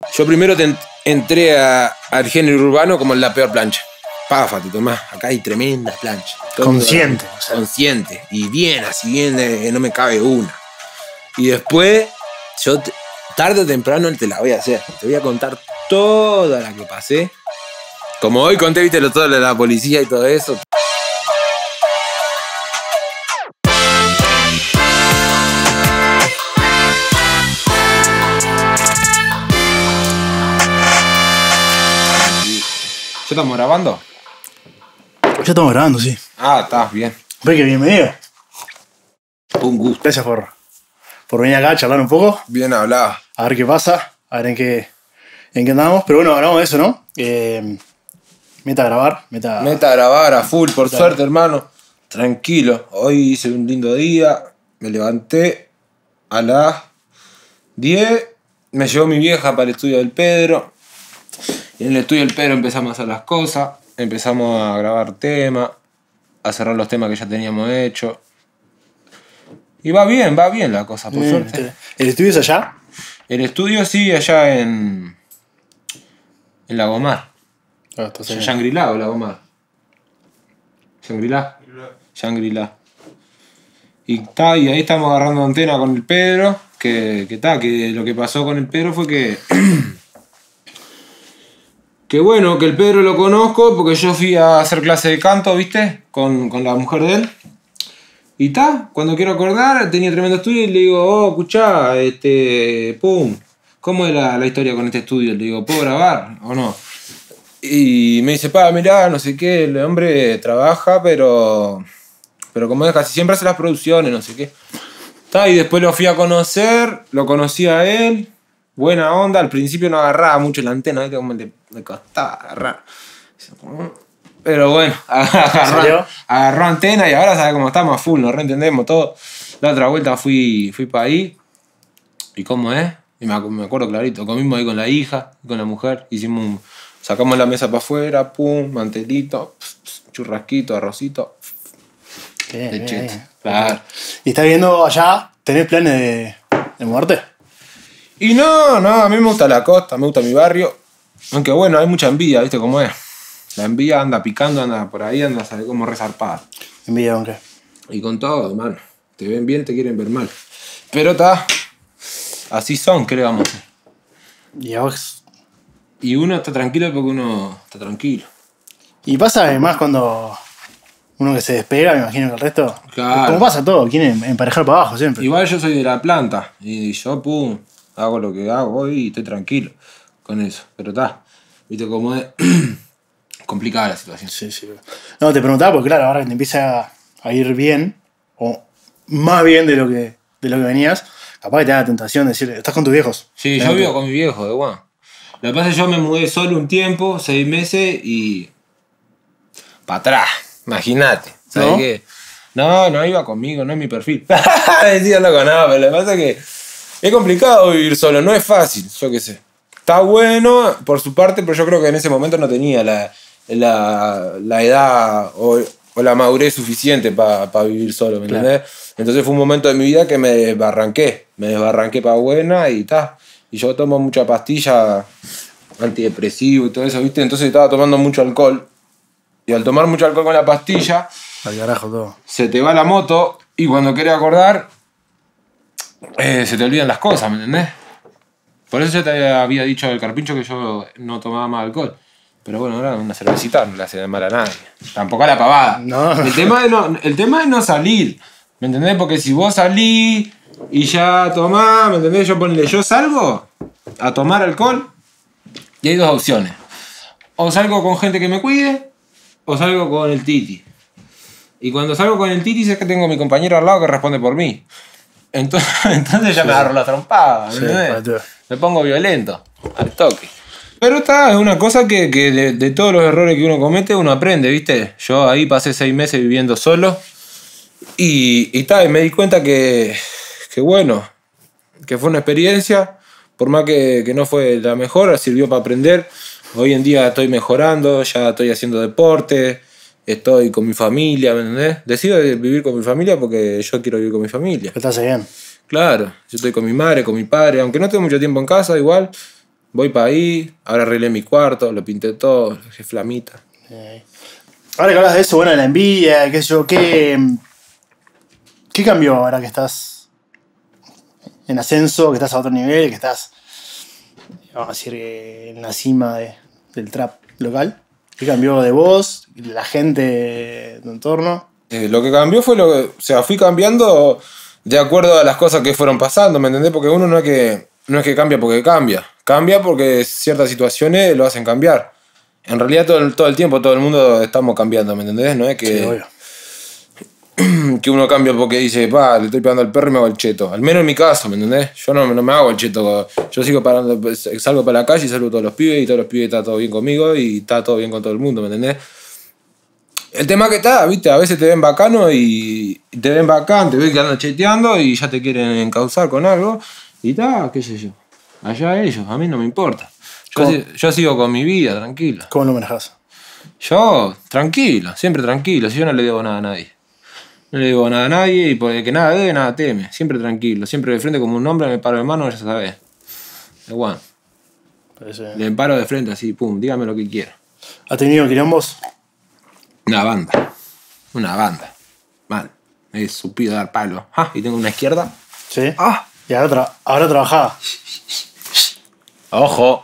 Yo primero entré al género urbano como en la peor plancha. Pafa, te tomás, acá hay tremendas planchas. Consciente. O sea. Consciente. Y bien, así bien, no me cabe una. Y después, yo tarde o temprano te la voy a hacer. Te voy a contar toda la que pasé. Como hoy conté, viste, todo de la policía y todo eso. ¿Ya estamos grabando? Ya estamos grabando, sí. Ah, estás bien. Ve que bienvenido. Un gusto. Gracias por venir acá a charlar un poco. Bien hablado. A ver qué pasa, a ver en qué andamos. Pero bueno, hablamos de eso, ¿no? Meta a grabar. Meta a grabar a full, por suerte, hermano. Tranquilo. Hoy hice un lindo día. Me levanté a las 10. Me llevó mi vieja para el estudio del Pedro. Y en el estudio del Pedro empezamos a hacer las cosas. Empezamos a grabar temas. A cerrar los temas que ya teníamos hechos. Y va bien la cosa, por suerte. ¿El estudio es allá? El estudio sí, allá en Lagomar. Shangri-La o Lagomar. Shangri-La. Y ahí estamos agarrando antena con el Pedro. Que lo que pasó con el Pedro fue que bueno, que el Pedro lo conozco porque yo fui a hacer clase de canto, ¿viste? Con la mujer de él. Y cuando quiero acordar, tenía tremendo estudio y le digo, escuchá, pum, ¿cómo es la historia con este estudio? Le digo, ¿puedo grabar o no? Y me dice, mirá, no sé qué, el hombre trabaja, pero como es, casi siempre hace las producciones, no sé qué. Y después lo fui a conocer, lo conocí a él. Buena onda, al principio no agarraba mucho la antena, ¿viste? Como le costaba agarrar. Pero bueno, agarró antena y ahora sabe cómo estamos a full, nos reentendemos todo. La otra vuelta fui para ahí. ¿Y cómo es? Y me acuerdo clarito, comimos ahí con la hija, con la mujer, sacamos la mesa para afuera, pum, mantelito, churrasquito, arrocito. Bien. Claro. ¿Y estás viendo allá? ¿Tenés planes de muerte? Y no, a mí me gusta la costa, me gusta mi barrio. Aunque bueno, hay mucha envidia, ¿viste cómo es? La envidia anda picando, anda por ahí, anda a saber cómo resarpada. ¿Envidia con qué? Y con todo, hermano. Te ven bien, te quieren ver mal. Pero así son, ¿qué le vamos a hacer? ¿Y a vos? Y uno está tranquilo porque uno está tranquilo. Y pasa además cuando uno que se despega, me imagino que el resto... Claro. Como pasa todo, quieren emparejar para abajo siempre. Igual yo soy de la planta. Y yo, pum, hago lo que hago y estoy tranquilo con eso. Pero viste cómo es... complicada la situación. Sí. No, te preguntaba porque claro, ahora que te empieza a ir bien, o más bien de lo que venías, capaz que te da la tentación de decir, ¿estás con tus viejos? Sí, yo vivo con mi viejo, de guau. Lo que pasa es que yo me mudé solo un tiempo, 6 meses, y... para atrás, imagínate. ¿Sabes qué? No iba conmigo, no es mi perfil. Decía loco, no, pero lo que pasa es que es complicado vivir solo, no es fácil, yo qué sé. Está bueno por su parte, pero yo creo que en ese momento no tenía la edad o la madurez suficiente para vivir solo, ¿me entendés? Entonces fue un momento de mi vida que me desbarranqué para buena y y yo tomo mucha pastilla antidepresivo y todo eso, ¿viste? Entonces estaba tomando mucho alcohol y al tomar mucho alcohol con la pastilla al carajo todo. Se te va la moto y cuando querés acordar se te olvidan las cosas, ¿me entendés? Por eso yo te había dicho al carpincho que yo no tomaba más alcohol. Pero bueno, ahora una cervecita no le hace mal a nadie. Tampoco a la pavada. No. El tema es no salir. ¿Me entendés? Porque si vos salís y ya tomás, ¿me entendés? Yo salgo a tomar alcohol y hay dos opciones. O salgo con gente que me cuide o salgo con el Titi. Y cuando salgo con el Titi sé que tengo a mi compañero al lado que responde por mí. Entonces ya me agarro la trompada, ¿me entendés? Me pongo violento, al toque. Pero es una cosa que de todos los errores que uno comete, uno aprende, ¿viste? Yo ahí pasé 6 meses viviendo solo y me di cuenta que bueno, que fue una experiencia, por más que no fue la mejor, sirvió para aprender. Hoy en día estoy mejorando, ya estoy haciendo deporte, estoy con mi familia, ¿me entendés? Decido vivir con mi familia porque yo quiero vivir con mi familia. ¿Estás bien? Claro, yo estoy con mi madre, con mi padre, aunque no tengo mucho tiempo en casa, igual voy para ahí, ahora arreglé mi cuarto, lo pinté todo, lo dejé flamita. Ahora que hablas de eso, bueno, de la envidia, qué sé yo, ¿qué cambió ahora que estás en ascenso, que estás a otro nivel, que estás, vamos a decir, en la cima del trap local? ¿Qué cambió de vos, de la gente de tu entorno? Lo que cambió fue o sea, fui cambiando de acuerdo a las cosas que fueron pasando, ¿me entendés? Porque uno no es que cambia porque cambia porque ciertas situaciones lo hacen cambiar. En realidad todo el tiempo, todo el mundo estamos cambiando, ¿me entendés? No es que, Sí, obvio. que uno cambia porque dice, le estoy pegando al perro y me hago el cheto. Al menos en mi caso, ¿me entendés? Yo no me hago el cheto. Yo salgo para la calle y saludo a todos los pibes y todos los pibes están todo bien conmigo y está todo bien con todo el mundo, ¿me entendés? El tema que está, viste, a veces te ven bacano y te ven bacán, te ven que andan cheteando y ya te quieren encauzar con algo. Y está, qué sé yo. Allá ellos, a mí no me importa. Yo sigo con mi vida, tranquilo. ¿Cómo lo manejás? Yo, tranquilo, siempre tranquilo. Si yo no le debo nada a nadie. No le debo nada a nadie y porque que nada debe, nada teme. Siempre tranquilo, siempre de frente como un hombre, me paro de mano, ya sabes. Igual. Le paro de frente así, pum, dígame lo que quiera. ¿Has tenido quilombos? Una banda. Mal. Me he supido dar palo. Y tengo una izquierda. Sí. Y ahora trabajaba. Ojo,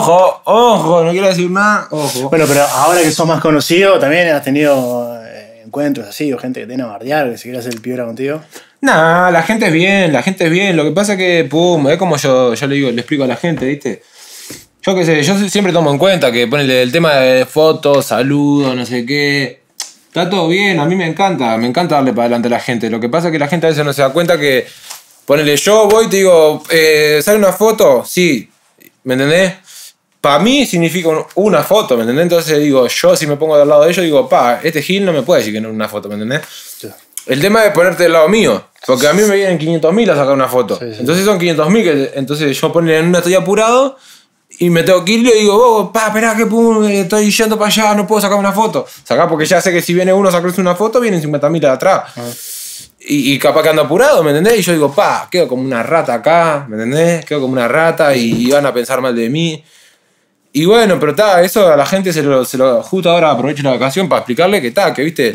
no quiero decir nada, ojo. Bueno, pero ahora que sos más conocido, también has tenido encuentros así, o gente que te viene a bardear, que se quiere hacer el piola contigo. Nah, la gente es bien. Lo que pasa es que, pum, es como yo le explico a la gente, ¿viste? Yo qué sé, yo siempre tomo en cuenta que ponele el tema de fotos, saludos, no sé qué. Está todo bien, a mí me encanta darle para adelante a la gente. Lo que pasa es que la gente a veces no se da cuenta que, ponele, yo voy y te digo, ¿sale una foto? Sí, ¿me entendés? Para mí significa una foto, ¿me entendés? Entonces digo, yo si me pongo del lado de ellos, digo, este Gil no me puede decir que no es una foto, ¿me entendés? Sí. El tema es ponerte del lado mío, porque a mí me vienen 500.000 a sacar una foto. Sí. Entonces son 500.000, entonces yo ponele en una estoy apurado y me tengo que ir y le digo, esperá que pum, estoy yendo para allá, no puedo sacar una foto. Sacá porque ya sé que si viene uno a sacarse una foto, vienen 50.000 de atrás. Y capaz que ando apurado, ¿me entendés? Y yo digo, quedo como una rata acá, ¿me entendés? Quedo como una rata y van a pensar mal de mí. Y bueno, pero eso a la gente se lo justo ahora aprovecho la ocasión para explicarle que viste,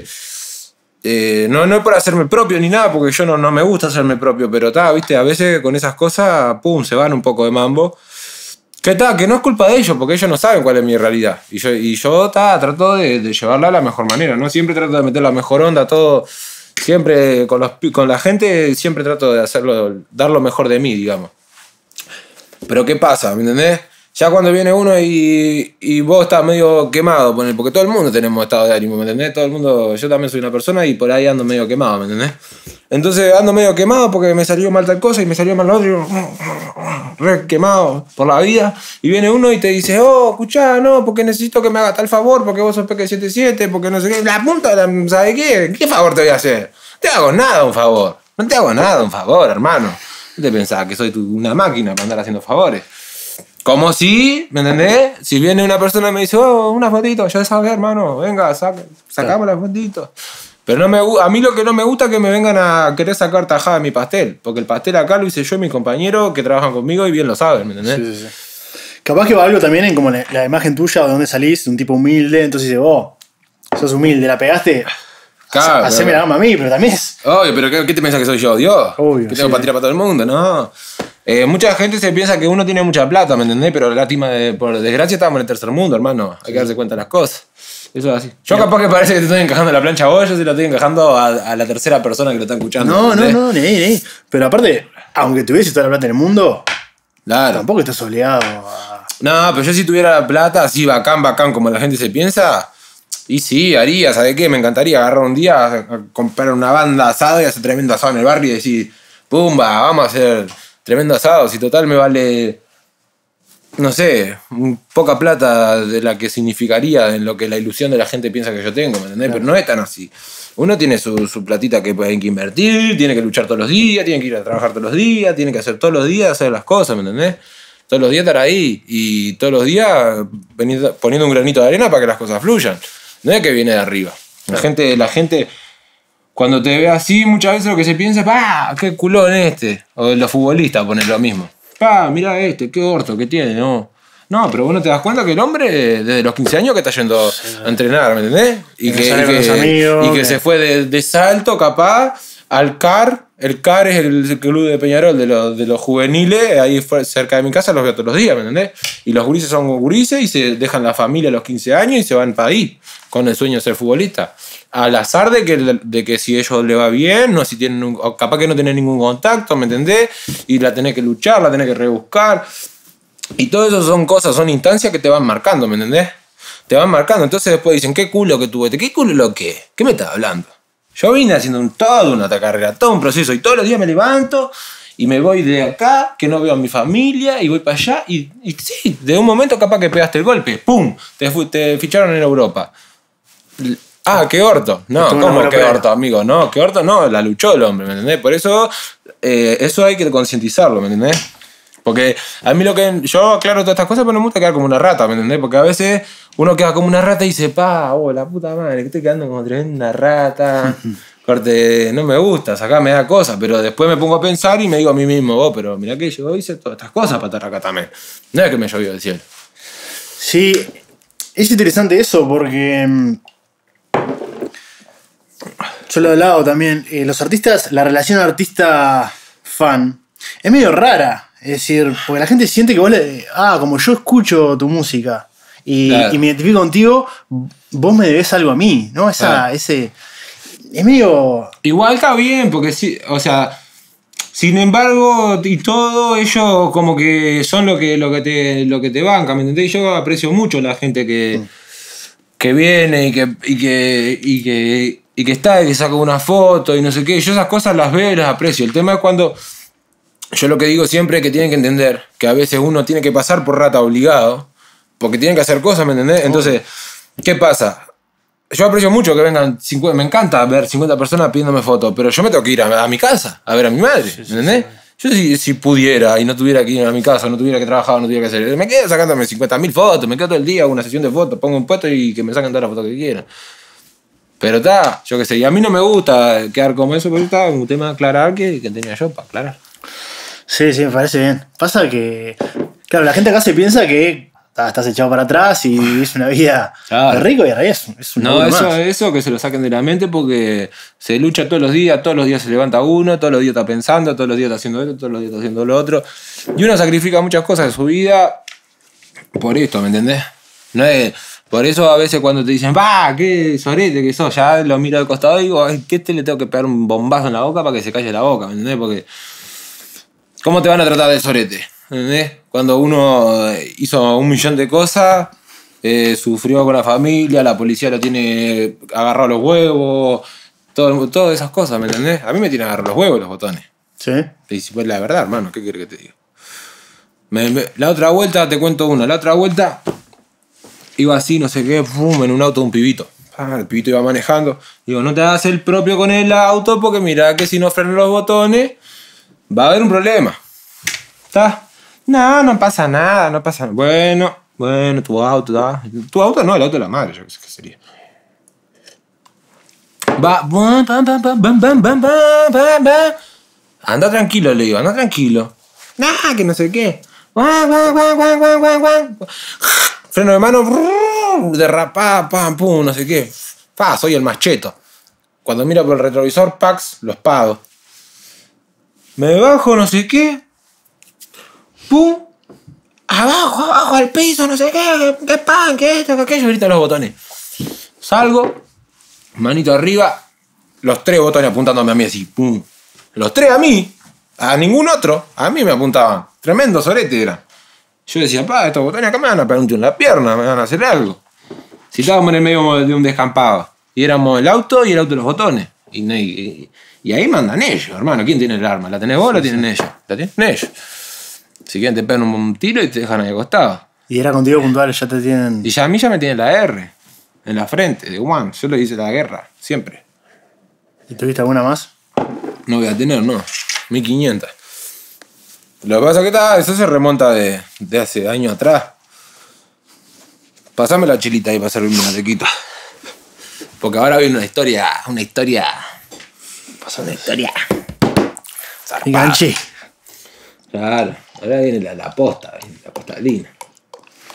no es por hacerme propio ni nada, porque yo no me gusta hacerme propio, pero viste, a veces con esas cosas, pum, se van un poco de mambo. Que no es culpa de ellos, porque ellos no saben cuál es mi realidad. Y yo trato de llevarla a la mejor manera, ¿no? Siempre trato de meter la mejor onda, todo. Siempre con la gente, siempre trato de dar lo mejor de mí, digamos. Pero ¿qué pasa? ¿Me entendés? Ya cuando viene uno y vos estás medio quemado, porque todo el mundo tenemos estado de ánimo, ¿me entendés? Todo el mundo, yo también soy una persona y por ahí ando medio quemado, ¿me entendés? Entonces ando medio quemado porque me salió mal tal cosa y me salió mal lo otro, re quemado por la vida. Y viene uno y te dice, escuchá, no, porque necesito que me hagas tal favor, porque vos sos PK77, porque no sé qué. La punta, ¿sabes qué? ¿Qué favor te voy a hacer? No te hago nada un favor. No te hago nada un favor, hermano. ¿Qué te pensás? Que soy una máquina para andar haciendo favores. Como si, ¿me entendés? Si viene una persona y me dice, una fotito, yo sabes, hermano, venga, sacamos la fotito. Pero a mí lo que no me gusta es que me vengan a querer sacar tajada de mi pastel. Porque el pastel acá lo hice yo y mi compañero que trabajan conmigo y bien lo saben, ¿me entendés? Sí. Capaz que va algo también en como la imagen tuya, de dónde salís, un tipo humilde, entonces dices, sos humilde, la pegaste. Claro, haceme la gama a mí, pero también es. Obvio, pero ¿qué te pensás que soy yo? Dios. Obvio. Que tengo para tirar para todo el mundo, no. Mucha gente se piensa que uno tiene mucha plata, ¿me entendés? Pero por desgracia estamos en el tercer mundo, hermano. Hay que darse cuenta de las cosas. Eso es así. Yo capaz que parece que te estoy encajando la plancha a vos, yo sí la estoy encajando a la tercera persona que lo está escuchando. No, ni. Pero aparte, aunque tuviese toda la plata en el mundo, claro, tampoco estás obligado a. No, pero yo si tuviera la plata así bacán, como la gente se piensa, y sí, haría, ¿sabes qué? Me encantaría agarrar un día a comprar una banda asada y hacer tremendo asado en el barrio y decir, pumba, vamos a hacer tremendo asado. Si total me vale, no sé, poca plata de la que significaría en lo que la ilusión de la gente piensa que yo tengo, ¿me entendés? Claro. Pero no es tan así. Uno tiene su platita que hay que invertir, tiene que luchar todos los días, tiene que ir a trabajar todos los días, tiene que hacer todos los días, hacer las cosas, ¿me entendés? Todos los días estar ahí y todos los días poniendo un granito de arena para que las cosas fluyan. No es que viene de arriba. La gente cuando te ve así, muchas veces lo que se piensa es, qué culón este. O los futbolistas ponen lo mismo. Mirá qué orto que tiene, ¿no? No, pero vos no te das cuenta que el hombre desde los 15 años que está yendo a entrenar, ¿me entendés? Y que se fue de salto capaz al CAR. El CAR es el club de Peñarol de los juveniles, ahí cerca de mi casa los veo todos los días, ¿me entendés? Y los gurises son gurises y se dejan la familia a los 15 años y se van para ahí, con el sueño de ser futbolista. Al azar de que si ellos le va bien, no si tienen capaz que no tienen ningún contacto, ¿me entendés? Y la tenés que luchar, la tenés que rebuscar. Y todo eso son cosas, son instancias que te van marcando, ¿me entendés? Te van marcando. Entonces después dicen, ¿qué culo que tuve? ¿Qué culo lo que? ¿Qué me estás hablando? Yo vine haciendo toda una carrera, todo un proceso. Y todos los días me levanto y me voy de acá, que no veo a mi familia, y voy para allá. Y sí, de un momento capaz que pegaste el golpe. ¡Pum! Te ficharon en Europa. Ah, qué orto. No, ¿cómo qué orto, amigo? No, qué orto no, la luchó el hombre, ¿me entendés? Por eso, eso hay que concientizarlo, ¿me entendés? Porque a mí yo aclaro todas estas cosas, pero no me gusta quedar como una rata, ¿me entendés? Porque a veces uno queda como una rata y dice, la puta madre, que estoy quedando como tremenda rata. Corte, no me gusta, sacame da cosas, pero después me pongo a pensar y me digo a mí mismo, pero mirá que yo hice todas estas cosas para estar acá también. No es que me llovió del cielo. Sí, es interesante eso porque yo lo he hablado también. Los artistas, la relación artista-fan es medio rara. Es decir, porque la gente siente que vos como yo escucho tu música y me identifico contigo, vos me debés algo a mí, ¿no? Ese. Es medio. Igual está bien, porque sí, o sea. Sin embargo, y todo, ellos como que son lo que te banca, ¿me entendés? Yo aprecio mucho la gente que viene y que está y que saca una foto y no sé qué. Yo esas cosas las veo y las aprecio. El tema es cuando. Yo lo que digo siempre es que tienen que entender que a veces uno tiene que pasar por rata obligado, porque tienen que hacer cosas, ¿me entendés? Entonces, ¿qué pasa? Yo aprecio mucho que vengan 50, me encanta ver 50 personas pidiéndome fotos, pero yo me tengo que ir a mi casa a ver a mi madre, ¿me entendés? Yo si pudiera y no tuviera que ir a mi casa, no tuviera que trabajar, no tuviera que hacer, me quedo sacándome 50.000 fotos, me quedo todo el día, hago una sesión de fotos, pongo un puesto y que me saquen todas las fotos que quieran. Pero está, yo qué sé, y a mí no me gusta quedar como eso, pero está un tema aclarar que tenía yo para aclarar. Sí, me parece bien. Pasa que, claro, la gente acá se piensa que estás echado para atrás y es una vida de rico y en realidad es un no, eso que se lo saquen de la mente porque se lucha todos los días se levanta uno, todos los días está pensando, todos los días está haciendo esto, todos los días está haciendo lo otro. Y uno sacrifica muchas cosas de su vida por esto, ¿me entendés? No es, por eso a veces cuando te dicen, qué sorete que sos, ya lo miro de costado y digo, ay, ¿qué le tengo que pegar un bombazo en la boca para que se calle la boca? ¿Me entendés? Porque ¿cómo te van a tratar de sorete? ¿Entendés? Cuando uno hizo 1.000.000 de cosas, sufrió con la familia, la policía lo tiene agarrado los huevos, todas esas cosas, ¿me entendés? A mí me tienen agarrado los huevos los botones. Sí. Y si pues la verdad, hermano, ¿qué quieres que te diga? La otra vuelta, te cuento una, la otra vuelta iba así, no sé qué, en un auto de un pibito. El pibito iba manejando. Digo, no te hagas el propio con el auto porque mira que si no frenan los botones va a haber un problema. ¿Está? No pasa nada, no pasa nada. Bueno, tu auto, ¿tá? Tu auto no, el auto de la madre, yo qué sé qué sería. Va, anda tranquilo, le digo, anda tranquilo. Que no sé qué. Freno de mano, derrapá, pum, no sé qué. Soy el más cheto. Cuando miro por el retrovisor, los pago. Me bajo, no sé qué. ¡Pum! Abajo, al piso, no sé qué pan, qué esto, qué aquello, gritan los botones. Salgo, manito arriba, los 3 botones apuntándome a mí así, ¡pum! Los 3 a mí, a ningún otro, a mí me apuntaban. Tremendo sorete era. Yo decía, estos botones acá me van a pegar un tiro en la pierna, me van a hacer algo. Si estábamos en el medio de un descampado, y éramos el auto y el auto de los botones. Y ahí mandan ellos, hermano. ¿Quién tiene el arma? ¿La tenés vos o la tienen ellos? La tienen ellos. Si quieren te pegan un tiro y te dejan ahí acostado. Y era contigo puntual, ya te tienen. Y ya a mí ya me tienen la R en la frente, de One. Yo le hice la guerra, siempre. ¿Y tuviste alguna más? No voy a tener, no. 1500. Lo que pasa es que eso se remonta de hace años atrás. Pasame la chilita ahí para servirme una tequita. Porque ahora viene una historia. Pasó una historia. Enganché. Claro, ahora viene la posta, la postalina.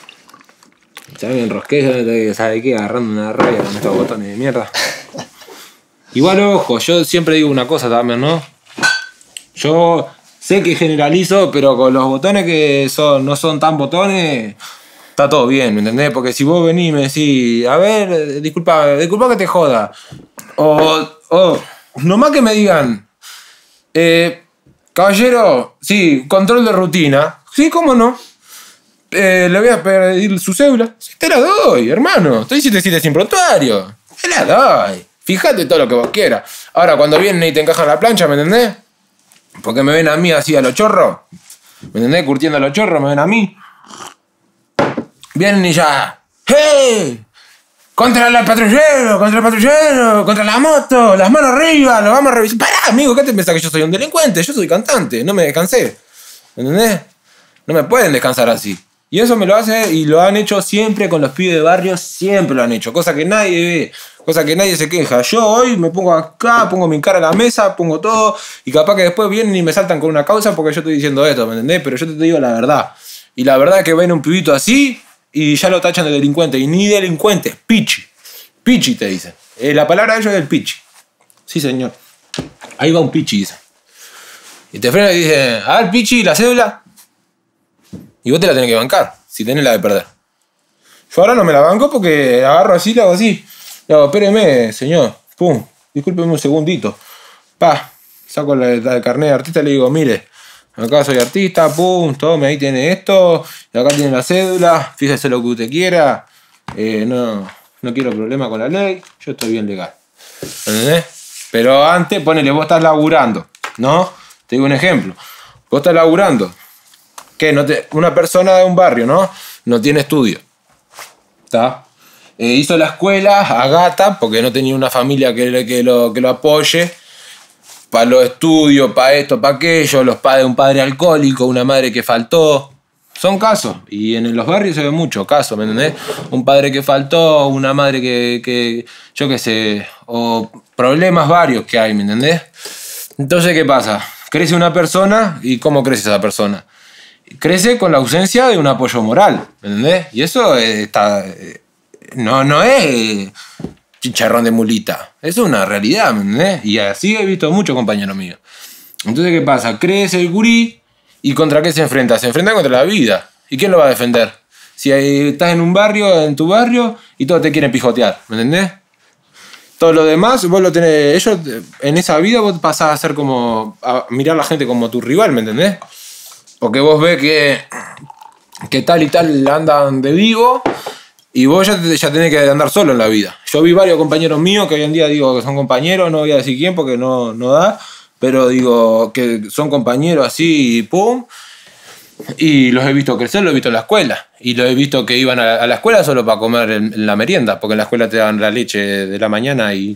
Ya me enrosqué, ¿sabe qué? Agarrando una rabia con estos botones de mierda. Igual, ojo, yo siempre digo una cosa también, ¿no? Yo sé que generalizo, pero con los botones que no son tan botones, está todo bien, ¿me entendés? Porque si vos venís y me decís, a ver, disculpa que te joda. O nomás que me digan, caballero, sí, control de rutina. Sí, ¿cómo no? Le voy a pedir su cédula. Sí, te la doy, hermano. Estoy 7-7 sin prontuario. Te la doy. Fíjate todo lo que vos quieras. Ahora, cuando vienen y te encajan la plancha, ¿me entendés? Porque me ven a mí así a los chorros. ¿Me entendés? Curtiendo a los chorros, me ven a mí. Vienen y ya. ¡Hey! Contra el patrullero, contra la moto, las manos arriba, lo vamos a revisar. Pará, amigo, ¿qué te pensás que yo soy un delincuente? Yo soy cantante, no me descansé. ¿Me entendés? No me pueden descansar así. Y eso me lo hace y lo han hecho siempre con los pibes de barrio, siempre lo han hecho. Cosa que nadie ve, cosa que nadie se queja. Yo hoy me pongo acá, pongo mi cara a la mesa, pongo todo y capaz que después vienen y me saltan con una causa porque yo estoy diciendo esto, ¿me entendés? Pero yo te digo la verdad. Y la verdad es que ven un pibito así y ya lo tachan de delincuente. Y ni delincuente, pichi. Pichi te dicen. La palabra de ellos es el pichi. Sí, señor. Ahí va un pichi, dice. Y te frena y dice, a ver, pichi, la cédula. Y vos te la tenés que bancar, si tenés la de perder. Yo ahora no me la banco porque agarro así, le hago así. Le hago, espéreme, señor. Pum, discúlpeme un segundito. Saco el carnet de artista y le digo, mire, acá soy artista, pum, tome, ahí tiene esto. Y acá tiene la cédula, fíjese lo que usted quiera. No quiero problema con la ley, yo estoy bien legal. ¿Entendés? Pero antes, ponele, vos estás laburando, ¿no? Te digo un ejemplo. Vos estás laburando. Una persona de un barrio, ¿no? No tiene estudio. ¿Está? Hizo la escuela a gata porque no tenía una familia que lo apoye. Para los estudios, para esto, para aquello. Los padres, un padre alcohólico, una madre que faltó. Son casos. Y en los barrios se ve mucho casos, ¿me entendés? Un padre que faltó, una madre que yo qué sé. O problemas varios que hay, ¿me entendés? Entonces, ¿qué pasa? Crece una persona y ¿cómo crece esa persona? Crece con la ausencia de un apoyo moral, ¿me entendés? Y eso no es chicharrón de mulita, es una realidad, ¿me entendés? Y así he visto muchos compañeros míos. Entonces, ¿qué pasa? Crece el gurí y ¿contra qué se enfrenta? Se enfrenta contra la vida. ¿Y quién lo va a defender? Si estás en tu barrio y todos te quieren pijotear, ¿me entendés? Todo lo demás, vos lo tenés. Ellos, en esa vida, vos pasás a ser como. A mirar a la gente como tu rival, ¿me entendés? Porque vos ves que tal y tal andan de vivo y vos ya tenés que andar solo en la vida. Yo vi varios compañeros míos que hoy en día digo que son compañeros, no voy a decir quién porque no da, pero digo que son compañeros así y pum. Y los he visto crecer, los he visto en la escuela. Y los he visto que iban a la escuela solo para comer en la merienda, porque en la escuela te dan la leche de la mañana y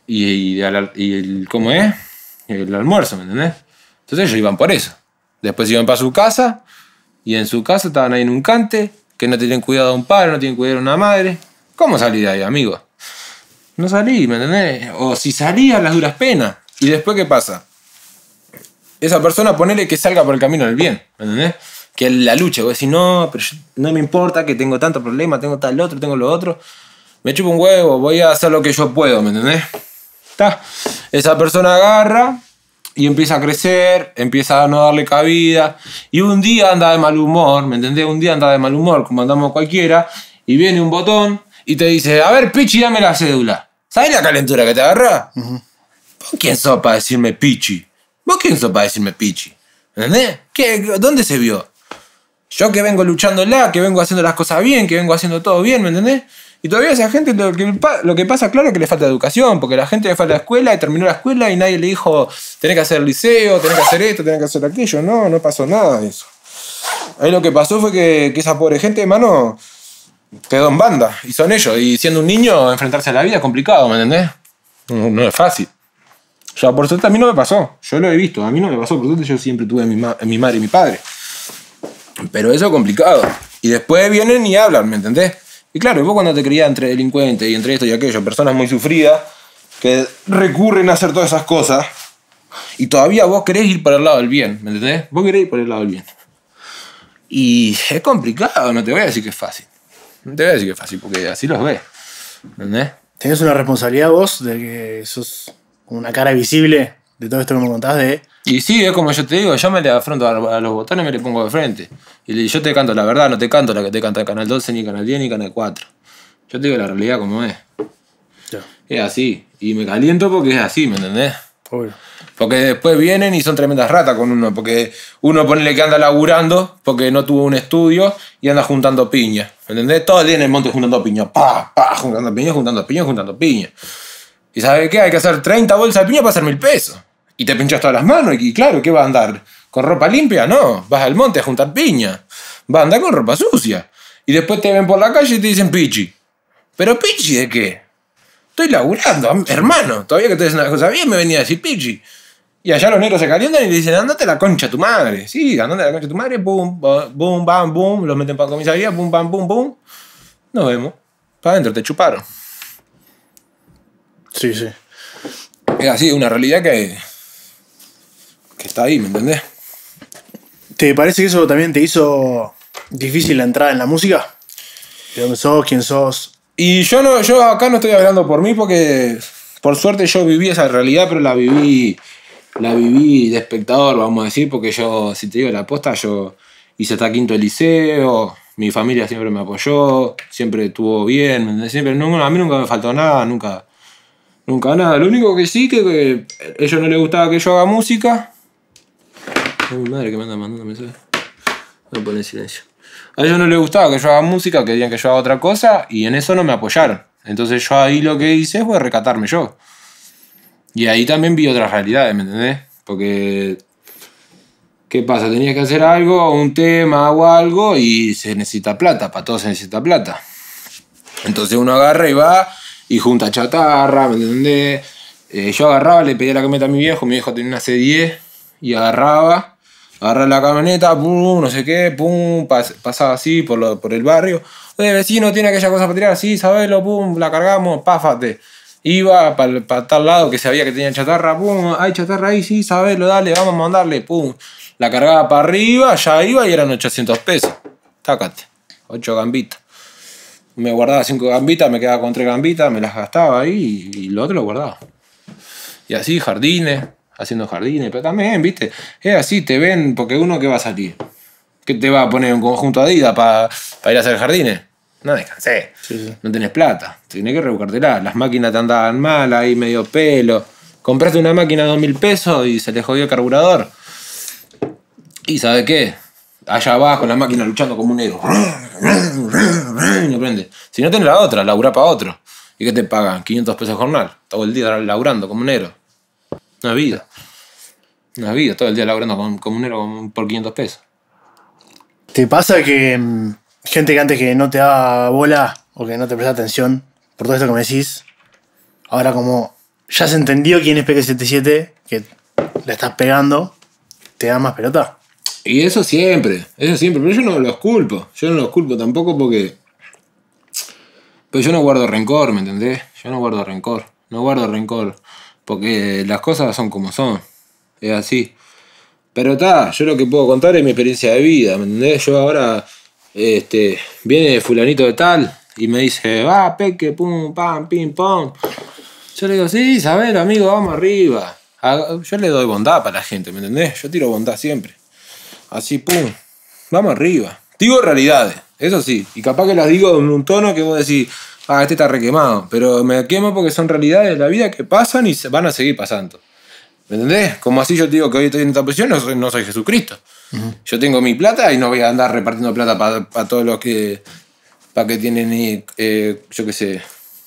¿cómo es? El almuerzo, ¿me entendés? Entonces ellos iban por eso. Después iban para su casa y en su casa estaban ahí en un cante, que no tienen cuidado de un padre, no tienen cuidado de una madre. ¿Cómo salí de ahí, amigo? No salí, ¿me entendés? O si salía, las duras penas. ¿Y después qué pasa? Esa persona, ponele que salga por el camino del bien, ¿me entendés? Que la luche, vos decís, no, pero no me importa que tengo tantos problemas, tengo tal otro, tengo lo otro. Me chupo un huevo, voy a hacer lo que yo puedo, ¿me entendés? ¿Está? Esa persona agarra y empieza a crecer, empieza a no darle cabida. Y un día anda de mal humor, ¿me entendés? Un día anda de mal humor, como andamos cualquiera, y viene un botón y te dice, a ver, Pichi, dame la cédula. ¿Sabés la calentura que te agarra? Uh-huh. ¿Vos quién sos para decirme Pichi? ¿Vos quién sos para decirme Pichi? ¿Entendés? ¿Dónde se vio? Yo que vengo luchándola, que vengo haciendo las cosas bien, que vengo haciendo todo bien, ¿me entendés? Y todavía esa gente lo que pasa, claro, es que le falta educación, porque la gente le falta la escuela y terminó la escuela y nadie le dijo, tenés que hacer el liceo, tenés que hacer esto, tenés que hacer aquello. No pasó nada de eso. Ahí lo que pasó fue que esa pobre gente, hermano, quedó en banda. Y son ellos. Y siendo un niño, enfrentarse a la vida es complicado, ¿me entendés? No es fácil. Ya, por suerte a mí no me pasó. Yo lo he visto. A mí no me pasó. Por suerte yo siempre tuve a mi madre y mi padre. Pero eso es complicado. Y después vienen y hablan, ¿me entendés? Y claro, vos cuando te criás entre delincuentes y entre esto y aquello, personas muy sufridas que recurren a hacer todas esas cosas y todavía vos querés ir por el lado del bien, ¿me entendés? Vos querés ir por el lado del bien. Y es complicado, no te voy a decir que es fácil. No te voy a decir que es fácil, porque así los ves. ¿Entendés? Tenés una responsabilidad vos de que sos una cara visible de todo esto que me contás de... Y sí, es como yo te digo, yo me le afronto a los botones, me le pongo de frente. Y yo te canto la verdad, no te canto la que te canta Canal 12, ni Canal 10, ni Canal 4. Yo te digo la realidad como es. Ya. Es así. Y me caliento porque es así, ¿me entendés? Obvio. Porque después vienen y son tremendas ratas con uno. Porque uno ponele que anda laburando porque no tuvo un estudio y anda juntando piña. ¿Me entendés? Todo el día en el monte juntando piña. Juntando piña, juntando piña, juntando piña. ¿Y sabes qué? Hay que hacer 30 bolsas de piña para hacer 1000 pesos. Y te pinchas todas las manos. Y claro, ¿qué vas a andar? ¿Con ropa limpia? No. Vas al monte a juntar piña. Vas a andar con ropa sucia. Y después te ven por la calle y te dicen pichi. ¿Pero pichi de qué? Estoy laburando, hermano. Todavía que te dicen una cosa bien me venía a decir pichi. Y allá los negros se calientan y le dicen, andate a la concha a tu madre. Sí, andate a la concha a tu madre. Boom, boom, bam, boom. Los meten para comisaría. Boom, bam, boom, boom. Nos vemos. Para adentro, te chuparon. Sí, sí. Es así, una realidad que está ahí, ¿me entendés? ¿Te parece que eso también te hizo difícil la entrada en la música? ¿De dónde sos? ¿Quién sos? Y yo acá no estoy hablando por mí porque por suerte yo viví esa realidad, pero la viví de espectador, vamos a decir, porque yo, si te digo la posta, yo hice hasta quinto de liceo, mi familia siempre me apoyó, siempre estuvo bien, ¿me entendés? Siempre, a mí nunca me faltó nada, nunca nada. Lo único que sí, que a ellos no les gustaba que yo haga música. Es mi madre que me anda mandando mensajes. Voy a poner en silencio. A ellos no les gustaba que yo haga música, querían que yo haga otra cosa, y en eso no me apoyaron. Entonces yo ahí lo que hice fue recatarme yo. Y ahí también vi otras realidades, ¿me entendés? Porque, ¿qué pasa? Tenías que hacer algo, un tema o algo, y se necesita plata, para todo se necesita plata. Entonces uno agarra y va y junta chatarra, ¿me entendés? Yo agarraba, le pedía la camioneta a mi viejo tenía una C10, y agarraba la camioneta, pum, no sé qué, pum, pasaba así por el barrio. Oye, vecino, ¿tiene aquella cosa para tirar? Sí, sabelo, pum, la cargamos, páfate. Iba para tal lado que sabía que tenía chatarra, pum, hay chatarra ahí, sí, sabelo, dale, vamos a mandarle, pum. La cargaba para arriba, ya iba y eran 800 pesos. Tácate, 8 gambitas. Me guardaba 5 gambitas, me quedaba con 3 gambitas, me las gastaba ahí y lo otro lo guardaba. Y así, jardines. Haciendo jardines, pero también, viste, es así, te ven, porque uno que va a salir, ¿qué te va a poner un conjunto Adidas para ir a hacer jardines? No descansé, sí. No tenés plata, tenés que rebuscártela, las máquinas te andaban mal, ahí medio pelo, compraste una máquina de 2.000 pesos y se le jodió el carburador, y ¿sabe qué? Allá vas con la máquina luchando como un negro, y no prende. Si no tenés la otra, laburá para otro, ¿y qué te pagan? 500 pesos jornal, todo el día laburando como un negro. Una vida, todo el día laburando como un negro por 500 pesos. ¿Te pasa que gente que antes que no te daba bola o que no te presta atención por todo esto que me decís, ahora como ya se entendió quién es Peque77, que le estás pegando, te da más pelota? Y eso siempre, pero yo no los culpo, tampoco porque... Pero yo no guardo rencor, ¿me entendés? No guardo rencor, porque las cosas son como son, es así. Pero yo lo que puedo contar es mi experiencia de vida, ¿me entendés? Yo ahora, viene fulanito de tal y me dice, va, Peque, pum, pam, pim, pam. Yo le digo, sí, sabelo, amigo, vamos arriba. Yo le doy bondad para la gente, ¿me entendés? Yo tiro bondad siempre. Así, pum, vamos arriba. Digo realidades, eso sí, y capaz que las digo en un tono que vos decís, este está requemado, pero me quemo porque son realidades de la vida que pasan y van a seguir pasando. ¿Me entendés? Como así yo te digo que hoy estoy en esta posición, no soy Jesucristo. Uh-huh. Yo tengo mi plata y no voy a andar repartiendo plata para todos los que... Para que tienen, yo qué sé,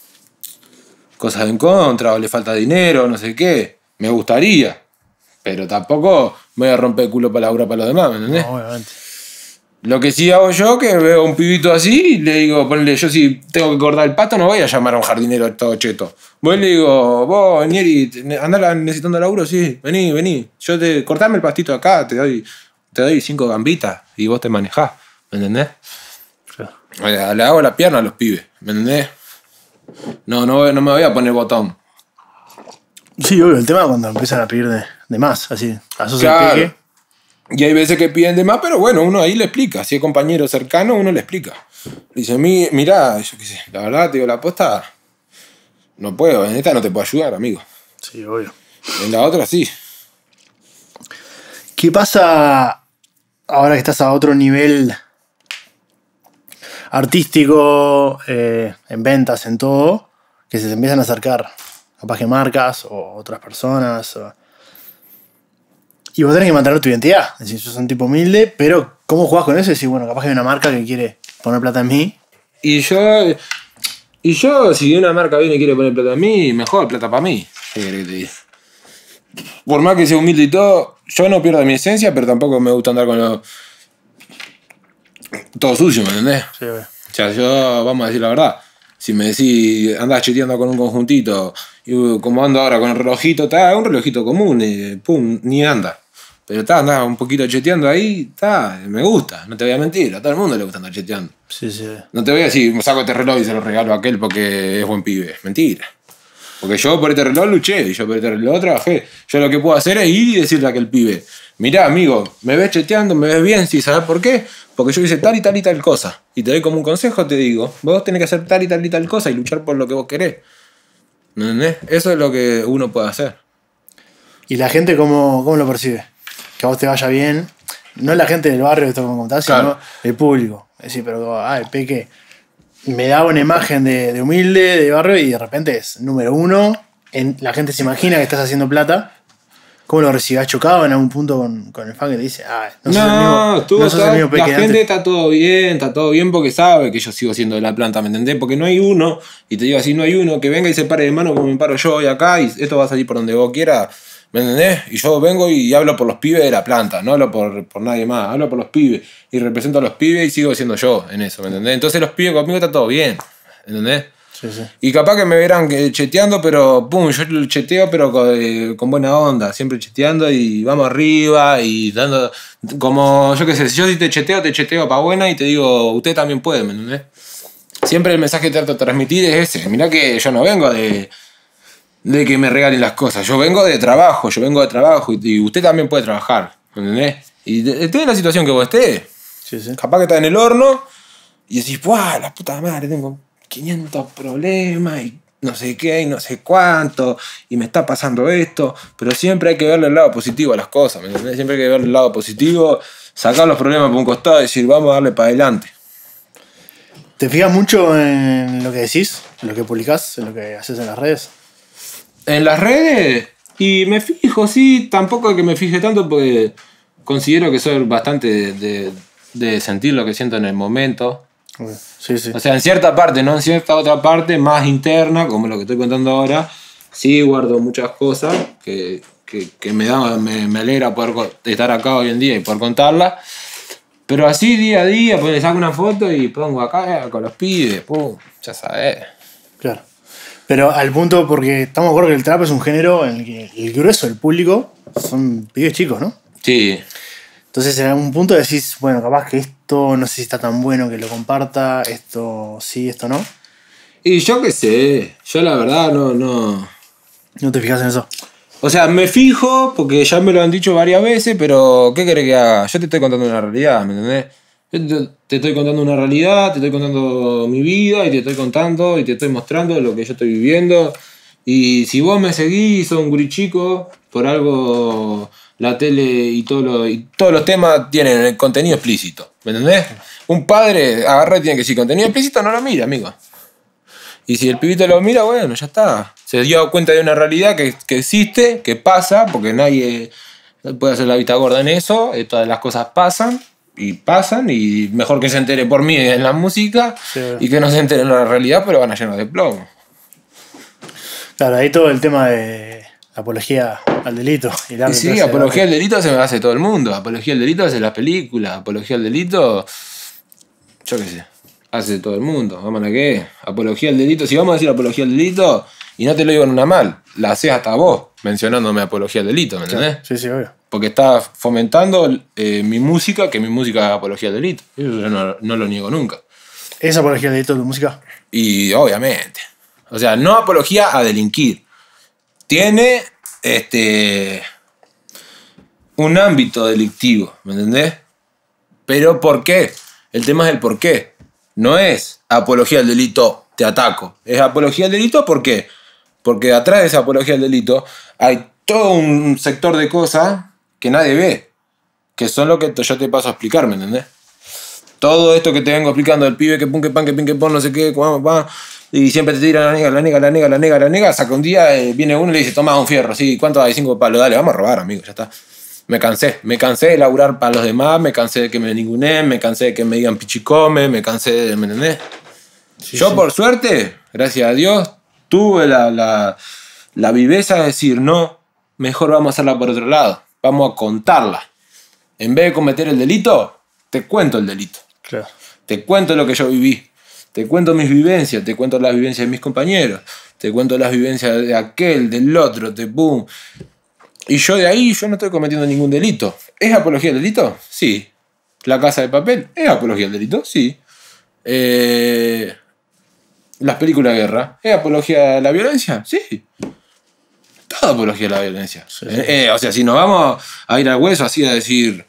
cosas en contra o le falta dinero, no sé qué. Me gustaría, pero tampoco me voy a romper el culo para laburar para los demás, ¿me entendés? No, obviamente. Lo que sí hago yo, que veo a un pibito así, y le digo, ponle, yo si tengo que cortar el pato, no voy a llamar a un jardinero todo cheto. Voy y le digo, vos, Nieri, andá necesitando laburo, sí, vení. Yo cortame el pastito acá, te doy 5 gambitas y vos te manejás, ¿me entendés? Le hago la pierna a los pibes, ¿me entendés? No me voy a poner botón. Sí, obvio, el tema es cuando empiezan a pedir de más, así, a sos claro. El peque. Y hay veces que piden de más, pero bueno, uno ahí le explica. Si es compañero cercano, uno le explica. Dice, mirá, yo qué sé, la verdad, te digo, la posta, no puedo, en esta no te puedo ayudar, amigo. Sí, obvio. En la otra sí. ¿Qué pasa ahora que estás a otro nivel artístico, en ventas, en todo, que se te empiezan a acercar capaz que marcas o otras personas? Y vos tenés que mantener tu identidad. Es decir, yo soy un tipo humilde, pero ¿cómo jugás con eso? Y decís, bueno, capaz que hay una marca que quiere poner plata en mí. Y yo, si una marca viene y quiere poner plata en mí, mejor plata para mí. ¿Qué querés que te diga? Por más que sea humilde y todo, yo no pierdo mi esencia, pero tampoco me gusta andar con todo sucio, ¿me entendés? Sí, obvio. O sea, yo, vamos a decir la verdad, si me decís, andás cheteando con un conjuntito, y como ando ahora con el relojito, está un relojito común, pum, ni anda. Pero andás un poquito cheteando ahí, me gusta, no te voy a mentir, a todo el mundo le gusta andar cheteando. Sí, sí. No te voy a decir, me saco este reloj y se lo regalo a aquel porque es buen pibe. Mentira. Porque yo por este reloj luché y yo por este reloj trabajé. Yo lo que puedo hacer es ir y decirle a aquel pibe, mirá, amigo, me ves cheteando, me ves bien, ¿sí? ¿Sabes por qué? Porque yo hice tal y tal y tal cosa. Y te doy como un consejo, te digo, vos tenés que hacer tal y tal cosa y luchar por lo que vos querés. ¿Me entendés? Eso es lo que uno puede hacer. ¿Y la gente cómo lo percibe? Que a vos te vaya bien. No la gente del barrio, esto como contás, Claro. sino el público. Es decir, pero, el Peque me da una imagen de humilde, de barrio, y de repente es número uno. La gente se imagina que estás haciendo plata. ¿Cómo lo recibís? ¿Has chocado en algún punto con el fan que te dice, No, sos el mismo Peque la de gente antes? está todo bien porque sabe que yo sigo siendo de la planta, ¿me entendés? Porque no hay uno, y te digo así, no hay uno que venga y se pare de mano como me paro yo hoy acá, y esto va a salir por donde vos quieras, ¿me entendés? Y yo vengo y hablo por los pibes de la planta, no hablo por nadie más, hablo por los pibes, y represento a los pibes y sigo siendo yo en eso, ¿me entendés? Entonces los pibes conmigo está todo bien, ¿entendés? Sí, sí. Y capaz que me verán cheteando, pero pum, yo lo cheteo, pero con buena onda, siempre cheteando y vamos arriba y dando, como yo qué sé, si yo te cheteo para buena y te digo, usted también puede, ¿me entendés? Siempre el mensaje que trato de transmitir es ese, mirá que yo no vengo de que me regalen las cosas, yo vengo de trabajo y usted también puede trabajar, ¿me entendés? Y esté en la situación que vos estés, Sí, sí. capaz que estás en el horno y decís, ¡buah, la puta madre, tengo 500 problemas y no sé qué y no sé cuánto y me está pasando esto, pero siempre hay que verle el lado positivo a las cosas, ¿me entendés? Siempre hay que verle el lado positivo, sacar los problemas por un costado y decir, vamos a darle para adelante. ¿Te fijas mucho en lo que decís, en lo que publicás, en lo que haces en las redes? En las redes, y me fijo, sí, tampoco es que me fije tanto porque considero que soy bastante de sentir lo que siento en el momento. Sí, sí. O sea, en cierta parte, no en cierta otra parte más interna, como lo que estoy contando ahora, sí guardo muchas cosas que me alegra poder estar acá hoy en día y poder contarlas. Pero así día a día, pues le saco una foto y pongo acá con los pibes, pum, ya sabes. Claro. Pero al punto, porque estamos de acuerdo que el trap es un género en el que el grueso del público son pibes chicos, ¿no? Sí. Entonces en algún punto decís, bueno, capaz que esto no sé si está tan bueno que lo comparta, esto sí, esto no. Y yo qué sé, yo la verdad no. ¿No te fijas en eso? O sea, me fijo, porque ya me lo han dicho varias veces, pero ¿qué querés que haga? Yo te estoy contando una realidad, ¿me entendés? Yo te estoy contando una realidad, te estoy contando mi vida, y te estoy contando y te estoy mostrando lo que yo estoy viviendo. Y si vos me seguís, sos un guri chico, por algo la tele y todos los temas tienen el contenido explícito, ¿me entendés? Un padre agarra y tiene que decir contenido explícito, no lo mira, amigo. Y si el pibito lo mira, bueno, ya está. Se dio cuenta de una realidad que existe, que pasa, porque nadie puede hacer la vista gorda en eso. Todas las cosas pasan, y mejor que se entere por mí en la música, Sí. y que no se entere en la realidad, pero van a llenar de plomo. Claro, ahí todo el tema de apología al delito. Y Y sí, apología al delito se me hace todo el mundo. Apología al delito hace las películas. Apología al delito, yo qué sé, hace todo el mundo. Vamos a qué. Apología al delito. Si vamos a decir apología al delito, y no te lo digo en una mal, la haces hasta vos mencionándome apología al delito, ¿me entendés? Sí, sí, obvio. Porque estás fomentando mi música, que mi música es apología al delito. Eso yo no lo niego nunca. ¿Es apología al delito tu música? Y obviamente. O sea, no apología a delinquir. Tiene un ámbito delictivo, ¿me entendés? Pero ¿por qué? El tema es el por qué. no es apología al delito, te ataco. Es apología al delito, ¿por qué? Porque atrás de esa apología al delito hay todo un sector de cosas que nadie ve, que son lo que yo te paso a explicar, ¿me entendés? Todo esto que te vengo explicando, el pibe que pum, que pan, que pin, que pon, no sé qué, y siempre te tira la nega, saca un día, viene uno y le dice, toma un fierro, sí, ¿cuánto hay? 5 palos, dale, vamos a robar, amigo, ya está. Me cansé de laburar para los demás, me cansé de que me ninguneen, me cansé de que me digan pichicome, me cansé de, ¿me entendés? Sí, yo, por suerte, gracias a Dios, tuve la viveza de decir, no, mejor vamos a hacerla por otro lado, vamos a contarla. En vez de cometer el delito, te cuento el delito. Claro. Te cuento lo que yo viví. Te cuento mis vivencias, te cuento las vivencias de mis compañeros, te cuento las vivencias de aquel, del otro, te pum. Y yo de ahí, yo no estoy cometiendo ningún delito. ¿Es apología al delito? Sí. ¿La Casa de Papel? ¿Es apología al delito? Sí. Las películas de guerra, ¿es apología a la violencia? Sí. Toda apología a la violencia. Sí, sí. O sea, si nos vamos a ir al hueso así a decir...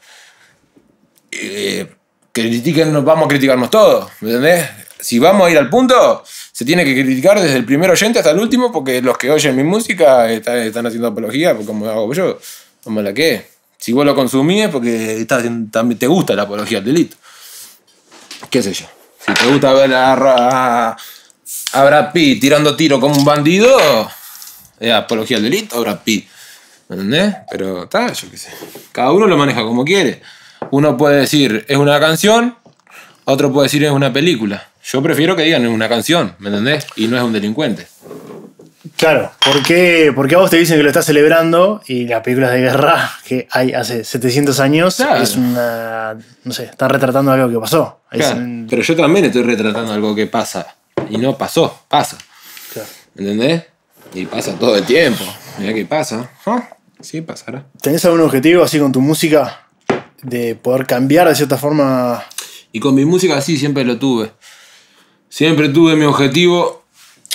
vamos a criticarnos todos, ¿me entendés? Si vamos a ir al punto, se tiene que criticar desde el primer oyente hasta el último, porque los que oyen mi música están haciendo apología, porque como hago yo, como la que. Si vos lo consumís, porque también te gusta la apología al delito. ¿Qué sé yo? Si te gusta ver a Brad Pitt tirando tiro como un bandido, es apología al delito, Brad Pitt. ¿Me entendés? Pero está, yo qué sé. Cada uno lo maneja como quiere. Uno puede decir, es una canción, otro puede decir, es una película. Yo prefiero que digan, es una canción, ¿me entendés? Y no es un delincuente. Claro, porque a vos te dicen que lo estás celebrando y las películas de guerra que hay hace 700 años, claro, es una... no sé, están retratando algo que pasó. Claro, pero yo también estoy retratando algo que pasa. Y no pasó, pasa. Claro. ¿Entendés? Y pasa todo el tiempo. Mirá qué pasa. Sí, pasará. ¿Tenés algún objetivo así con tu música? De poder cambiar de cierta forma. Y con mi música sí, siempre lo tuve. Siempre tuve mi objetivo.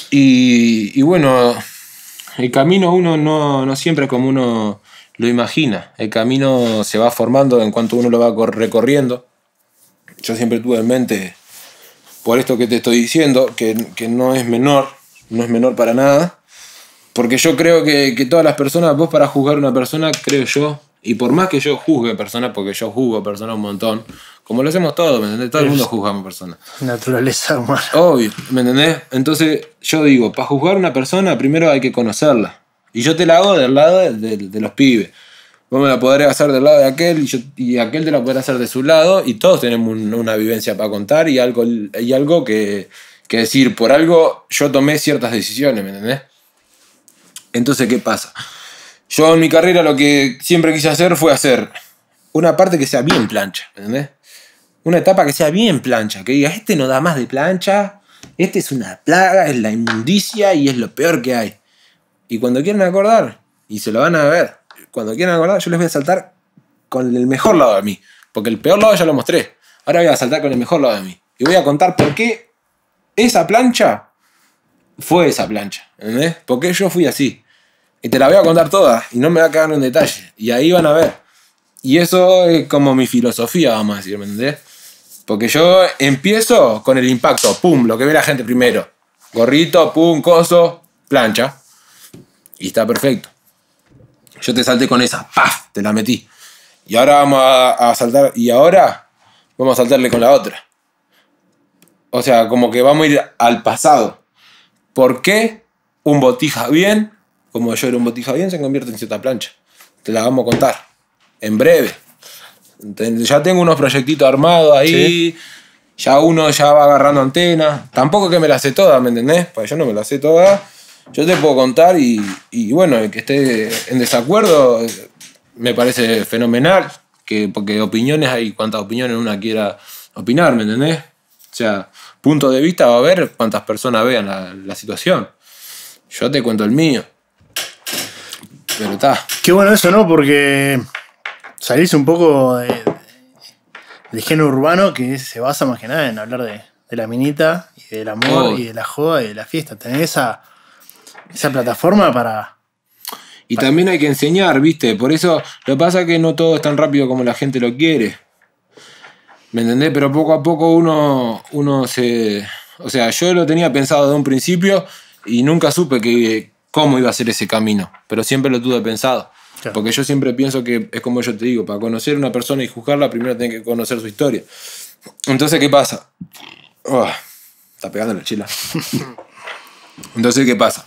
Y bueno, el camino uno no siempre es como uno lo imagina. El camino se va formando en cuanto uno lo va recorriendo. Yo siempre tuve en mente, por esto que te estoy diciendo, que no es menor para nada. Porque yo creo que todas las personas, vos para juzgar a una persona, creo yo, y por más que yo juzgue personas, porque yo juzgo personas un montón, como lo hacemos todos, ¿me entendés? Todo el mundo juzgamos personas. Naturaleza humana. Obvio, ¿me entendés? Entonces yo digo, para juzgar a una persona primero hay que conocerla. Y yo te la hago del lado de los pibes. Vos me la podrás hacer del lado de aquel y aquel te la podrá hacer de su lado, y todos tenemos una vivencia para contar y algo que decir. Por algo yo tomé ciertas decisiones, ¿me entendés? Entonces, ¿qué pasa? Yo en mi carrera lo que siempre quise hacer fue hacer una parte que sea bien plancha, ¿entendés? Una etapa que sea bien plancha, que diga, este no da más de plancha, este es una plaga, es la inmundicia y es lo peor que hay. Y cuando quieran acordar, y se lo van a ver, cuando quieran acordar, yo les voy a saltar con el mejor lado de mí, porque el peor lado ya lo mostré. Ahora voy a saltar con el mejor lado de mí. Y voy a contar por qué esa plancha fue esa plancha, ¿entendés? Porque yo fui así. Y te la voy a contar toda y no me va a quedar en detalle. Y ahí van a ver. Y eso es como mi filosofía, vamos a decir, ¿me entendés? Porque yo empiezo con el impacto, pum, lo que ve la gente primero. Gorrito, pum, coso, plancha. Y está perfecto. Yo te salté con esa, ¡paf! Te la metí. Y ahora vamos a saltar, y ahora vamos a saltarle con la otra. O sea, como que vamos a ir al pasado. ¿Por qué un botija bien, como yo era un botija bien, se convierte en cierta plancha? Te la vamos a contar en breve. Ya tengo unos proyectitos armados ahí. Sí. Ya uno ya va agarrando antena. Tampoco que me la sé toda, ¿me entendés? Porque yo no me la sé toda. Yo te puedo contar y bueno, el que esté en desacuerdo me parece fenomenal. Porque opiniones hay cuantas opiniones una quiera opinar, ¿me entendés? O sea, punto de vista va a haber cuantas personas vean la situación. Yo te cuento el mío. Pero está. Qué bueno eso, ¿no? Porque salirse un poco del género urbano que se basa más que nada en hablar de la minita y del amor y de la joda y de la fiesta. Tener esa plataforma para... Y también hay que enseñar, ¿viste? Por eso lo que pasa es que no todo es tan rápido como la gente lo quiere. ¿Me entendés? Pero poco a poco uno se... O sea, yo lo tenía pensado de un principio y nunca supe cómo iba a ser ese camino. Pero siempre lo tuve pensado. Claro. Porque yo siempre pienso que es como yo te digo, para conocer a una persona y juzgarla, primero tenés que conocer su historia. Entonces, ¿qué pasa? Está pegando la chila. Entonces, ¿qué pasa?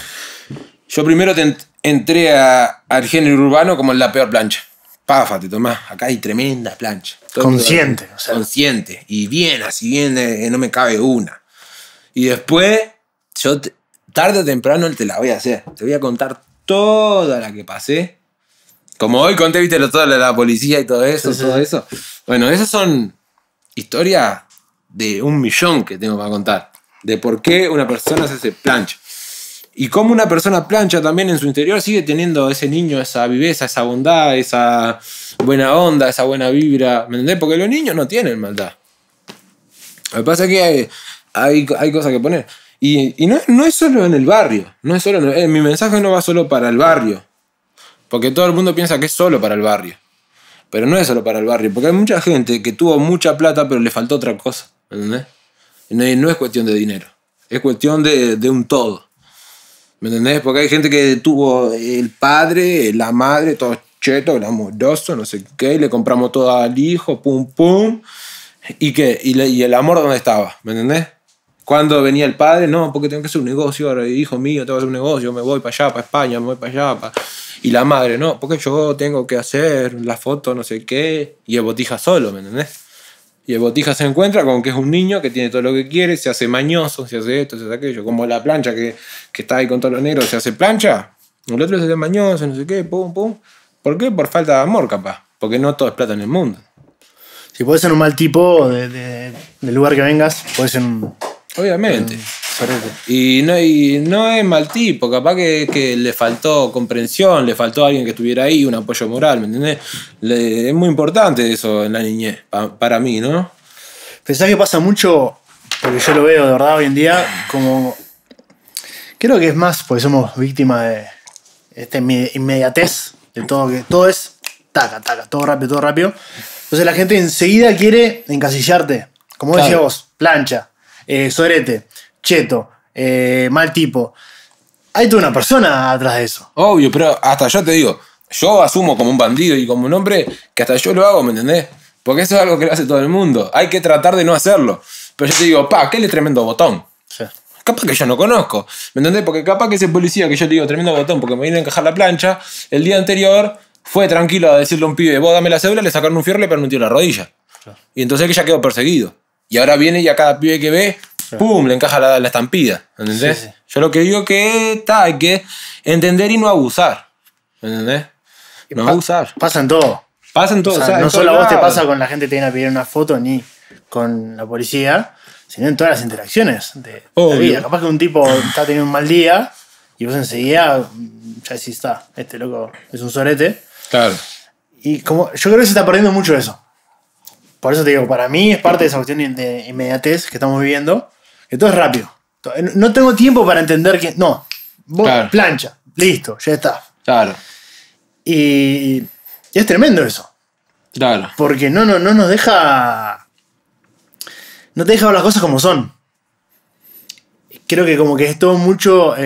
Yo primero entré al género urbano como en la peor plancha. Páfate, Tomás, acá hay tremenda plancha. Consciente. O sea. Consciente. Y bien, así bien, no me cabe una. Y después, yo tarde o temprano te la voy a hacer. Te voy a contar toda la que pasé. Como hoy conté, viste, toda la policía y todo eso, sí, todo eso. Bueno, esas son historias de 1.000.000 que tengo para contar. De por qué una persona se hace plancha. Y cómo una persona plancha también en su interior sigue teniendo ese niño, esa viveza, esa bondad, esa buena onda, esa buena vibra. ¿Me entendés? Porque los niños no tienen maldad. Lo que pasa es que hay cosas que poner. Y no es solo en el barrio. No es solo mi mensaje no va solo para el barrio. Porque todo el mundo piensa que es solo para el barrio. Pero no es solo para el barrio. Porque hay mucha gente que tuvo mucha plata pero le faltó otra cosa. ¿Me entendés? No es cuestión de dinero. Es cuestión de un todo. ¿Me entendés? Porque hay gente que tuvo el padre, la madre, todo cheto, amoroso, no sé qué, y le compramos todo al hijo, pum, pum. ¿Y qué? ¿Y el amor dónde estaba? ¿Me entendés? Cuando venía el padre, no, porque tengo que hacer un negocio, ahora, hijo mío, tengo que hacer un negocio, me voy para allá, para España, me voy para allá, Y la madre, no, porque yo tengo que hacer la foto, no sé qué, y el botija solo, ¿me entendés? Y el botija se encuentra con que es un niño que tiene todo lo que quiere, se hace mañoso, se hace esto, se hace aquello. Como la plancha que está ahí con todos los negros, se hace plancha. El otro se hace mañoso, no sé qué, pum, pum. ¿Por qué? Por falta de amor, capaz. Porque no todo es plata en el mundo. Si puedes ser un mal tipo del lugar que vengas, puedes ser un... Obviamente. Y no es mal tipo, capaz que le faltó comprensión, le faltó alguien que estuviera ahí, un apoyo moral, ¿me entendés? Es muy importante eso en la niñez, para mí, ¿no? Pensás que pasa mucho, porque yo lo veo de verdad hoy en día, como... Creo que es más porque somos víctimas de esta inmediatez, de todo, que todo es taca, todo rápido. Entonces la gente enseguida quiere encasillarte, como decías vos, plancha, sorete, cheto, mal tipo. Hay toda una persona atrás de eso. Obvio, pero hasta yo te digo, yo asumo como un bandido y como un hombre que hasta yo lo hago, ¿me entendés? Porque eso es algo que lo hace todo el mundo. Hay que tratar de no hacerlo. Pero yo te digo, qué le tremendo botón. Sí. Capaz que yo no conozco, ¿me entendés? Porque capaz que ese policía que yo le digo tremendo botón porque me viene a encajar la plancha, el día anterior fue tranquilo a decirle a un pibe, vos dame la cédula, le sacaron un fierro y le pegaron un tiro en la rodilla. Claro. Y entonces que ya quedó perseguido. Y ahora viene y a cada pibe que ve, ¡pum!, le encaja la estampida. ¿Entendés? Sí. Yo lo que digo que hay que entender y no abusar. ¿Entendés? No abusar. Pasa en todo. Pasa en todo. O sea, no solo a vos te pasa con la gente que te viene a pedir una foto ni con la policía, sino en todas las interacciones de la vida. Capaz que un tipo está teniendo un mal día y vos enseguida ya decís, está, este loco es un sorete. Claro. Y como yo creo que se está perdiendo mucho eso. Por eso te digo, para mí es parte de esa cuestión de inmediatez que estamos viviendo, que todo es rápido. No tengo tiempo para entender que... No, vos plancha, listo, ya está. Claro. Y es tremendo eso. Claro. Porque no nos deja... No te deja ver las cosas como son. Creo que como que es todo mucho...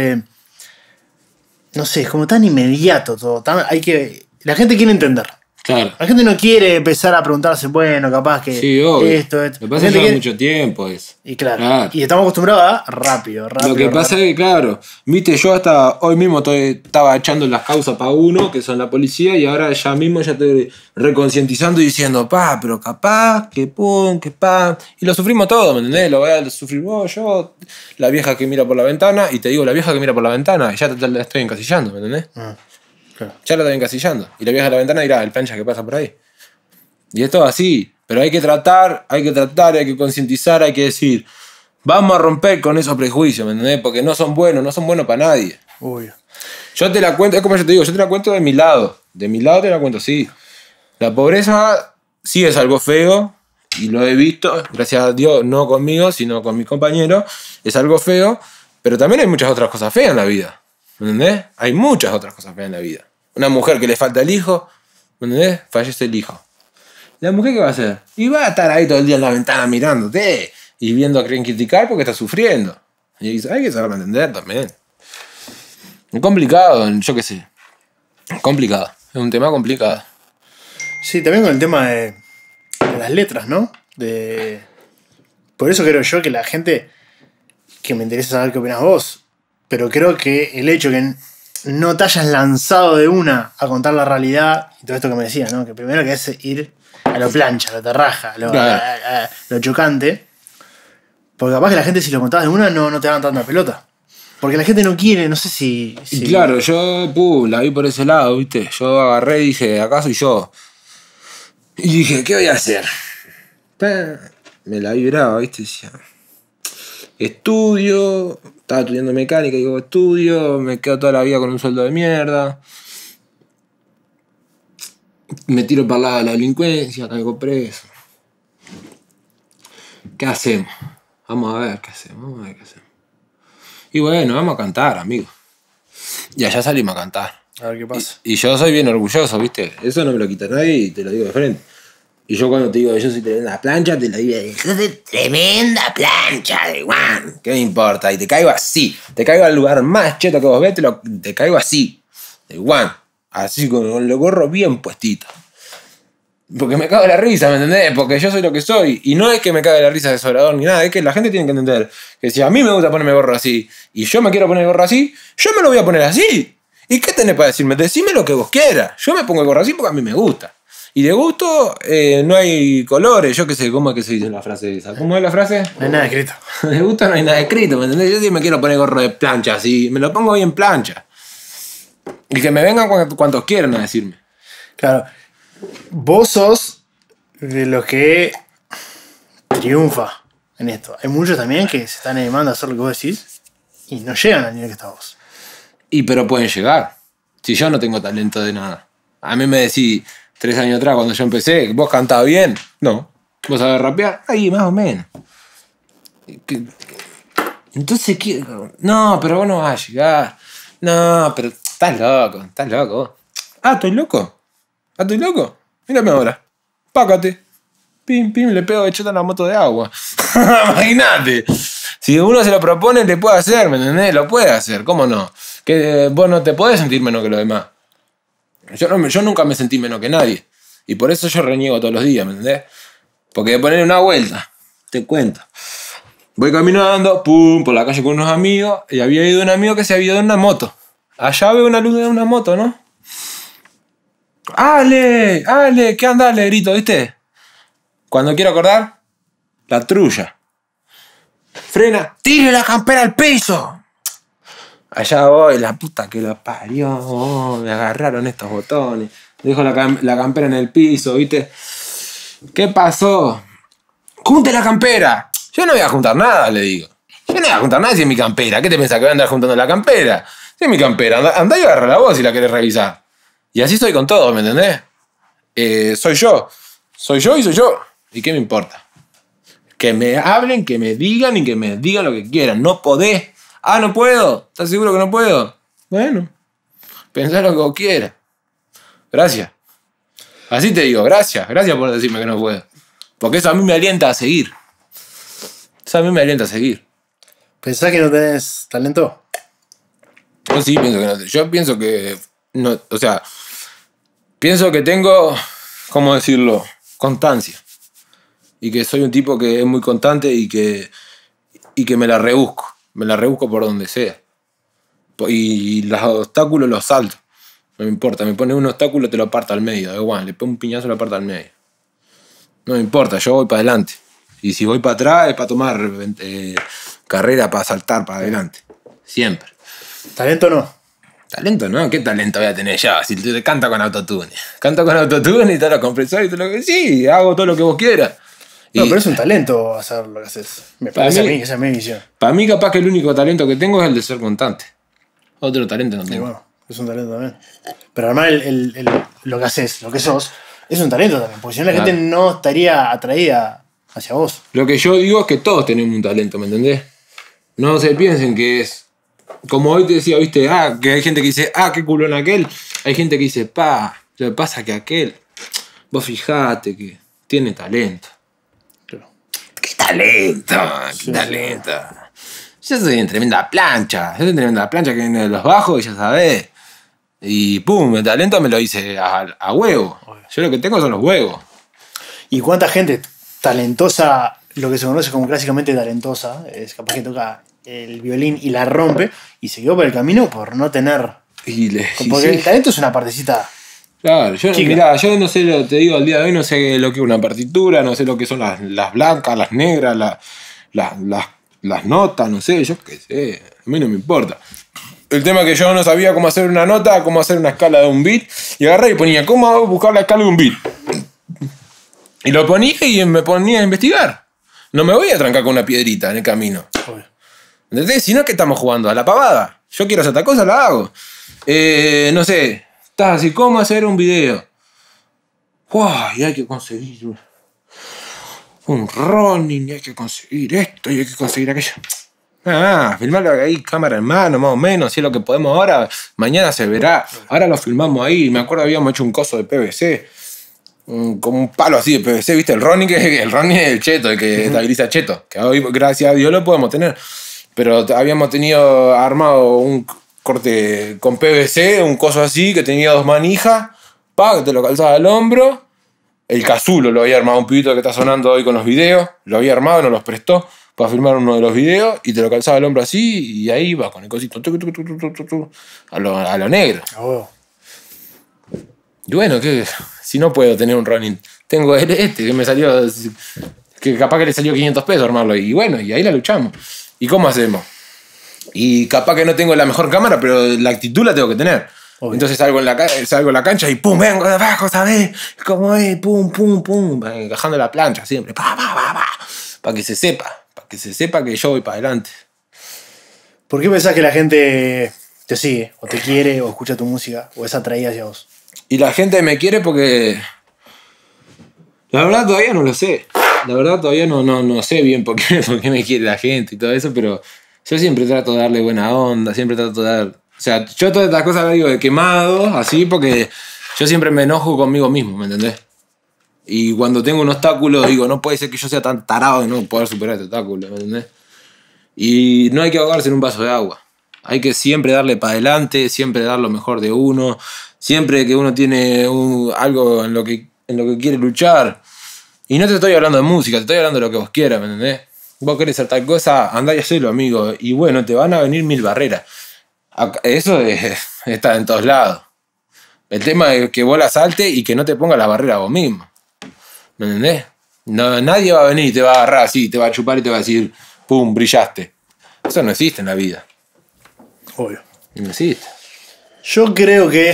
no sé, es como tan inmediato todo. La gente quiere entender. Claro. La gente no quiere empezar a preguntarse, bueno, capaz que sí, obvio. esto. Lo que pasa es que lleva mucho tiempo eso. Y claro. Y estamos acostumbrados a rápido. Lo que pasa es que, claro, viste, yo hasta hoy mismo estaba echando las causas para uno, que son la policía, y ahora ya mismo ya estoy reconcientizando y diciendo, pero capaz, que pum, que pa. Y lo sufrimos todo, ¿me entendés? Lo voy a sufrir vos, yo, la vieja que mira por la ventana, y te digo, la vieja que mira por la ventana, ya la estoy encasillando, ¿me entendés? Claro. Ya la estoy encasillando. Y la vieja de la ventana dirá, el plancha que pasa por ahí. Y es todo así. Pero hay que tratar, hay que concientizar, hay que decir, vamos a romper con esos prejuicios, ¿me entendés? Porque no son buenos para nadie. Uy. Yo te la cuento, es como yo te digo, yo te la cuento de mi lado. De mi lado te la cuento, sí. La pobreza sí es algo feo, y lo he visto, gracias a Dios, no conmigo, sino con mis compañeros. Es algo feo, pero también hay muchas otras cosas feas en la vida. ¿Me entendés? Hay muchas otras cosas feas en la vida. Una mujer que le falta el hijo, ¿me entendés? Fallece el hijo. ¿La mujer qué va a hacer? Y va a estar ahí todo el día en la ventana mirándote y viendo a quién criticar porque está sufriendo. Y hay que saberlo entender también. Es complicado, yo qué sé. Complicado. Es un tema complicado. Sí, también con el tema de las letras, ¿no? Por eso creo yo que la gente, que me interesa saber qué opinas vos, pero creo que el hecho que no te hayas lanzado de una a contar la realidad y todo esto que me decías, ¿no? Que primero que es ir a lo plancha, a lo terraja, a lo chocante. Porque capaz que la gente, si lo contabas de una, no te daban tanta pelota. Porque la gente no quiere, no sé si... Y claro, yo la vi por ese lado, ¿viste? Yo agarré y dije, acá soy yo. Y dije, ¿qué voy a hacer? Me la vibraba, ¿viste? Decía, estudio, estaba estudiando mecánica, digo, estudio, me quedo toda la vida con un sueldo de mierda. Me tiro para el lado de la delincuencia, caigo preso. ¿Qué hacemos? Vamos a ver qué hacemos, Y bueno, vamos a cantar, amigo. Y allá salimos a cantar. A ver qué pasa. Y yo soy bien orgulloso, ¿viste? Eso no me lo quita nadie y te lo digo de frente. Y yo cuando te digo que yo soy tremenda plancha, te lo digo de tremenda plancha, de Juan. ¿Qué me importa? Y te caigo así. Te caigo al lugar más cheto que vos ves, te caigo así. De Juan. Así con el gorro bien puestito. Porque me cago de la risa, ¿me entendés? Porque yo soy lo que soy. Y no es que me cague la risa de sobrador ni nada. Es que la gente tiene que entender que si a mí me gusta ponerme gorro así y yo me quiero poner gorro así, yo me lo voy a poner así. ¿Y qué tenés para decirme? Decime lo que vos quieras. Yo me pongo el gorro así porque a mí me gusta. Y de gusto no hay colores. Yo qué sé, ¿cómo es que se dice la frase esa? ¿Cómo es la frase? No hay nada escrito. De gusto no hay nada escrito, ¿me entendés? Yo sí me quiero poner gorro de plancha así. Me lo pongo bien plancha. Y que me vengan cuantos quieran a decirme. Claro. Vos sos de los que triunfa en esto. Hay muchos también que se están animando a hacer lo que vos decís y no llegan al nivel que estás vos. Y pero pueden llegar. Si yo no tengo talento de nada. A mí me decís 3 años atrás cuando yo empecé, ¿vos cantabas bien? No. ¿Vos sabés rapear? Ahí, más o menos. Entonces, ¿qué? No, pero vos no vas a llegar. No, pero estás loco. Ah, ¿estoy loco? ¿Ah, estoy loco? Mírame ahora. Pácate. Pim, pim, le pego de chota en la moto de agua. Imagínate. Si uno se lo propone, le puede hacer, ¿me entendés? Lo puede hacer, ¿cómo no? Que vos no te podés sentir menos que los demás. Yo nunca me sentí menos que nadie. Y por eso yo reniego todos los días, ¿me entendés? Porque de poner una vuelta, te cuento. Voy caminando, pum, por la calle con unos amigos, y había ido un amigo que se había ido en una moto. Allá veo una luz de una moto, ¿no? ¡Ale! ¿Qué anda? Le grito, ¿viste? Cuando quiero acordar, la trulla. Frena, tire la campera al piso. Allá voy, la puta que lo parió. Oh, me agarraron estos botones. Dejo la campera en el piso, ¿viste? ¿Qué pasó? ¡Junte la campera! Yo no voy a juntar nada, le digo. Yo no voy a juntar nada si es mi campera. ¿Qué te pensás que voy a andar juntando la campera? Si es mi campera, andá y agarra la voz si la querés revisar. Y así estoy con todo, ¿me entendés? Soy yo. Soy yo y soy yo. ¿Y qué me importa? Que me hablen, que me digan y que me digan lo que quieran. No podés. Ah, no puedo. ¿Estás seguro que no puedo? Bueno. Pensá lo que vos quieras. Gracias. Así te digo, gracias. Gracias por decirme que no puedo. Porque eso a mí me alienta a seguir. ¿Pensás que no tenés talento? Yo sí pienso que no. Yo pienso que no, o sea, pienso que tengo, ¿cómo decirlo? Constancia. Y que soy un tipo que es muy constante y que me la rebusco. Me la rebusco por donde sea. Y los obstáculos los salto. No me importa. Me pone un obstáculo, te lo aparto al medio. Da igual, le pongo un piñazo, lo aparto al medio. No me importa, yo voy para adelante. Y si voy para atrás es para tomar carrera, para saltar para adelante. Siempre. ¿Talento no? Talento, ¿no? ¿Qué talento voy a tener yo? Si te canto con autotune. Canto con autotune y todos los compresores y todo lo que... Sí, hago todo lo que vos quieras. No, pero es un talento hacer lo que haces. Me parece a mí, esa es mi visión. Para mí capaz que el único talento que tengo es el de ser constante. Otro talento no tengo. Y bueno, es un talento también. Pero además lo que haces, lo que sos, es un talento también. Porque si no la gente no estaría atraída hacia vos. Lo que yo digo es que todos tenemos un talento, ¿me entendés? No se piensen que es... Como hoy te decía, viste, que hay gente que dice, qué culón aquel. Hay gente que dice, lo que pasa que aquel, vos fijate que... tiene talento. Claro. ¡Qué talento! Sí, ¡Qué talento! Yo soy en tremenda plancha. Yo soy en tremenda plancha que viene de los bajos y ya sabés. Y pum, el talento me lo hice a huevo. Yo lo que tengo son los huevos. ¿Y cuánta gente talentosa, lo que se conoce como clásicamente talentosa, es capaz que toca el violín y la rompe y se quedó por el camino por no tener... Porque el talento es una partecita... Claro, yo, mirá, yo no sé, te digo, al día de hoy no sé lo que es una partitura, no sé lo que son las blancas, las negras, las notas, no sé, yo qué sé, a mí no me importa. El tema es que yo no sabía cómo hacer una nota, cómo hacer una escala de un beat, y agarré y ponía, ¿cómo hago buscar la escala de un beat? Y lo ponía y me ponía a investigar. No me voy a trancar con una piedrita en el camino. ¿Entendés? Si no es que estamos jugando a la pavada. Yo quiero hacer esta cosa, la hago. No sé, estás así, ¿cómo hacer un video? Y hay que conseguir un Ronin, y hay que conseguir esto, y hay que conseguir aquello. Filmarlo ahí, cámara en mano, más o menos, si es lo que podemos ahora. Mañana se verá. Ahora lo filmamos ahí. Me acuerdo habíamos hecho un coso de PVC. Como un palo así de PVC, ¿viste? El Ronin es el cheto, el que estabiliza cheto. Que hoy, gracias a Dios, lo podemos tener. Pero habíamos tenido armado un corte con PVC, un coso así, que tenía 2 manijas. Que te lo calzaba al hombro. El Casulo lo había armado, un pibito que está sonando hoy con los videos. Lo había armado, nos los prestó para filmar uno de los videos. Y te lo calzaba al hombro así. Y ahí va con el cosito a lo negro. Y bueno, que si no puedo tener un Ronin, tengo este que me salió, que capaz que le salió 500 pesos armarlo. Y bueno, y ahí la luchamos. ¿Y cómo hacemos? Y capaz que no tengo la mejor cámara, pero la actitud la tengo que tener. Obvio. Entonces salgo en la cancha y pum, vengo de abajo, ¿sabes? ¿Cómo es? Pum, pum, pum, encajando la plancha siempre. Para que se sepa que yo voy para adelante. ¿Por qué pensás que la gente te sigue, o te quiere, o escucha tu música, o es atraída hacia vos? Y la gente me quiere porque... La verdad todavía no lo sé. La verdad todavía no sé bien por qué me quiere la gente y todo eso, pero yo siempre trato de darle buena onda, siempre trato de dar... O sea, yo todas estas cosas las digo de quemado, así, porque yo siempre me enojo conmigo mismo, ¿me entendés? Y cuando tengo un obstáculo digo, no puede ser que yo sea tan tarado de no poder superar este obstáculo, ¿me entendés? Y no hay que ahogarse en un vaso de agua. Hay que siempre darle para adelante, siempre dar lo mejor de uno, siempre que uno tiene algo en lo que quiere luchar. Y no te estoy hablando de música, te estoy hablando de lo que vos quieras, ¿me entendés? Vos querés hacer tal cosa, andá y hacelo, amigo. Y bueno, te van a venir 1000 barreras. Eso está en todos lados. El tema es que vos la saltes y que no te pongas la barrera vos mismo. ¿Me entendés? No, nadie va a venir y te va a agarrar así, te va a chupar y te va a decir, pum, brillaste. Eso no existe en la vida. Obvio. No existe. Yo creo que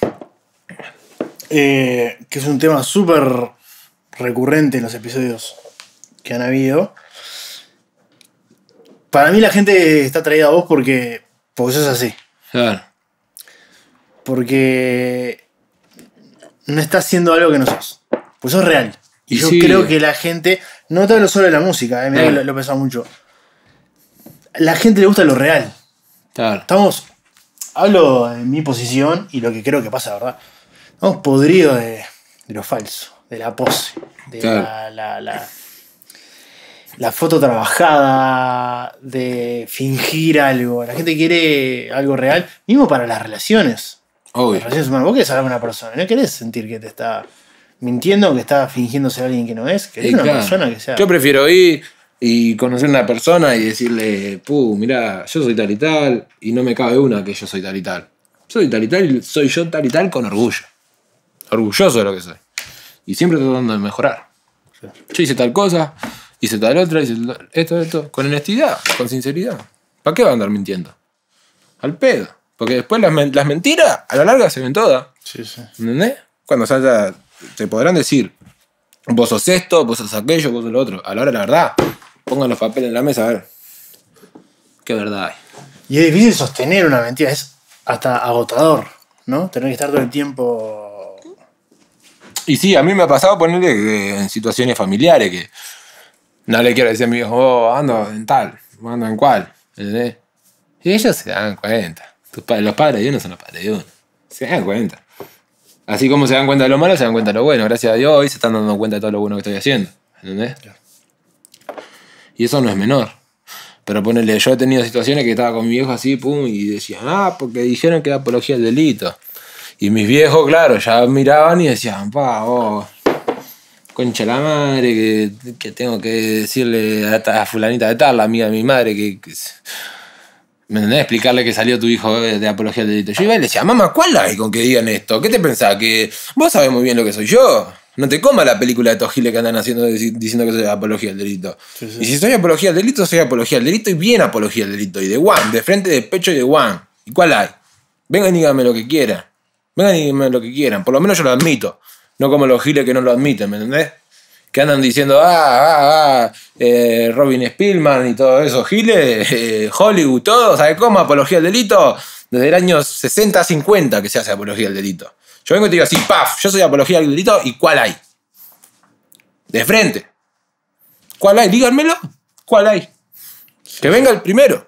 es un tema súper recurrente en los episodios que han habido. Para mí la gente está atraída a vos porque sos así. Claro. Porque no estás haciendo algo que no sos. Pues sos real. Y yo creo que la gente, no te hablo solo de la música, mirá que lo he pensado mucho. La gente le gusta lo real. Claro. Hablo en mi posición y lo que creo que pasa, ¿verdad? Estamos podridos de lo falso, de la pose, de la foto trabajada, de fingir algo. La gente quiere algo real, mismo para las relaciones. Obvio. Las relaciones humanas. Vos querés hablar con una persona, no querés sentir que te está mintiendo, que está fingiendo ser alguien que no es. Querés una persona que sea... Yo prefiero ir y conocer a una persona y decirle, mirá, yo soy tal y no me cabe una que yo soy tal y tal. Soy tal y soy yo tal y tal con orgullo. Orgulloso de lo que soy. Y siempre tratando de mejorar. Sí. Yo hice tal cosa, hice tal otra, hice esto, con honestidad, con sinceridad. ¿Para qué va a andar mintiendo? Al pedo. Porque después las mentiras, a la larga se ven todas. Sí, sí. ¿Entendés? Cuando salga, te podrán decir, vos sos esto, vos sos aquello, vos sos lo otro. A la hora de la verdad, pongan los papeles en la mesa a ver qué verdad hay. Y es difícil sostener una mentira, es hasta agotador, ¿no? Tener que estar todo el tiempo... Y sí, a mí me ha pasado ponerle que en situaciones familiares que no le quiero decir a mi hijo, ando en tal, ando en cual, ¿entendés? Y ellos se dan cuenta. Los padres de uno son los padres de uno. Se dan cuenta. Así como se dan cuenta de lo malo, se dan cuenta de lo bueno. Gracias a Dios, hoy se están dando cuenta de todo lo bueno que estoy haciendo. ¿Entendés? Claro. Y eso no es menor. Pero ponele, yo he tenido situaciones que estaba con mi viejo así, pum, y decían, porque dijeron que era apología del delito. Y mis viejos, claro, ya miraban y decían, concha la madre, que tengo que decirle a fulanita de tal, la amiga de mi madre, ¿me entendés? Explicarle que salió tu hijo de apología del delito. Yo iba y le decía, mamá, ¿cuál hay con que digan esto? ¿Qué te pensás? ¿Que vos sabés muy bien lo que soy yo? No te comas la película de estos giles que andan haciendo diciendo que soy apología del delito. Sí. Y si soy apología del delito, soy apología del delito y bien apología del delito. Y de one, de frente, de pecho y de one. ¿Y cuál hay? Vengan y díganme lo que quieran. Vengan y díganme lo que quieran. Por lo menos yo lo admito. No como los giles que no lo admiten, ¿me entendés? Que andan diciendo, Robin Spielman y todo eso, giles, Hollywood, todo, ¿sabes cómo? Apología del delito. Desde el año 60, 50 que se hace apología del delito. Yo vengo y te digo así, ¡paf! Yo soy apología del delito y ¿cuál hay? De frente. ¿Cuál hay? Díganmelo. ¿Cuál hay? Que venga el primero.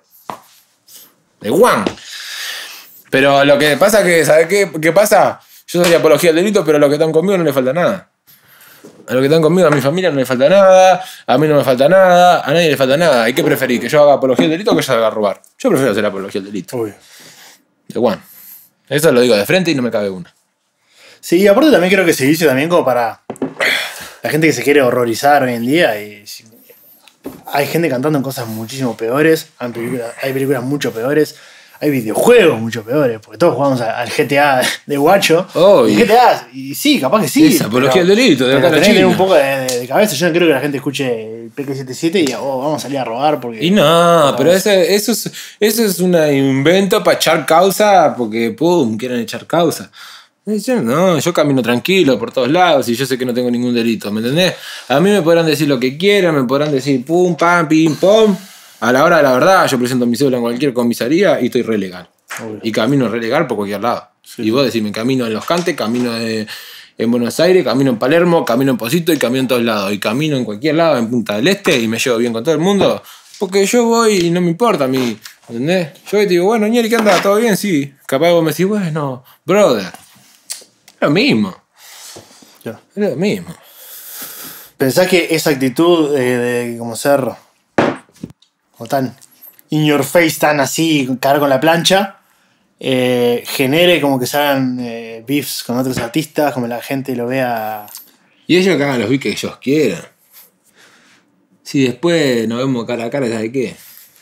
De one. Pero lo que pasa que, ¿sabes qué pasa? Yo soy apología del delito, pero a los que están conmigo no les falta nada. A los que están conmigo, a mi familia no le falta nada, a mí no me falta nada, a nadie le falta nada. ¿Y qué preferís? ¿Que yo haga apología del delito o que yo haga robar? Yo prefiero hacer apología del delito. Obvio. De one. Eso lo digo de frente y no me cabe una. Sí, y aparte también creo que se hizo también como para la gente que se quiere horrorizar hoy en día. Y hay gente cantando en cosas muchísimo peores, hay películas mucho peores, hay videojuegos mucho peores, porque todos jugamos al GTA de guacho. Oh, y GTA, y sí, capaz que sí. Es apología del delito, de acá a la China. Tener un poco de cabeza. Yo no creo que la gente escuche el PK-77 y vamos a salir a robar. Porque, y no, pero eso es un invento para echar causa, porque pum, quieren echar causa. Yo camino tranquilo por todos lados y yo sé que no tengo ningún delito, ¿me entendés? A mí me podrán decir lo que quieran, me podrán decir pum, pam, pim, pom. A la hora de la verdad, yo presento mi cédula en cualquier comisaría y estoy re legal. Y camino re legal por cualquier lado. Sí. Y vos decís, camino en Los Cantes, camino en Buenos Aires, camino en Palermo, camino en Posito y camino en todos lados. Y camino en cualquier lado, en Punta del Este, y me llevo bien con todo el mundo. Porque yo voy y no me importa a mí, ¿entendés? Yo te digo, bueno, Ñeri, ¿qué anda? ¿Todo bien? Sí. Capaz vos me decís, bueno, brother. Es lo mismo. Ya. Es lo mismo. ¿Pensás que esa actitud de como ser como tan in your face, tan así, caer con la plancha, genere como que se hagan beefs con otros artistas, como la gente lo vea? Y ellos que hagan los beefs que ellos quieran. Si después nos vemos cara a cara, ¿sabes qué?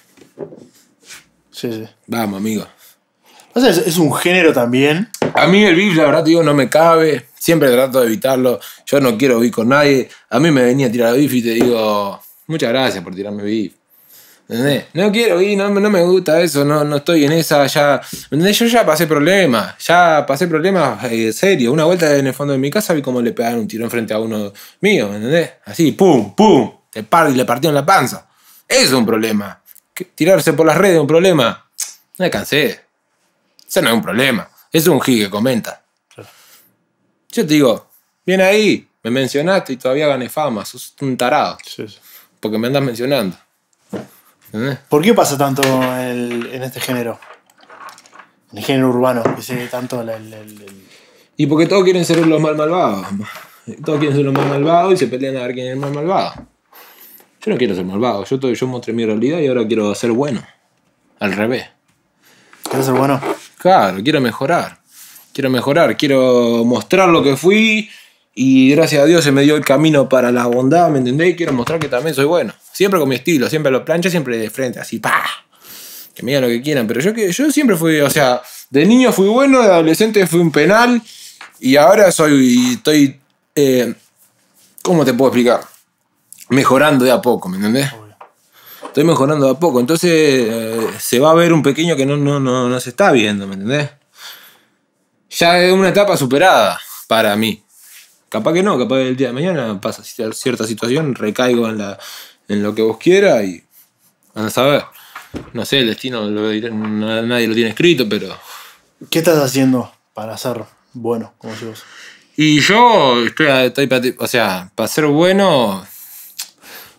Sí. Vamos, amigo. O sea, es un género también. A mí el beef, la verdad, te digo, no me cabe. Siempre trato de evitarlo. Yo no quiero beef con nadie. A mí me venía a tirar beef y te digo, muchas gracias por tirarme beef. ¿Entendés? No quiero beef, no me gusta eso, no estoy en esa ya. ¿Entendés? Yo ya pasé problemas. Serios. Una vuelta en el fondo de mi casa vi cómo le pegaron un tiro enfrente a uno mío, ¿entendés? Así, pum, pum. Le partieron la panza. Eso es un problema. Tirarse por las redes es un problema. No me cansé. Eso no es un problema. Eso es un giga que comenta. Yo te digo, bien ahí, me mencionaste y todavía gané fama. Sos un tarado. Sí. Porque me andas mencionando. ¿Eh? ¿Por qué pasa tanto en este género? En el género urbano, que se ve tanto Y porque todos quieren ser los más malvados. Todos quieren ser los más malvados y se pelean a ver quién es el más malvado. Yo no quiero ser malvado. Yo mostré mi realidad y ahora quiero ser bueno. Al revés. ¿Quieres ser bueno? Claro, quiero mejorar. Quiero mostrar lo que fui y gracias a Dios se me dio el camino para la bondad, ¿me entendés? Y quiero mostrar que también soy bueno. Siempre con mi estilo, siempre lo plancha, siempre de frente, así, ¡pa! Que me digan lo que quieran. Pero yo siempre fui, o sea, de niño fui bueno, de adolescente fui un penal y ahora estoy, ¿cómo te puedo explicar? Mejorando de a poco, ¿me entendés? Estoy mejorando de a poco, entonces se va a ver un pequeño que no se está viendo, ¿me entendés? Ya es una etapa superada para mí. Capaz que no, capaz que el día de mañana pasa cierta situación, recaigo en lo que vos quieras y andás a ver. No sé, el destino nadie lo tiene escrito, pero... ¿Qué estás haciendo para ser bueno, como decís vos? Y yo estoy o sea, para ser bueno...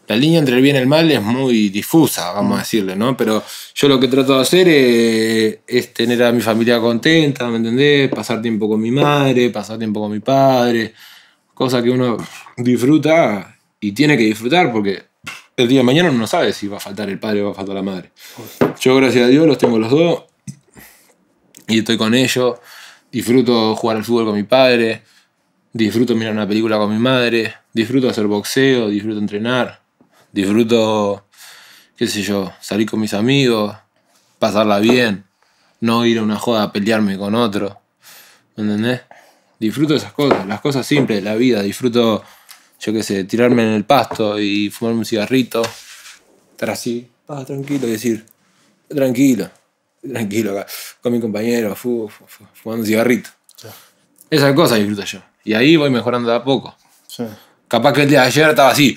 La línea entre el bien y el mal es muy difusa, vamos a decirle, ¿no? Pero yo lo que trato de hacer es tener a mi familia contenta, ¿me entendés? Pasar tiempo con mi madre, pasar tiempo con mi padre, cosa que uno disfruta y tiene que disfrutar porque el día de mañana uno no sabe si va a faltar el padre o va a faltar la madre. Yo, gracias a Dios, los tengo los dos y estoy con ellos. Disfruto jugar al fútbol con mi padre, disfruto mirar una película con mi madre, disfruto hacer boxeo, disfruto entrenar. Disfruto, qué sé yo, salir con mis amigos, pasarla bien, no ir a una joda a pelearme con otro. ¿Me entendés? Disfruto esas cosas, las cosas simples de la vida. Disfruto, yo qué sé, tirarme en el pasto y fumarme un cigarrito. Estar así, tranquilo y decir, tranquilo acá, con mi compañero, fumando un cigarrito. Sí. Esas cosas disfruto yo. Y ahí voy mejorando de a poco. Sí. Capaz que el día de ayer estaba así,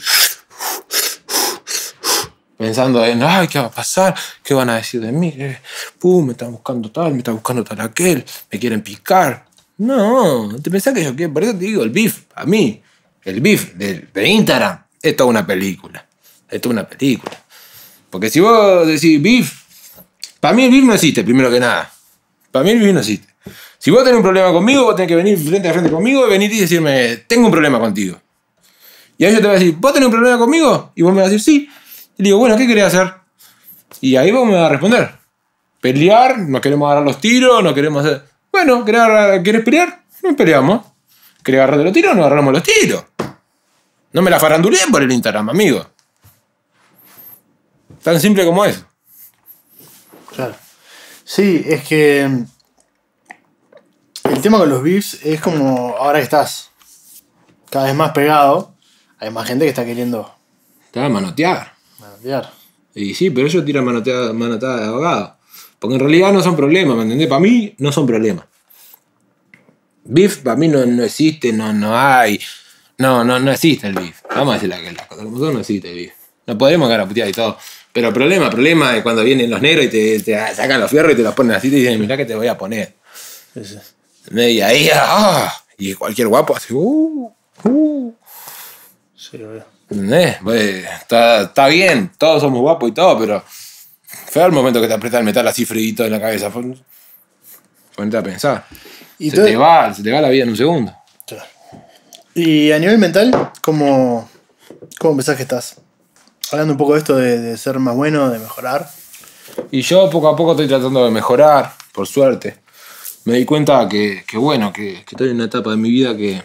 pensando en, ay, ¿qué va a pasar? ¿Qué van a decir de mí? Me están buscando tal, me está buscando tal aquel, me quieren picar. No, te pensás que yo quiero, por eso te digo, el beef, a mí, el beef de Instagram, es toda una película. Es toda una película. Porque si vos decís beef, para mí el beef no existe, primero que nada. Para mí el beef no existe. Si vos tenés un problema conmigo, vos tenés que venir frente a frente conmigo y venir y decirme, tengo un problema contigo. Y ahí yo te voy a decir, ¿vos tenés un problema conmigo? Y vos me vas a decir, sí. Y le digo, bueno, ¿qué querés hacer? Y ahí vos me vas a responder. Pelear, nos queremos agarrar los tiros, no queremos hacer... Bueno, ¿querés pelear? No peleamos. ¿Querés agarrar de los tiros? Nos agarramos los tiros. No me la farandulé por el Instagram, amigo. Tan simple como eso. Claro. Sí, es que el tema con los beefs es como ahora que estás cada vez más pegado, hay más gente que está queriendo... Te va a manotear. Y sí, pero ellos tiran manotada de abogado. Porque en realidad no son problemas, ¿me entendés? Para mí no son problemas. Beef para mí no existe, no hay. No existe el beef. Vamos a decir las cosas como son, no existe el beef. No podemos ganar a putear y todo. Pero el problema es cuando vienen los negros y te sacan los fierros y te los ponen así y te dicen, mirá que te voy a poner. Sí. Y ahí, y cualquier guapo hace, Sí, lo veo. ¿Entendés? Pues, está bien, todos somos guapos y todo, pero fue el momento que te aprieta el metal así frío en la cabeza. Ponete a pensar. ¿Y se te va la vida en un segundo. Y a nivel mental, ¿cómo pensás que estás? Hablando un poco de esto de ser más bueno, de mejorar. Y yo poco a poco estoy tratando de mejorar, por suerte. Me di cuenta que estoy en una etapa de mi vida que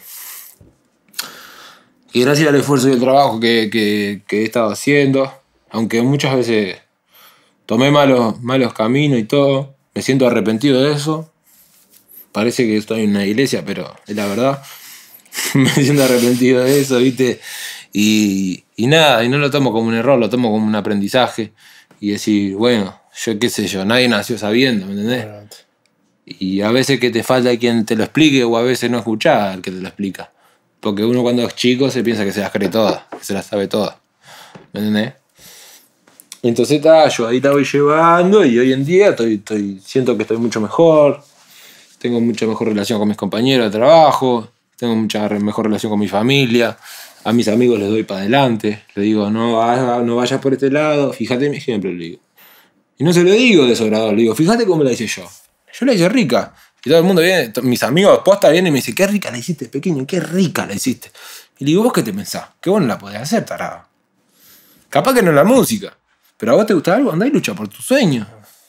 gracias al esfuerzo y el trabajo que he estado haciendo, aunque muchas veces tomé malos caminos y todo, me siento arrepentido de eso. Parece que estoy en una iglesia, pero es la verdad. Me siento arrepentido de eso, ¿viste? Y nada, y no lo tomo como un error, lo tomo como un aprendizaje. Y decir, bueno, yo qué sé yo, nadie nació sabiendo, ¿me entendés? Realmente. Y a veces que te falta quien te lo explique o a veces no escuchás al que te lo explica. Porque uno cuando es chico se piensa que se las cree todas, que se las sabe todas. ¿Me entendés? Entonces yo ahí la voy llevando y hoy en día siento que estoy mucho mejor. Tengo mucha mejor relación con mis compañeros de trabajo. Tengo mucha mejor relación con mi familia. A mis amigos les doy para adelante. Les digo, no vayas por este lado. Fíjate mi ejemplo, le digo. Y no se lo digo de sobrador, le digo, fíjate cómo la hice yo. Yo la hice rica. Y todo el mundo viene, mis amigos posta vienen y me dicen, qué rica la hiciste, pequeño, qué rica la hiciste. Y le digo, ¿vos qué te pensás? Que vos no la podés hacer, tarado. Capaz que no es la música. Pero a vos te gusta algo, andá y lucha por tu sueño.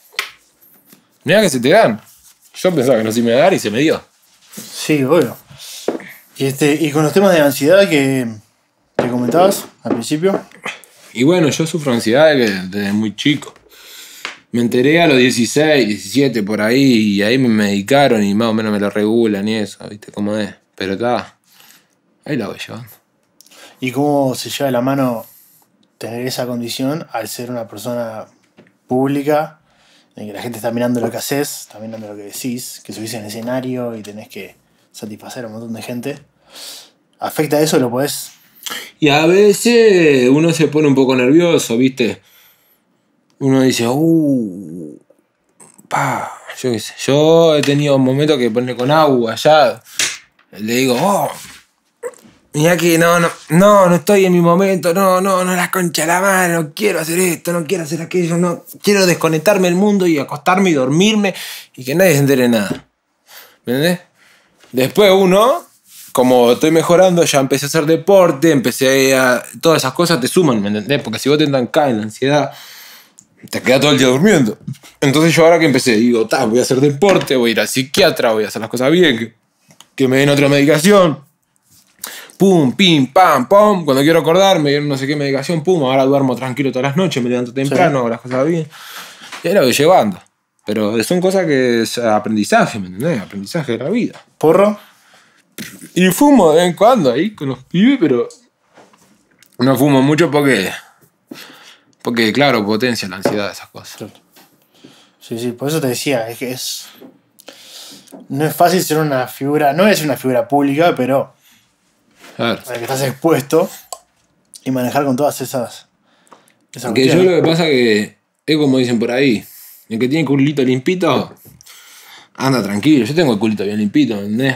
Mirá que se te dan. Yo pensaba que no se me iba a dar y se me dio. Sí, obvio. Y con los temas de ansiedad que comentabas al principio. Y bueno, yo sufro ansiedad desde muy chico. Me enteré a los 16, 17 por ahí, y ahí me medicaron y más o menos me lo regulan y eso, ¿viste cómo es? Pero está, ahí la voy llevando. ¿Y cómo se lleva de la mano tener esa condición al ser una persona pública, en que la gente está mirando lo que haces, está mirando lo que decís, que subís en el escenario y tenés que satisfacer a un montón de gente? ¿Afecta eso? ¿Lo podés? Y a veces uno se pone un poco nervioso, ¿viste? Uno dice, yo qué sé. Yo he tenido momentos que poner con agua allá. Le digo, Mirá que no estoy en mi momento, no, la concha de la mano, no quiero hacer esto, no quiero hacer aquello, no. Quiero desconectarme del mundo y acostarme y dormirme y que nadie se entere de nada. ¿Me entendés? Después uno, como estoy mejorando, ya empecé a hacer deporte, todas esas cosas te suman, ¿me entendés? Porque si vos te caes en la ansiedad, te quedas todo el día durmiendo. Entonces yo ahora que empecé, digo, voy a hacer deporte, voy a ir al psiquiatra, voy a hacer las cosas bien, que me den otra medicación. Pum, pim, pam, pum. Cuando quiero acordar, me dieron no sé qué medicación, pum. Ahora duermo tranquilo todas las noches, me levanto temprano, hago las cosas bien. Y ahí lo voy llevando. Pero son cosas que es aprendizaje, ¿me entendés? Aprendizaje de la vida. ¿Porro? Y fumo de vez en cuando ahí con los pibes, pero no fumo mucho porque claro, potencia la ansiedad de esas cosas. Sí, por eso te decía, es que no es fácil ser una figura, no es una figura pública, pero Claro. que estás expuesto y manejar con todas esas Que yo lo que pasa que es como dicen por ahí, el que tiene culito limpito anda tranquilo. Yo tengo el culito bien limpito, ¿me entendés?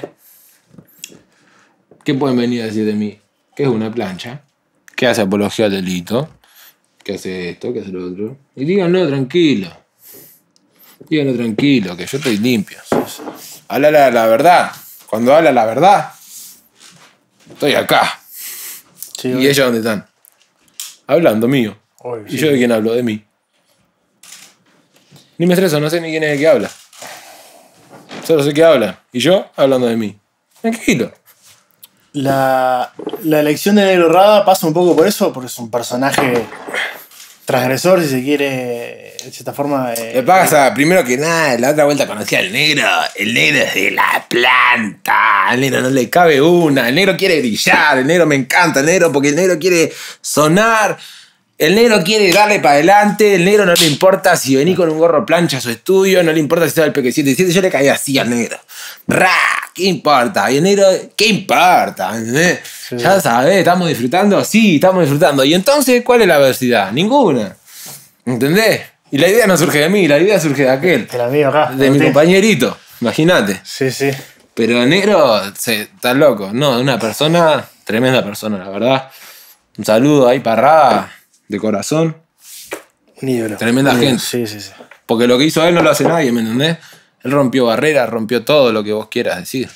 ¿Qué pueden venir a decir de mí? Que es una plancha, que hace apología al delito, que hace esto, que hace lo otro. Y díganlo tranquilo. Díganlo tranquilo, que yo estoy limpio. Habla la verdad. Cuando habla la verdad, estoy acá. Sí, ¿Y ellos dónde están? Hablando mío. Obvio, ¿Y sí. yo de quién hablo? De mí. Ni me estreso, no sé ni quién es el que habla. Solo sé que habla. Y yo hablando de mí. Tranquilo. La elección de Negro Rada pasa un poco por eso, porque es un personaje transgresor, si se quiere, de cierta forma. ¿Qué pasa? Primero que nada, la otra vuelta conocí al negro. El negro es de la planta. Al negro no le cabe una. El negro quiere brillar. El negro me encanta. El negro porque el negro quiere sonar. El negro quiere darle para adelante. El negro no le importa si vení con un gorro plancha a su estudio. No le importa si estaba el PQ77. Yo le caía así al negro. ¡Ra! ¿Qué importa? Y el negro, ¿qué importa? ¿Entendés? Sí. Ya sabés, ¿estamos disfrutando? Sí, estamos disfrutando. ¿Y entonces cuál es la adversidad? Ninguna. ¿Entendés? Y la idea no surge de mí, la idea surge de aquel. El amigo acá. De mi compañerito. Imagínate. Sí. Pero el negro está loco. No, una persona, tremenda persona, la verdad. Un saludo ahí para Rada, de corazón. Un ídolo. Tremenda gente. Sí. Porque lo que hizo él no lo hace nadie, ¿me entendés? Él rompió barreras, rompió todo lo que vos quieras decir.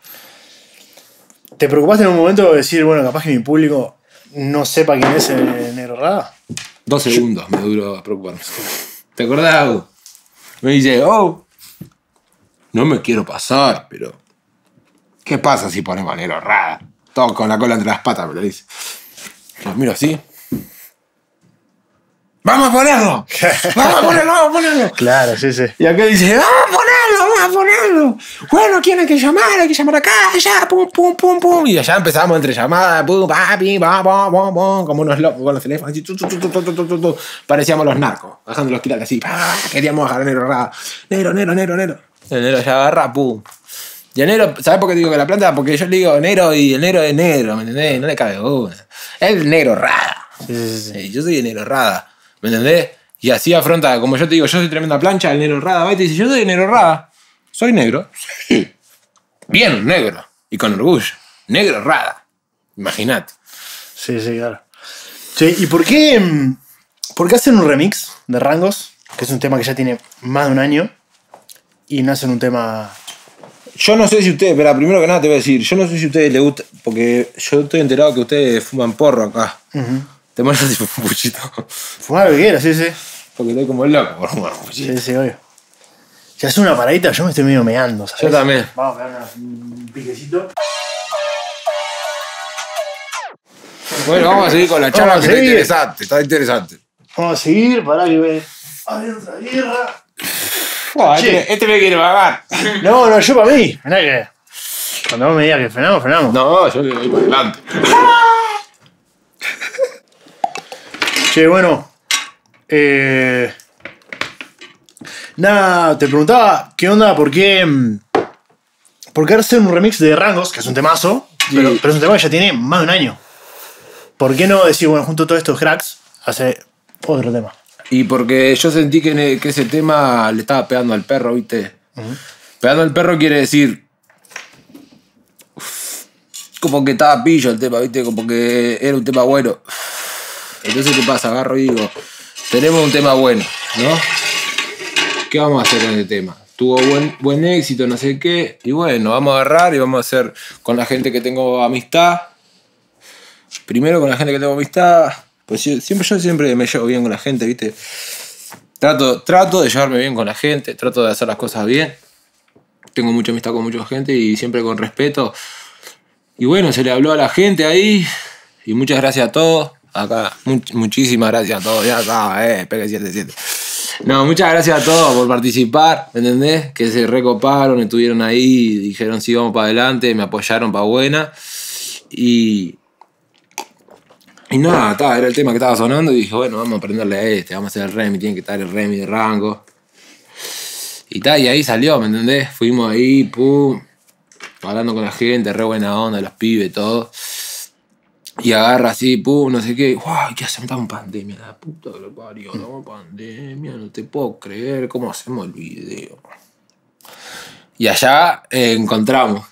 ¿Te preocupaste en un momento de decir, bueno, capaz que mi público no sepa quién es el Negro Rada? 2 segundos me duró preocuparme. ¿Te acordás, Hugo? Me dice, no me quiero pasar, pero ¿qué pasa si ponemos a Negro Rada? Todo con la cola entre las patas, me lo dice. Lo miro así. ¡Vamos a ponerlo! ¡Vamos a ponerlo! Claro, sí. Y aquel dice, vamos a ponerlo. Bueno, ¿quién hay que llamar? Hay que llamar acá, allá, pum, pum, pum, pum. Y allá empezamos entre llamadas, pum, papi, pum, como unos locos con los teléfonos, así, tu. Parecíamos los narcos, bajando los quilates así, queríamos bajar a Negro Rada. Negro. El negro ya agarra, pum. Y el negro, ¿sabes por qué digo que la planta? Porque yo le digo negro y el negro es negro, ¿me entendés? No le cabe una. Es el Negro Rada. Sí. Yo soy el Negro Rada, ¿me entendés? Y así afronta, como yo te digo, yo soy tremenda plancha, el Negro Rada va y te dice, yo soy el Negro Rada. ¿Soy negro? Sí. Bien negro. Y con orgullo. Negro Rada. Imagínate. Sí, claro. Sí, ¿y por qué hacen un remix de Rangos? Que es un tema que ya tiene más de un año. Y no hacen un tema... Yo no sé si ustedes, pero primero que nada te voy a decir, yo no sé si a ustedes les gusta, porque yo estoy enterado que ustedes fuman porro acá. Te mueres así un puchito. Fumar lo que quieras, sí. Porque estoy como el loco por fumar un puchito. Sí, obvio. Si haces una paradita, yo me estoy medio meando, ¿sabes? Yo también. Vamos a pegar un piquecito. Bueno, vamos a seguir con la charla que está interesante. Vamos a seguir, pará que ve. Hay otra guerra. Este me quiere pagar. No, yo para mí. Mirá que. Cuando vos me digas que frenamos. No, yo le doy para adelante. Che, bueno. Nada, te preguntaba, ¿qué onda? ¿Por qué hacer un remix de Rangos, que es un temazo, Sí. pero es un tema que ya tiene más de un año? ¿Por qué no decir, bueno, junto a todos estos cracks, hace otro tema? Y porque yo sentí que ese tema le estaba pegando al perro, ¿viste? Pegando al perro quiere decir... como que estaba pillo el tema, ¿viste? Como que era un tema bueno. Entonces, ¿qué pasa? Agarro y digo, tenemos un tema bueno, ¿no? ¿Qué vamos a hacer con el tema? Tuvo buen éxito, no sé qué. Y bueno, vamos a agarrar y vamos a hacer con la gente que tengo amistad. Primero con la gente que tengo amistad. Pues yo siempre me llevo bien con la gente, ¿viste? Trato de llevarme bien con la gente, trato de hacer las cosas bien. Tengo mucha amistad con mucha gente y siempre con respeto. Y bueno, se le habló a la gente ahí. Y muchas gracias a todos. Acá, muchísimas gracias a todos. Ya está, PK77. No, muchas gracias a todos por participar, ¿me entendés? Que se recoparon, estuvieron ahí, dijeron sí, vamos para adelante, me apoyaron para buena. Y nada, era el tema que estaba sonando y dije, bueno, vamos a aprenderle a vamos a hacer el Remy, tiene que estar el Remy de Rango. Y ahí salió, ¿me entendés? Fuimos ahí, pum, hablando con la gente, re buena onda, los pibes, todo. Y agarra así, pum, no sé qué. ¡Guau! ¿Qué hacemos? Estamos en pandemia, la puta que lo parió. Estamos en pandemia, no te puedo creer. ¿Cómo hacemos el video? Y allá encontramos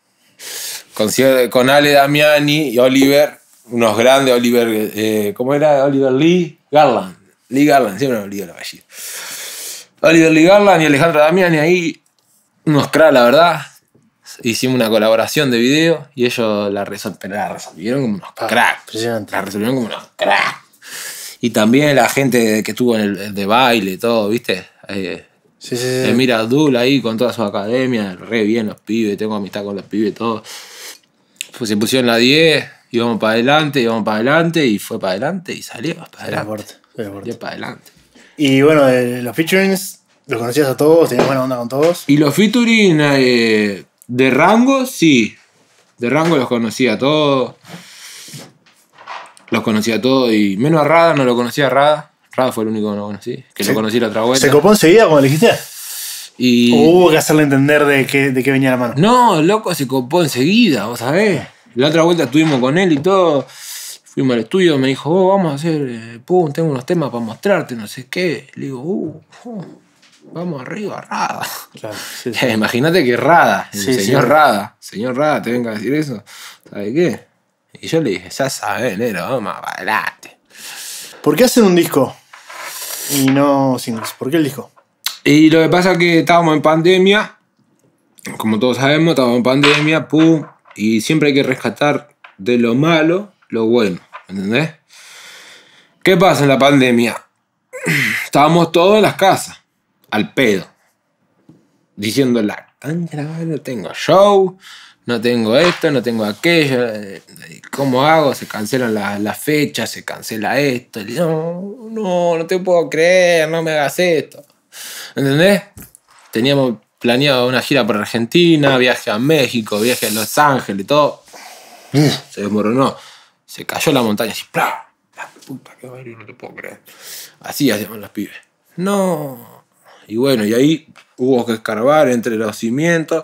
con Ale Damiani y Oliver, unos grandes, Oliver, ¿cómo era? Oliver Lee Garland. Lee Garland, siempre me olvido el apellido. Oliver Lee Garland y Alejandro Damiani ahí, unos cracks, la verdad. Hicimos una colaboración de video y ellos la resolvieron como unos cracks. La resolvieron como unos cracks. Y también la gente que estuvo en el de baile y todo, ¿viste? Sí. Mira Abdul ahí con toda su academia, re bien los pibes, tengo amistad con los pibes, todo. Pues se pusieron la 10, íbamos para adelante, y fue para adelante y salió para adelante. Salió para adelante. Y bueno, los featurings, ¿los conocías a todos? ¿Tenías buena onda con todos? Y los featuring de Rango, sí. De Rango los conocía a todos. Y menos a Rada, no lo conocía a Rada. Rada fue el único que no conocí. Que lo conocí la otra vuelta. ¿Se copó enseguida cuando le dijiste? Y... hubo que hacerle entender de qué venía la mano. No, el loco se copó enseguida, vos sabés. La otra vuelta estuvimos con él y todo. Fuimos al estudio, me dijo, vamos a hacer, tengo unos temas para mostrarte, no sé qué. Le digo, vamos arriba, Rada. Claro, sí. Imagínate que Rada, el señor Rada, te venga a decir eso. ¿Sabe qué? Y yo le dije, ya sabes, negro, vamos para adelante. ¿Por qué hacer un disco y no singles? ¿Por qué el disco? Y lo que pasa es que estábamos en pandemia, como todos sabemos, estábamos en pandemia, y siempre hay que rescatar de lo malo lo bueno, ¿entendés? ¿Qué pasa en la pandemia? Estábamos todos en las casas, al pedo, diciendo no tengo show, no tengo esto, no tengo aquello, ¿cómo hago? Se cancelan las fechas, se cancela esto, no te puedo creer, no me hagas esto, ¿entendés? Teníamos planeado una gira por Argentina, viaje a México, viaje a Los Ángeles, todo, se desmoronó, se cayó la montaña así, ¡plá! La puta que baile, no te puedo creer. Así hacíamos los pibes. No. Y bueno, y ahí hubo que escarbar entre los cimientos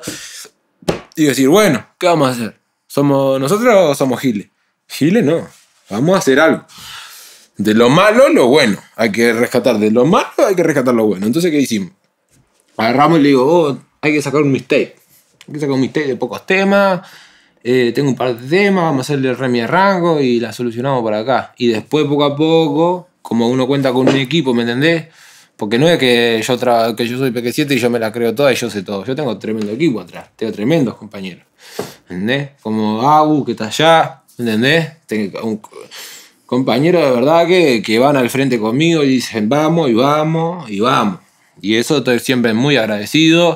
y decir, bueno, ¿qué vamos a hacer? ¿Somos nosotros o somos giles? Giles no. Vamos a hacer algo. De lo malo, lo bueno. Hay que rescatar de lo malo, hay que rescatar lo bueno. Entonces, ¿qué hicimos? Agarramos y le digo, hay que sacar un mixtape. Hay que sacar un mixtape de pocos temas. Tengo un par de temas, vamos a hacerle el Remy de Rango y la solucionamos por acá. Y después, poco a poco, como uno cuenta con un equipo, ¿me entendés? Porque no es que yo soy PK7 y yo me la creo toda y yo sé todo. Yo tengo tremendo equipo atrás, tengo tremendos compañeros. ¿Entendés? Como Agu, que está allá, ¿entendés? Tengo un compañero de verdad que van al frente conmigo y dicen vamos y vamos y vamos. Y eso estoy siempre muy agradecido.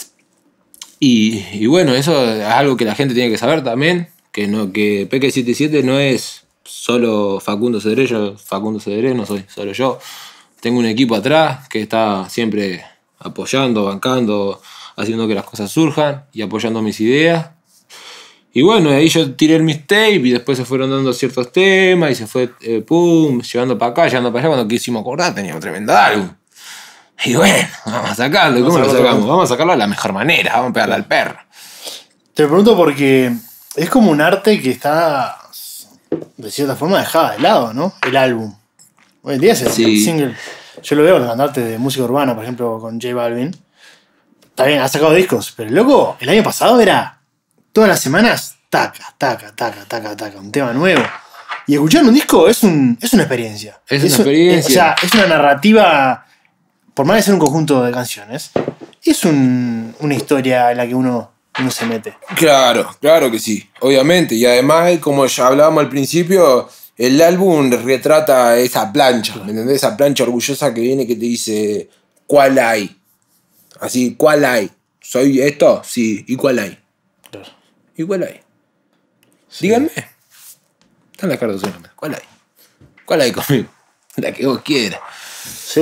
Y bueno, eso es algo que la gente tiene que saber también, que PK77 no es solo Facundo Cedré, no soy solo yo. Tengo un equipo atrás que está siempre apoyando, bancando, haciendo que las cosas surjan y apoyando mis ideas. Y bueno, ahí yo tiré el mixtape y después se fueron dando ciertos temas y se fue, llevando para acá, llevando para allá. Cuando quisimos acordar tenía un tremendo álbum. Y bueno, vamos a sacarlo. ¿Y cómo lo sacamos? Vamos a sacarlo de la mejor manera. Vamos a pegarle al perro. Te lo pregunto porque es como un arte que está, de cierta forma, dejada de lado, ¿no? El álbum. Hoy en día es el single. Yo lo veo en los cantantes de música urbana, por ejemplo, con J Balvin. Está bien, ha sacado discos, pero el loco, el año pasado era todas las semanas taca, taca, taca, taca, taca, un tema nuevo. Y escuchar un disco es una experiencia. Es una experiencia. O sea, es una narrativa, por más de ser un conjunto de canciones, es una historia en la que uno se mete. Claro, claro que sí, obviamente. Y además, como ya hablábamos al principio, el álbum retrata esa plancha, ¿me entendés? Esa plancha orgullosa que viene que te dice, ¿cuál hay? Así, ¿cuál hay? ¿Soy esto? Sí, ¿y cuál hay? Claro. ¿Y cuál hay? Sí. Díganme. Están las cartas solamente. ¿Cuál hay? ¿Cuál hay conmigo? La que vos quieras. Sí.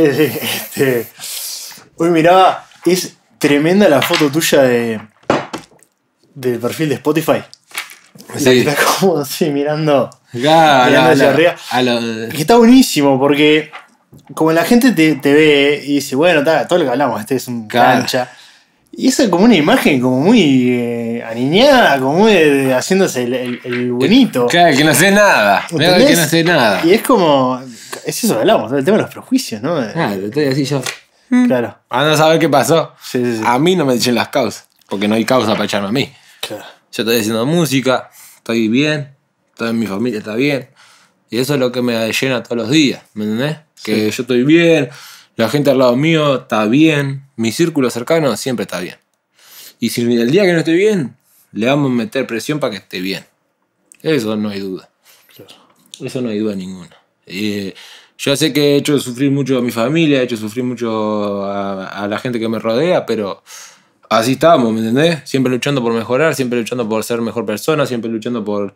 Hoy miraba, es tremenda la foto tuya del perfil de Spotify. Sí. Está como así mirando hacia arriba. Que está buenísimo porque como la gente te ve y dice, bueno, todo lo que hablamos, este es un cancha. Y eso es como una imagen como muy aniñada, como muy haciéndose el bonito. Claro, que no sé nada. ¿Entendés? Que no sé nada. Y es como, es eso que hablamos, el tema de los prejuicios, ¿no? Claro, estoy así yo. Claro. Anda a saber qué pasó. Sí. A mí no me dicen las causas, porque no hay causa para echarme a mí. Claro. Yo estoy haciendo música, estoy bien, toda mi familia está bien. Y eso es lo que me llena todos los días, ¿me entendés? Que yo estoy bien, la gente al lado mío está bien, mi círculo cercano siempre está bien. Y si el día que no esté bien, le vamos a meter presión para que esté bien. Eso no hay duda. Claro. Eso no hay duda ninguna. Yo sé que he hecho sufrir mucho a mi familia, he hecho sufrir mucho a la gente que me rodea, pero así estamos, ¿me entendés? Siempre luchando por mejorar, siempre luchando por ser mejor persona, siempre luchando por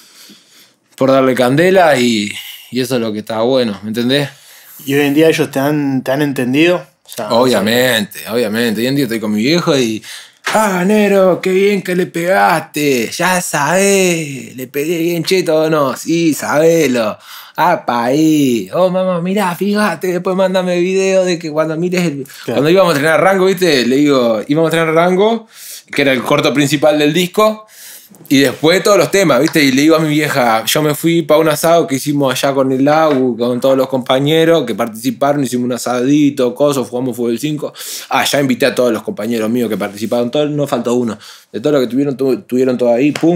darle candela y eso es lo que está bueno, ¿me entendés? ¿Y hoy en día ellos te han entendido? O sea, obviamente. Hoy en día estoy con mi viejo y... Ah, Nero, qué bien que le pegaste. Ya sabés, le pegué bien cheto o no. Sí, sabelo. Apa ahí. Oh, mamá, mirá, fíjate. Después mándame video de que cuando mires... Claro. Cuando íbamos a entrenar Rango, ¿viste? Le digo, íbamos a entrenar Rango, que era el corto principal del disco. Y después todos los temas, ¿viste? Y le digo a mi vieja, yo me fui para un asado que hicimos allá con el Lagu, con todos los compañeros que participaron, hicimos un asadito, cosas, jugamos fútbol 5. Ya invité a todos los compañeros míos que participaron, todos, no faltó uno. De todo lo que tuvieron todo ahí, pum.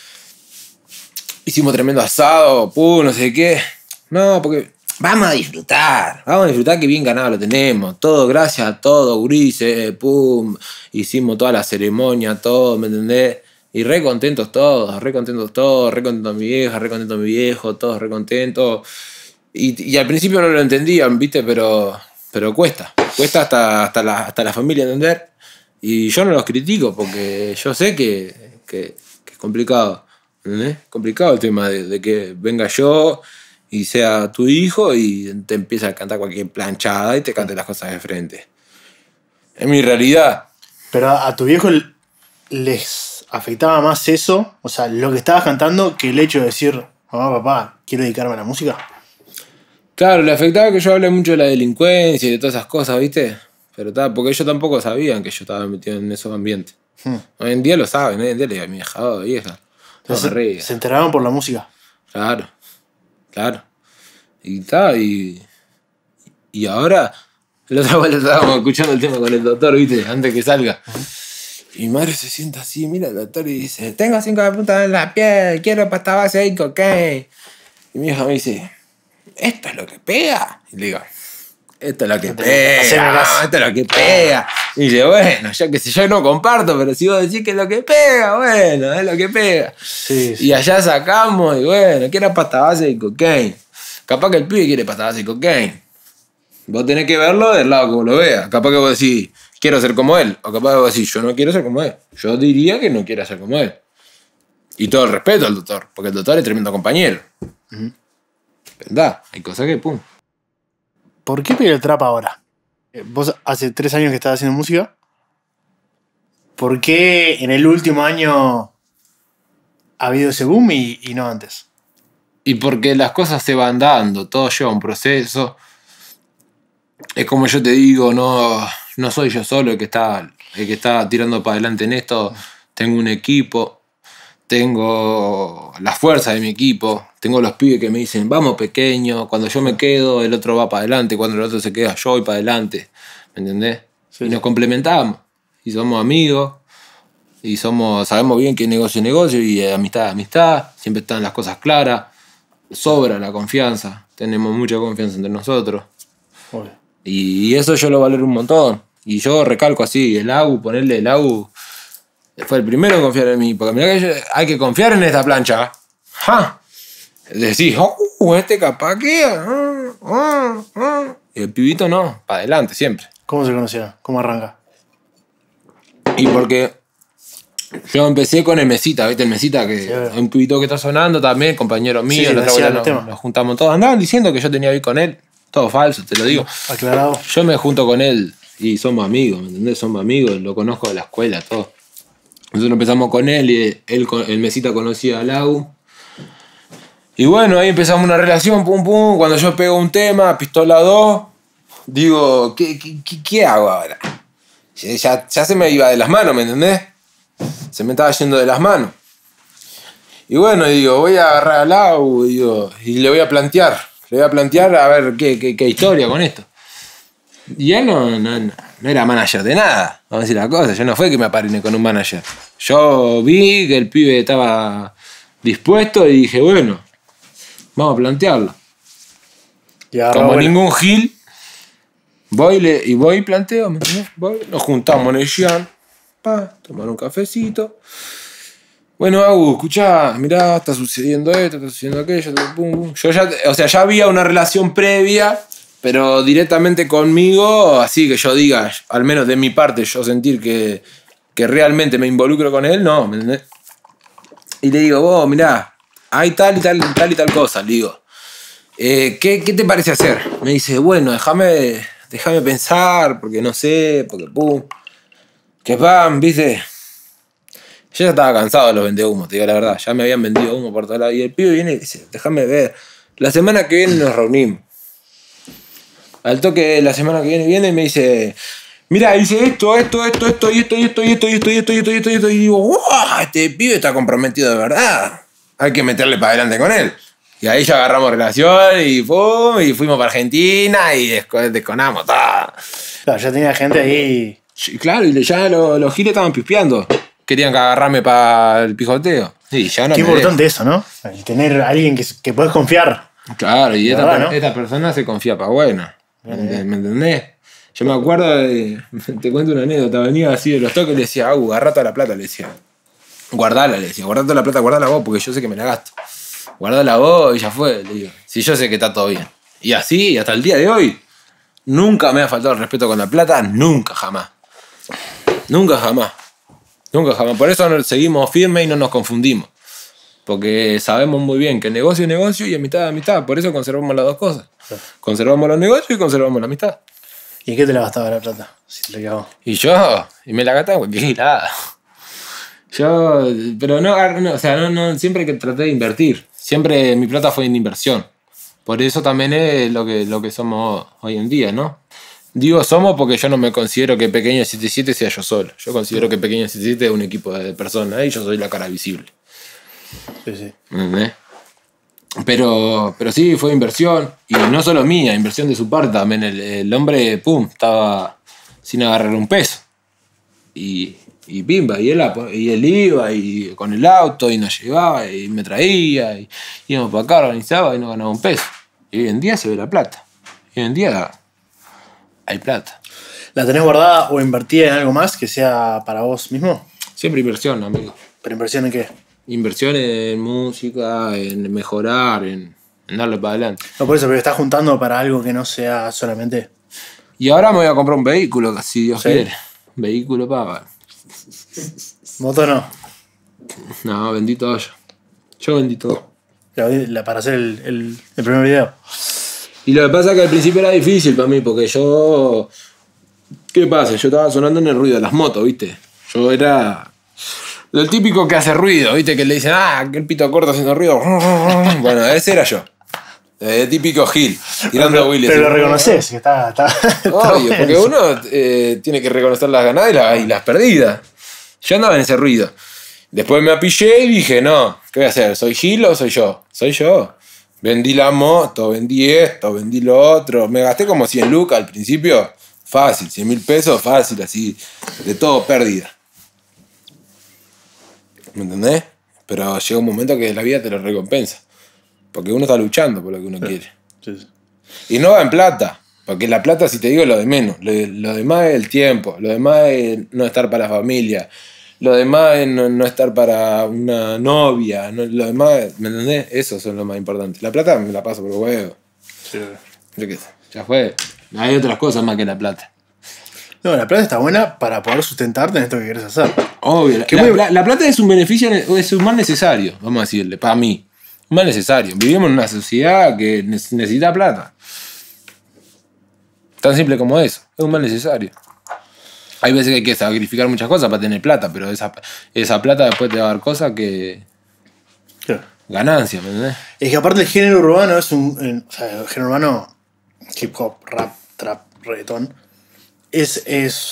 Hicimos tremendo asado, pum, no sé qué. No, porque vamos a disfrutar que bien ganado lo tenemos. Todo, gracias a todos, gurises, pum. Hicimos toda la ceremonia, todo, ¿me entendés? Y re contentos todos, re contento mi vieja, re contento mi viejo, todos re contentos. Y al principio no lo entendían, ¿viste? Pero cuesta hasta la familia entender. Y yo no los critico porque yo sé que es complicado, ¿entendés? Complicado el tema de que venga yo y sea tu hijo y te empieza a cantar cualquier planchada y te cante las cosas de frente. Es mi realidad. Pero a tu viejo les afectaba más eso, o sea, lo que estabas cantando, que el hecho de decir, mamá, papá, quiero dedicarme a la música. Claro, le afectaba que yo hable mucho de la delincuencia y de todas esas cosas, ¿viste? Pero porque ellos tampoco sabían que yo estaba metido en esos ambientes. Hoy en día lo saben, hoy en día le digo a mi vieja. Entonces, se enteraron por la música. Claro. Y ahora, la otra vuelta estábamos escuchando el tema con el doctor, ¿viste? Antes que salga. Y mi madre se sienta así, mira al doctor y dice, tengo 5 de punta en la piel, quiero pasta base y cocaine. Y mi hija me dice, ¿esto es lo que pega? Y le digo, esto es lo que pega. Y dice, bueno, ya que si yo no comparto, pero si vos decís que es lo que pega, bueno, es lo que pega. Sí. Y allá sacamos y bueno, quiero pasta base y cocaine. Capaz que el pibe quiere pasta base y cocaine. Vos tenés que verlo del lado que vos lo veas. Capaz que vos decís, quiero ser como él. O capaz que vos decís, yo no quiero ser como él. Yo diría que no quiero ser como él. Y todo el respeto al doctor, porque el doctor es tremendo compañero. ¿Verdad? Hay cosas que pum. ¿Por qué pega el trap ahora? Vos hace 3 años que estás haciendo música. ¿Por qué en el último año ha habido ese boom y no antes? Y porque las cosas se van dando, todo lleva un proceso. Es como yo te digo, no soy yo solo el que está tirando para adelante en esto. Tengo un equipo, tengo la fuerza de mi equipo, tengo los pibes que me dicen, vamos pequeño, cuando yo me quedo, el otro va para adelante, cuando el otro se queda, yo voy para adelante. ¿Me entendés? Sí. Y nos complementamos, y somos amigos, Y sabemos bien que negocio es negocio y amistad es amistad. Siempre están las cosas claras. Sobra la confianza. Tenemos mucha confianza entre nosotros. Obvio. Y eso yo lo valoro un montón. Y yo recalco así, el Agu fue el primero en confiar en mí. Porque mirá que hay que confiar en esta plancha. ¡Ja! Decís, este capaz que... Y el pibito no, para adelante siempre. ¿Cómo se conocieron? ¿Cómo arranca? Y porque yo empecé con el Mesita, ¿viste? El Mesita, que Sí, es un pibito que está sonando también, compañero mío. Sí, la otra decía vuelta los temas. nos juntamos todos. Andaban diciendo que yo tenía que ir con él. Todo falso, te lo digo. Aclarado. Yo me junto con él y somos amigos, ¿me entendés? Somos amigos, lo conozco de la escuela, todo. Nosotros empezamos con él y el Mesita conocía a Lau. Y bueno, ahí empezamos una relación, pum pum. Cuando yo pego un tema, Pistola 2, digo, ¿qué hago ahora? Ya se me iba de las manos, ¿me entendés? Se me estaba yendo de las manos. Y bueno, digo, voy a agarrar a Lau, digo, y le voy a plantear. Le voy a plantear a ver qué historia con esto. Y él no era manager de nada, vamos a decir la cosa. Yo no fue que me aparené con un manager. Yo vi que el pibe estaba dispuesto y dije, bueno, vamos a plantearlo. Como ningún gil, voy y planteo, ¿me entendés? Nos juntamos en el Jean, tomar un cafecito. Bueno, Agu, escuchá, mirá, está sucediendo esto, está sucediendo aquello, pum, pum. Yo ya había una relación previa, pero directamente conmigo, así que yo diga, al menos de mi parte, yo sentir que realmente me involucro con él, no, ¿me entendés? Y le digo, vos, mirá, hay tal y tal cosa, le digo. ¿Qué te parece hacer? Me dice, bueno, déjame pensar, porque no sé, porque pum. Que pam, viste. Yo ya estaba cansado de los vendehumos, te digo la verdad. Ya me habían vendido humo por todos lados. Y el pibe viene y dice, déjame ver. La semana que viene nos reunimos. Al toque, la semana que viene y me dice, mira, dice esto. Y digo, wow, este pibe está comprometido de verdad. Hay que meterle para adelante con él. Y ahí ya agarramos relación y pum, y fuimos para Argentina y desconamos todo. Claro, ya tenía gente ahí. Claro, y ya los giles estaban pispeando. Querían agarrarme para el pijoteo. Sí, ya no. Qué importante eso, ¿no? El tener a alguien que puedes confiar. Claro, y ¿no? esta persona se confía para buena. ¿Me entendés? Yo me acuerdo te cuento una anécdota, venía así de los toques y le decía, agarrá toda la plata, le decía. Guardala, le decía, guardá toda la plata, guardala vos, porque yo sé que me la gasto. Guardala vos y ya fue, le digo. Si yo sé que está todo bien. Y así, hasta el día de hoy, nunca me ha faltado el respeto con la plata, nunca, jamás. Nunca, jamás. Nunca, jamás. Por eso seguimos firmes y no nos confundimos. Porque sabemos muy bien que negocio es negocio y amistad es amistad. Por eso conservamos las dos cosas. Sí. Conservamos los negocios y conservamos la amistad. ¿Y qué te la gastaba la plata? Si te la quedaba. Y me la gastaba cualquier girada. Pero no, siempre que traté de invertir. Siempre mi plata fue en inversión. Por eso también es lo que somos hoy en día, ¿no? Digo somos porque yo no me considero que Pequeño 77 sea yo solo. Yo considero que Pequeño 77 es un equipo de personas y yo soy la cara visible. Sí. ¿Entendés? Pero sí, fue inversión. Y no solo mía, inversión de su parte también. El hombre, pum, estaba sin agarrar un peso. Y pimba, y él iba y con el auto y nos llevaba y me traía y íbamos para acá, organizaba y no ganaba un peso. Y hoy en día se ve la plata. Y hoy en día hay plata. ¿La tenés guardada o invertida en algo más que sea para vos mismo? Siempre inversión, amigo. ¿Pero inversión en qué? Inversión en música, en mejorar, en darle para adelante. No, por eso, pero estás juntando para algo que no sea solamente... Y ahora me voy a comprar un vehículo, si Dios quiere. Un vehículo para... ¿Moto no? No, vendí todo yo. Yo vendí todo. Para hacer el primer video. Y lo que pasa es que al principio era difícil para mí, porque yo... ¿Qué pasa? Yo estaba sonando en el ruido de las motos, ¿viste? Yo era... Lo típico que hace ruido, ¿viste? Que le dicen, que el pito corto haciendo ruido. Bueno, ese era yo. Típico Gil, tirando Willy. Pero lo reconoces, que está obvio, porque uno tiene que reconocer las ganadas y las perdidas. Yo andaba en ese ruido. Después me apillé y dije, no, ¿qué voy a hacer? ¿Soy Gil o soy yo? Soy yo. Vendí la moto, vendí esto, vendí lo otro. Me gasté como 100 lucas al principio. Fácil, 100.000 pesos, fácil, así. De todo pérdida. ¿Me entendés? Pero llega un momento que la vida te lo recompensa. Porque uno está luchando por lo que uno quiere. Sí. Y no va en plata. Porque la plata, si te digo, es lo de menos. Lo demás es el tiempo. Lo demás es no estar para la familia. Lo demás es no estar para una novia. Lo demás, ¿me entendés? Eso son lo más importante. La plata me la paso por huevo. Sí. Yo qué sé, ya fue. Hay otras cosas más que la plata. No, la plata está buena para poder sustentarte en esto que quieres hacer. Obvio. La plata es un beneficio, es un mal necesario, vamos a decirle, para mí. Un mal necesario. Vivimos en una sociedad que necesita plata. Tan simple como eso. Es un mal necesario. Hay veces que hay que sacrificar muchas cosas para tener plata, pero esa plata después te va a dar cosas que... Claro. Ganancia, ¿me entendés? Es que aparte el género urbano es un... O sea, el género urbano, hip hop, rap, trap, reggaetón, es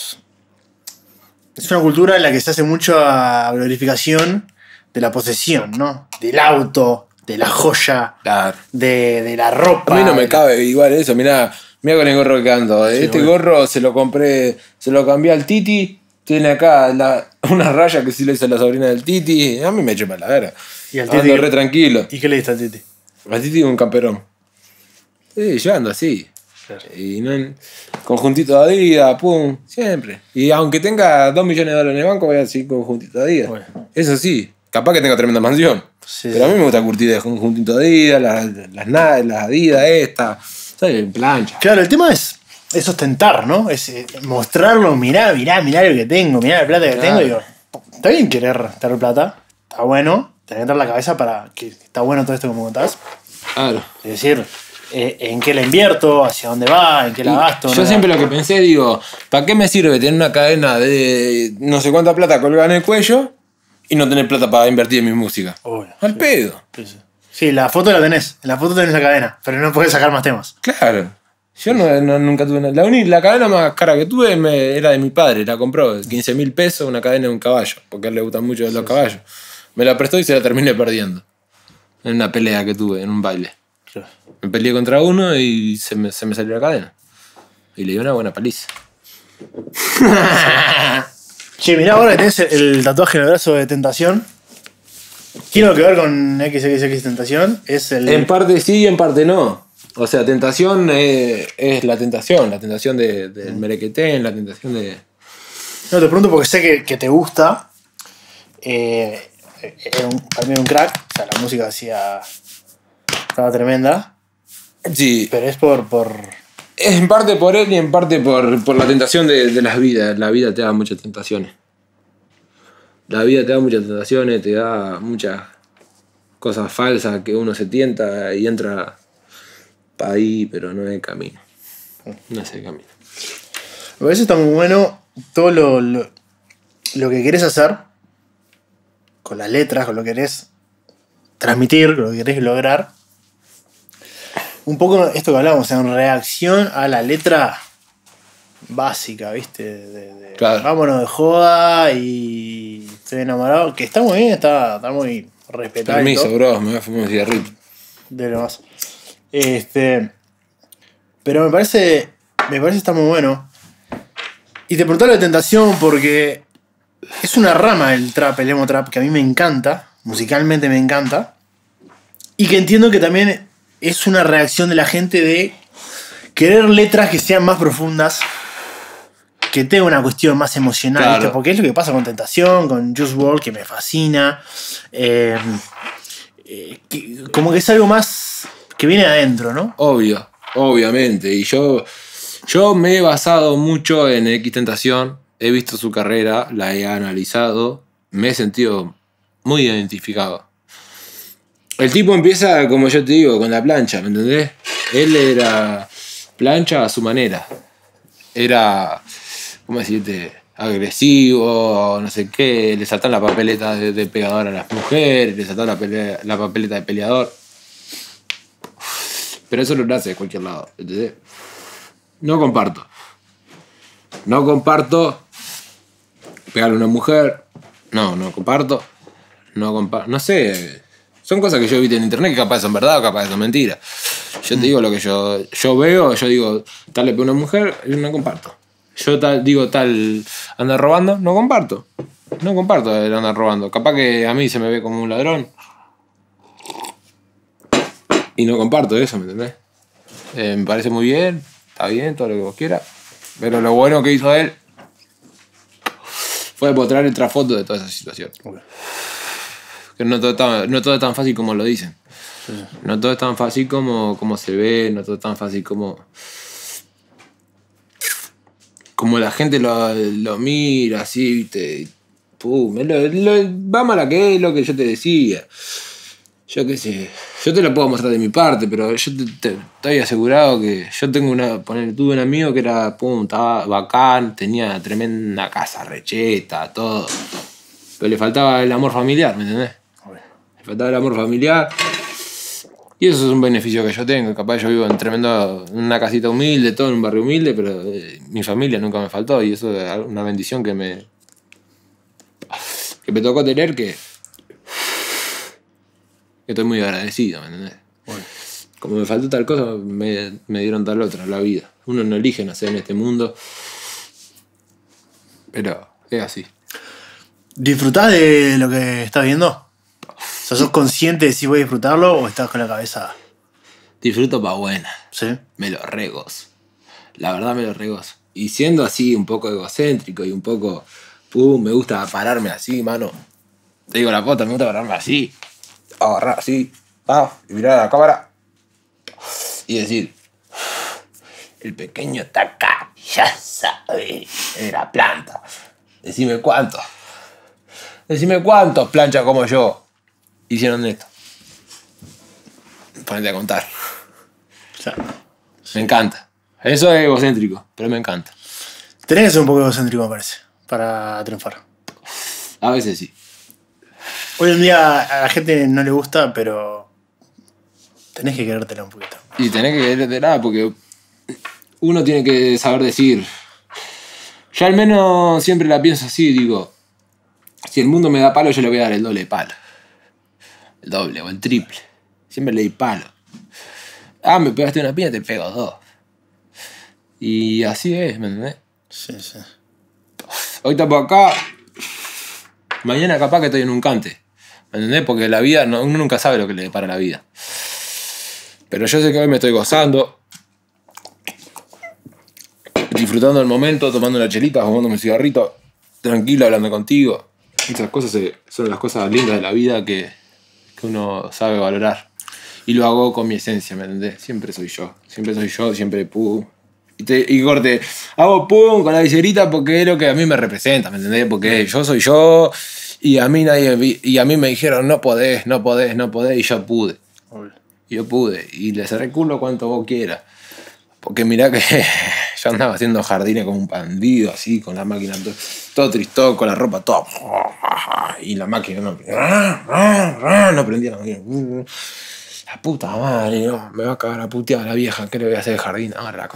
una cultura en la que se hace mucha glorificación de la posesión, ¿no? Del auto, de la joya, Claro. de la ropa. A mí no me cabe igual eso, mirá con el gorro que ando. Sí, Este bueno. gorro se lo compré, se lo cambié al Titi. Tiene acá una raya que sí le hizo la sobrina del Titi. A mí me echa para la vera. Y al Ando Titi- re tranquilo. ¿Y qué le diste al Titi? Al Titi un camperón. Sí, yo ando así. Claro. Y no, conjuntito de Adidas, pum, siempre. Y aunque tenga $2 millones en el banco, voy a decir conjuntito de Adidas. Bueno. Eso sí, capaz que tenga tremenda mansión. Sí. Pero a mí me gusta curtir de conjuntito de Adidas, las Adidas estas. ¿Sabes? En plancha. Claro, el tema es ostentar, ¿no? Es mostrarlo, mirá lo que tengo, mirá la plata que Claro. tengo. Y digo, está bien querer tener plata, está bueno, tener que entrar la cabeza para que está bueno todo esto como contás. Claro. Es decir, en qué la invierto, hacia dónde va, en qué la gasto. Yo siempre lo que pensé, digo, ¿para qué me sirve tener una cadena de no sé cuánta plata colgada en el cuello y no tener plata para invertir en mi música? Obvio, Al sí. pedo. Sí, la foto la tenés, en la foto tenés la cadena, pero no podés sacar más temas. Claro. Yo nunca tuve nada. La cadena más cara que tuve era de mi padre. La compró, 15.000 pesos, una cadena de un caballo. Porque a él le gustan mucho los caballos. Me la prestó y se la terminé perdiendo. En una pelea que tuve, en un baile. Claro. Me peleé contra uno y se me salió la cadena. Y le di una buena paliza. Che, mirá ahora que tenés el tatuaje en el brazo de Tentación. Tiene que ver con XXX Tentación. Es el. En parte sí y en parte no. O sea, tentación es la tentación del merequetén, la tentación de... No, te pregunto porque sé que te gusta. Para mí era un crack. O sea, la música estaba tremenda. Sí, Pero es por. en parte por él y en parte por la tentación de las vidas. La vida te da muchas tentaciones. La vida te da muchas tentaciones, te da muchas cosas falsas que uno se tienta y entra para ahí, pero no es el camino. No es el camino. Me parece está muy bueno todo lo que querés hacer con las letras, con lo que querés transmitir, con lo que querés lograr. Un poco esto que hablábamos, en reacción a la letra básica, ¿viste? Claro. Vámonos de joda y estoy enamorado, que está muy bien, está muy respetable. y Permiso, todo. bro, me voy a fumar un cigarrito. De lo más. Pero me parece está muy bueno. Y te preguntaba de Tentación porque es una rama del trap, el emo trap, que a mí me encanta, musicalmente me encanta. Y que entiendo que también es una reacción de la gente de querer letras que sean más profundas, que tengan una cuestión más emocional, Claro. ¿viste? Porque es lo que pasa con Tentación, con Juice WRLD, que me fascina. Como que es algo más que viene de adentro, ¿no? Obviamente. Y yo me he basado mucho en X Tentación. He visto su carrera, la he analizado. Me he sentido muy identificado. El tipo empieza, como yo te digo, con la plancha, ¿me entendés? Él era plancha a su manera. Era, ¿cómo decirte? Agresivo, no sé qué. Le saltan la papeleta de pegador a las mujeres, le saltan la papeleta de peleador. Pero eso lo hace de cualquier lado, ¿entendés? No comparto pegarle a una mujer. No comparto. No sé. Son cosas que yo he visto en internet que capaz son verdad o capaz son mentiras. Yo te digo lo que yo veo. Yo digo, tal le pega a una mujer, yo no comparto. Yo digo, tal anda robando, no comparto. No comparto el andar robando. Capaz que a mí se me ve como un ladrón. Y no comparto eso, ¿me entendés? Me parece muy bien, está bien, todo lo que vos quieras. Pero lo bueno que hizo él fue mostrar el trasfondo de toda esa situación. Okay. Que no todo es tan fácil como lo dicen. Sí. No todo es tan fácil como se ve, no todo es tan fácil como la gente lo mira así, ¿viste? Pum, va mala que es lo que yo te decía. Yo qué sé, yo te lo puedo mostrar de mi parte, pero yo te estoy asegurado que yo tuve un amigo que era, estaba bacán, tenía tremenda casa recheta, todo. Pero le faltaba el amor familiar, ¿me entendés? Le faltaba el amor familiar. Y eso es un beneficio que yo tengo. Capaz yo vivo en una casita humilde, todo en un barrio humilde, pero mi familia nunca me faltó. Y eso es una bendición que me tocó tener, que estoy muy agradecido, ¿me entendés? Bueno, como me faltó tal cosa, me dieron tal otra, la vida. Uno no elige nacer en este mundo, pero es así. ¿Disfrutás de lo que estás viendo? O sea, ¿sos consciente de si voy a disfrutarlo o estás con la cabeza? Disfruto pa' buena. Sí. Me lo regozo. La verdad me lo regozo. Y siendo así un poco egocéntrico y un poco... me gusta pararme así, mano. Te digo la pota, me gusta pararme así. Agarrar así. Y mirar a la cámara. Y decir... El pequeño está acá. Ya sabe. De la planta. Decime cuántos. Decime cuántos planchas como yo hicieron esto. Ponete a contar. Claro. Me encanta. Eso es egocéntrico, pero me encanta. Tenés que ser un poco egocéntrico, me parece, para triunfar. A veces sí. Hoy en día a la gente no le gusta, pero tenés que querértela un poquito. Y tenés que querértela porque uno tiene que saber decir. Yo al menos siempre la pienso así, digo, si el mundo me da palo, yo le voy a dar el doble de palo. El doble o el triple. Siempre le di palo. Me pegaste una piña, te pego dos. Y así es, ¿me entendés? Sí, sí. Hoy tapo acá. Mañana capaz que estoy en un cante. ¿Me entendés? Porque la vida, uno nunca sabe lo que le depara la vida. Pero yo sé que hoy me estoy gozando. Disfrutando el momento, tomando una chelita, fumando un cigarrito. Tranquilo, hablando contigo. Esas cosas son las cosas lindas de la vida que uno sabe valorar. Y lo hago con mi esencia, ¿me entendés? Siempre soy yo, siempre pum. Y corte, hago pum con la viserita porque es lo que a mí me representa, ¿me entendés? Porque yo soy yo y a mí me dijeron no podés, y yo pude. Yo pude y le cerré el culo cuanto vos quieras. Porque mirá que yo andaba haciendo jardines como un bandido, así, con la máquina todo tristón, con la ropa toda... Y la máquina no prendía la máquina. La puta madre, no, me va a cagar a putear la vieja, ¿qué le voy a hacer de jardín? Ahora,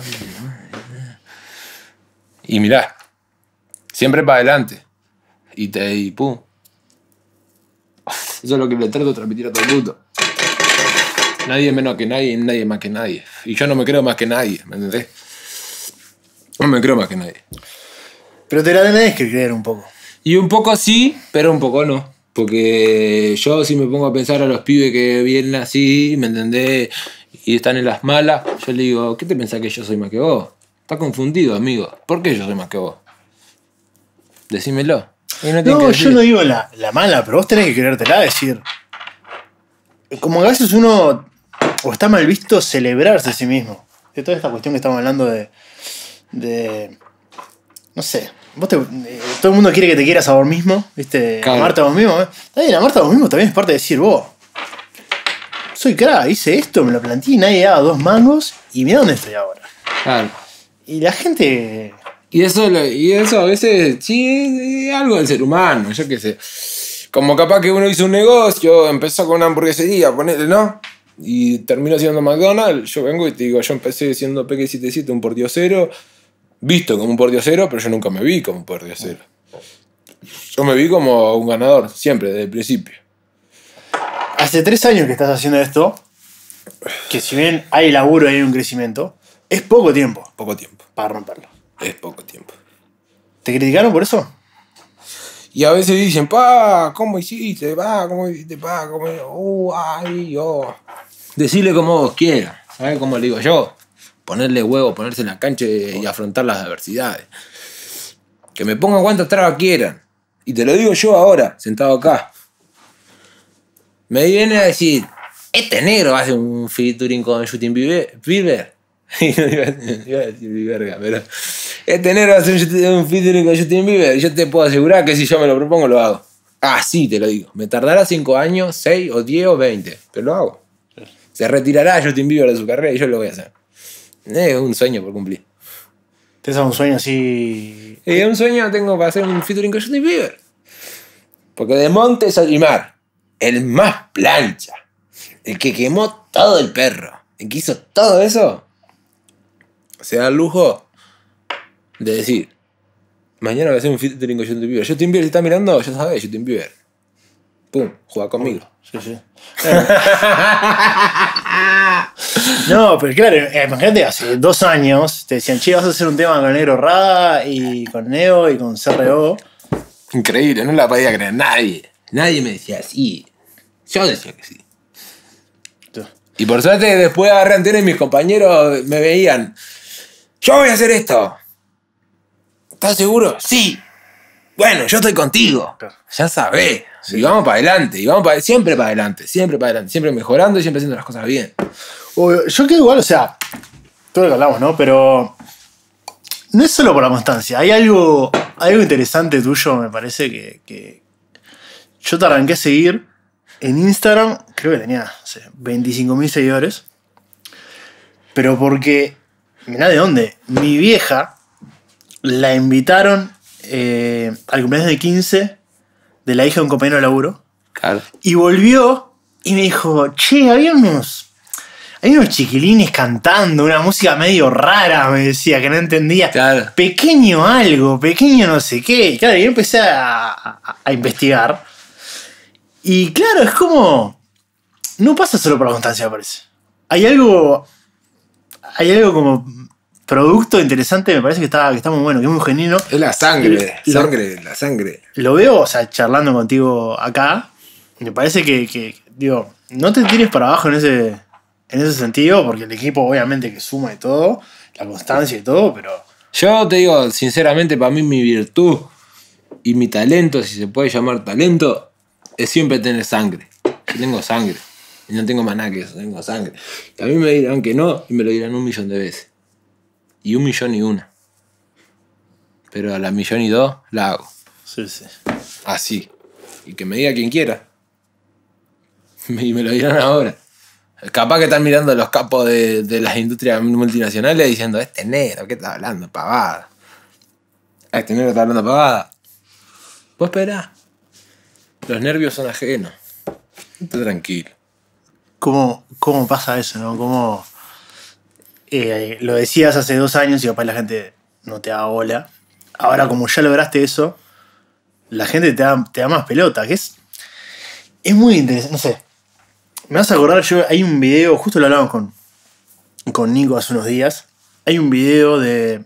y mirá, siempre para adelante. Y pum. Eso es lo que le trato de transmitir a todo el mundo. Nadie es menos que nadie, nadie más que nadie. Y yo no me creo más que nadie, ¿me entendés? No me creo más que nadie. Pero te la tenés que creer un poco. Y un poco sí, pero un poco no. Porque yo si me pongo a pensar a los pibes que vienen así, ¿me entendés? Y están en las malas, yo le digo, ¿qué te pensás que yo soy más que vos? Estás confundido, amigo. ¿Por qué yo soy más que vos? Decímelo. No, yo no digo la mala, pero vos tenés que creértela, decir. Como a veces uno, o está mal visto celebrarse a sí mismo. De toda esta cuestión que estamos hablando de no sé. Todo el mundo quiere que te quieras a vos mismo, ¿viste? Claro. Amarte a vos mismo. Está bien, amarte a vos mismo también es parte de decir, vos, soy crack, hice esto, me lo planteé y nadie daba 2 mangos y mirá dónde estoy ahora. Claro. Y la gente... Y eso a veces, sí, es algo del ser humano, yo qué sé. Como capaz que uno hizo un negocio, empezó con una hamburguesería, ponele, ¿no? Y terminó siendo McDonald's, yo vengo y te digo, yo empecé siendo Peque 77, un pordiosero, visto como un pordiosero, pero yo nunca me vi como un pordiosero. Yo me vi como un ganador, siempre, desde el principio. Hace 3 años que estás haciendo esto, que si bien hay laburo y hay un crecimiento, es poco tiempo. Poco tiempo. Para romperlo. Es poco tiempo. ¿Te criticaron por eso? Y a veces dicen, pa, ¿cómo hiciste? Pa, ¿cómo hiciste? Pa, ¿cómo? Ay, yo. Decirle como vos quieras. ¿Sabes cómo le digo yo? Ponerle huevo, ponerse en la cancha y afrontar las adversidades. Que me pongan cuantas trabas quieran. Y te lo digo yo ahora, sentado acá. Me viene a decir, este negro hace un featuring con Justin Bieber. Y no iba a decir Bieber, pero... Este negro hace un featuring con Justin Bieber. Yo te puedo asegurar que si yo me lo propongo, lo hago. Así te lo digo. Me tardará 5 años, 6 o 10 o 20. Pero lo hago. Se retirará Justin Bieber de su carrera y yo lo voy a hacer. Es un sueño por cumplir. ¿Tienes un sueño así? Un sueño tengo para hacer un featuring con Justin Bieber. Porque de Montes a Limar, el más plancha, el que quemó todo el perro, el que hizo todo eso, se da el lujo de decir, mañana voy a hacer un featuring con Justin Bieber. Justin Bieber, si está mirando, ya sabes, Justin Bieber. Pum, juega conmigo. Sí, sí. No, pero claro, imagínate, hace 2 años te decían, che, vas a hacer un tema con Negro Rada y con Neo y con CRO. Increíble, no la podía creer nadie. Nadie me decía sí. Yo decía que sí. Y por suerte después agarré antena y mis compañeros me veían. Yo voy a hacer esto. ¿Estás seguro? Sí. Bueno, yo estoy contigo. Ya sabés. Sí. Y vamos para adelante. Siempre para adelante. Siempre para adelante. Siempre mejorando y siempre haciendo las cosas bien. Yo creo igual, o sea, todo lo que hablamos, ¿no? Pero no es solo por la constancia. Hay algo interesante tuyo, me parece, que yo te arranqué a seguir en Instagram. Creo que tenía, no sé, 25.000 seguidores. Pero porque, mirá de dónde, mi vieja la invitaron al cumpleaños de 15 de la hija de un compañero de laburo. Claro. Y volvió y me dijo, che, hay unos chiquilines cantando, una música medio rara, me decía, que no entendía. Claro. Pequeño algo, pequeño no sé qué. Claro, yo empecé a investigar. Y claro, es como... No pasa solo por la constancia, me parece. Hay algo como producto interesante, me parece que está muy bueno, que es muy genuino. Es la sangre, la sangre. Lo veo, o sea, charlando contigo acá. Me parece que digo, no te tires para abajo en ese sentido, porque el equipo obviamente que suma y todo, la constancia y todo, pero... Yo te digo, sinceramente, para mí mi virtud y mi talento, si se puede llamar talento, es siempre tener sangre. Yo tengo sangre. Y no tengo más nada que eso, tengo sangre. Y a mí me dirán que no, y me lo dirán 1.000.000 de veces. Y 1.000.001. Pero a la 1.000.002 la hago. Sí, sí. Así. Y que me diga quien quiera. Y me lo dirán ahora. Capaz que están mirando los capos de las industrias multinacionales diciendo, este negro, ¿qué está hablando? Pavada. Este negro está hablando pavada. Vos esperá. Los nervios son ajenos. Está tranquilo. ¿Cómo pasa eso, no? ¿Cómo lo decías hace 2 años y capaz la gente no te da bola? Ahora, como ya lograste eso, la gente te da más pelota, que es muy interesante. No sé. Me vas a acordar, hay un video, justo lo hablamos con Nico hace unos días. Hay un video de...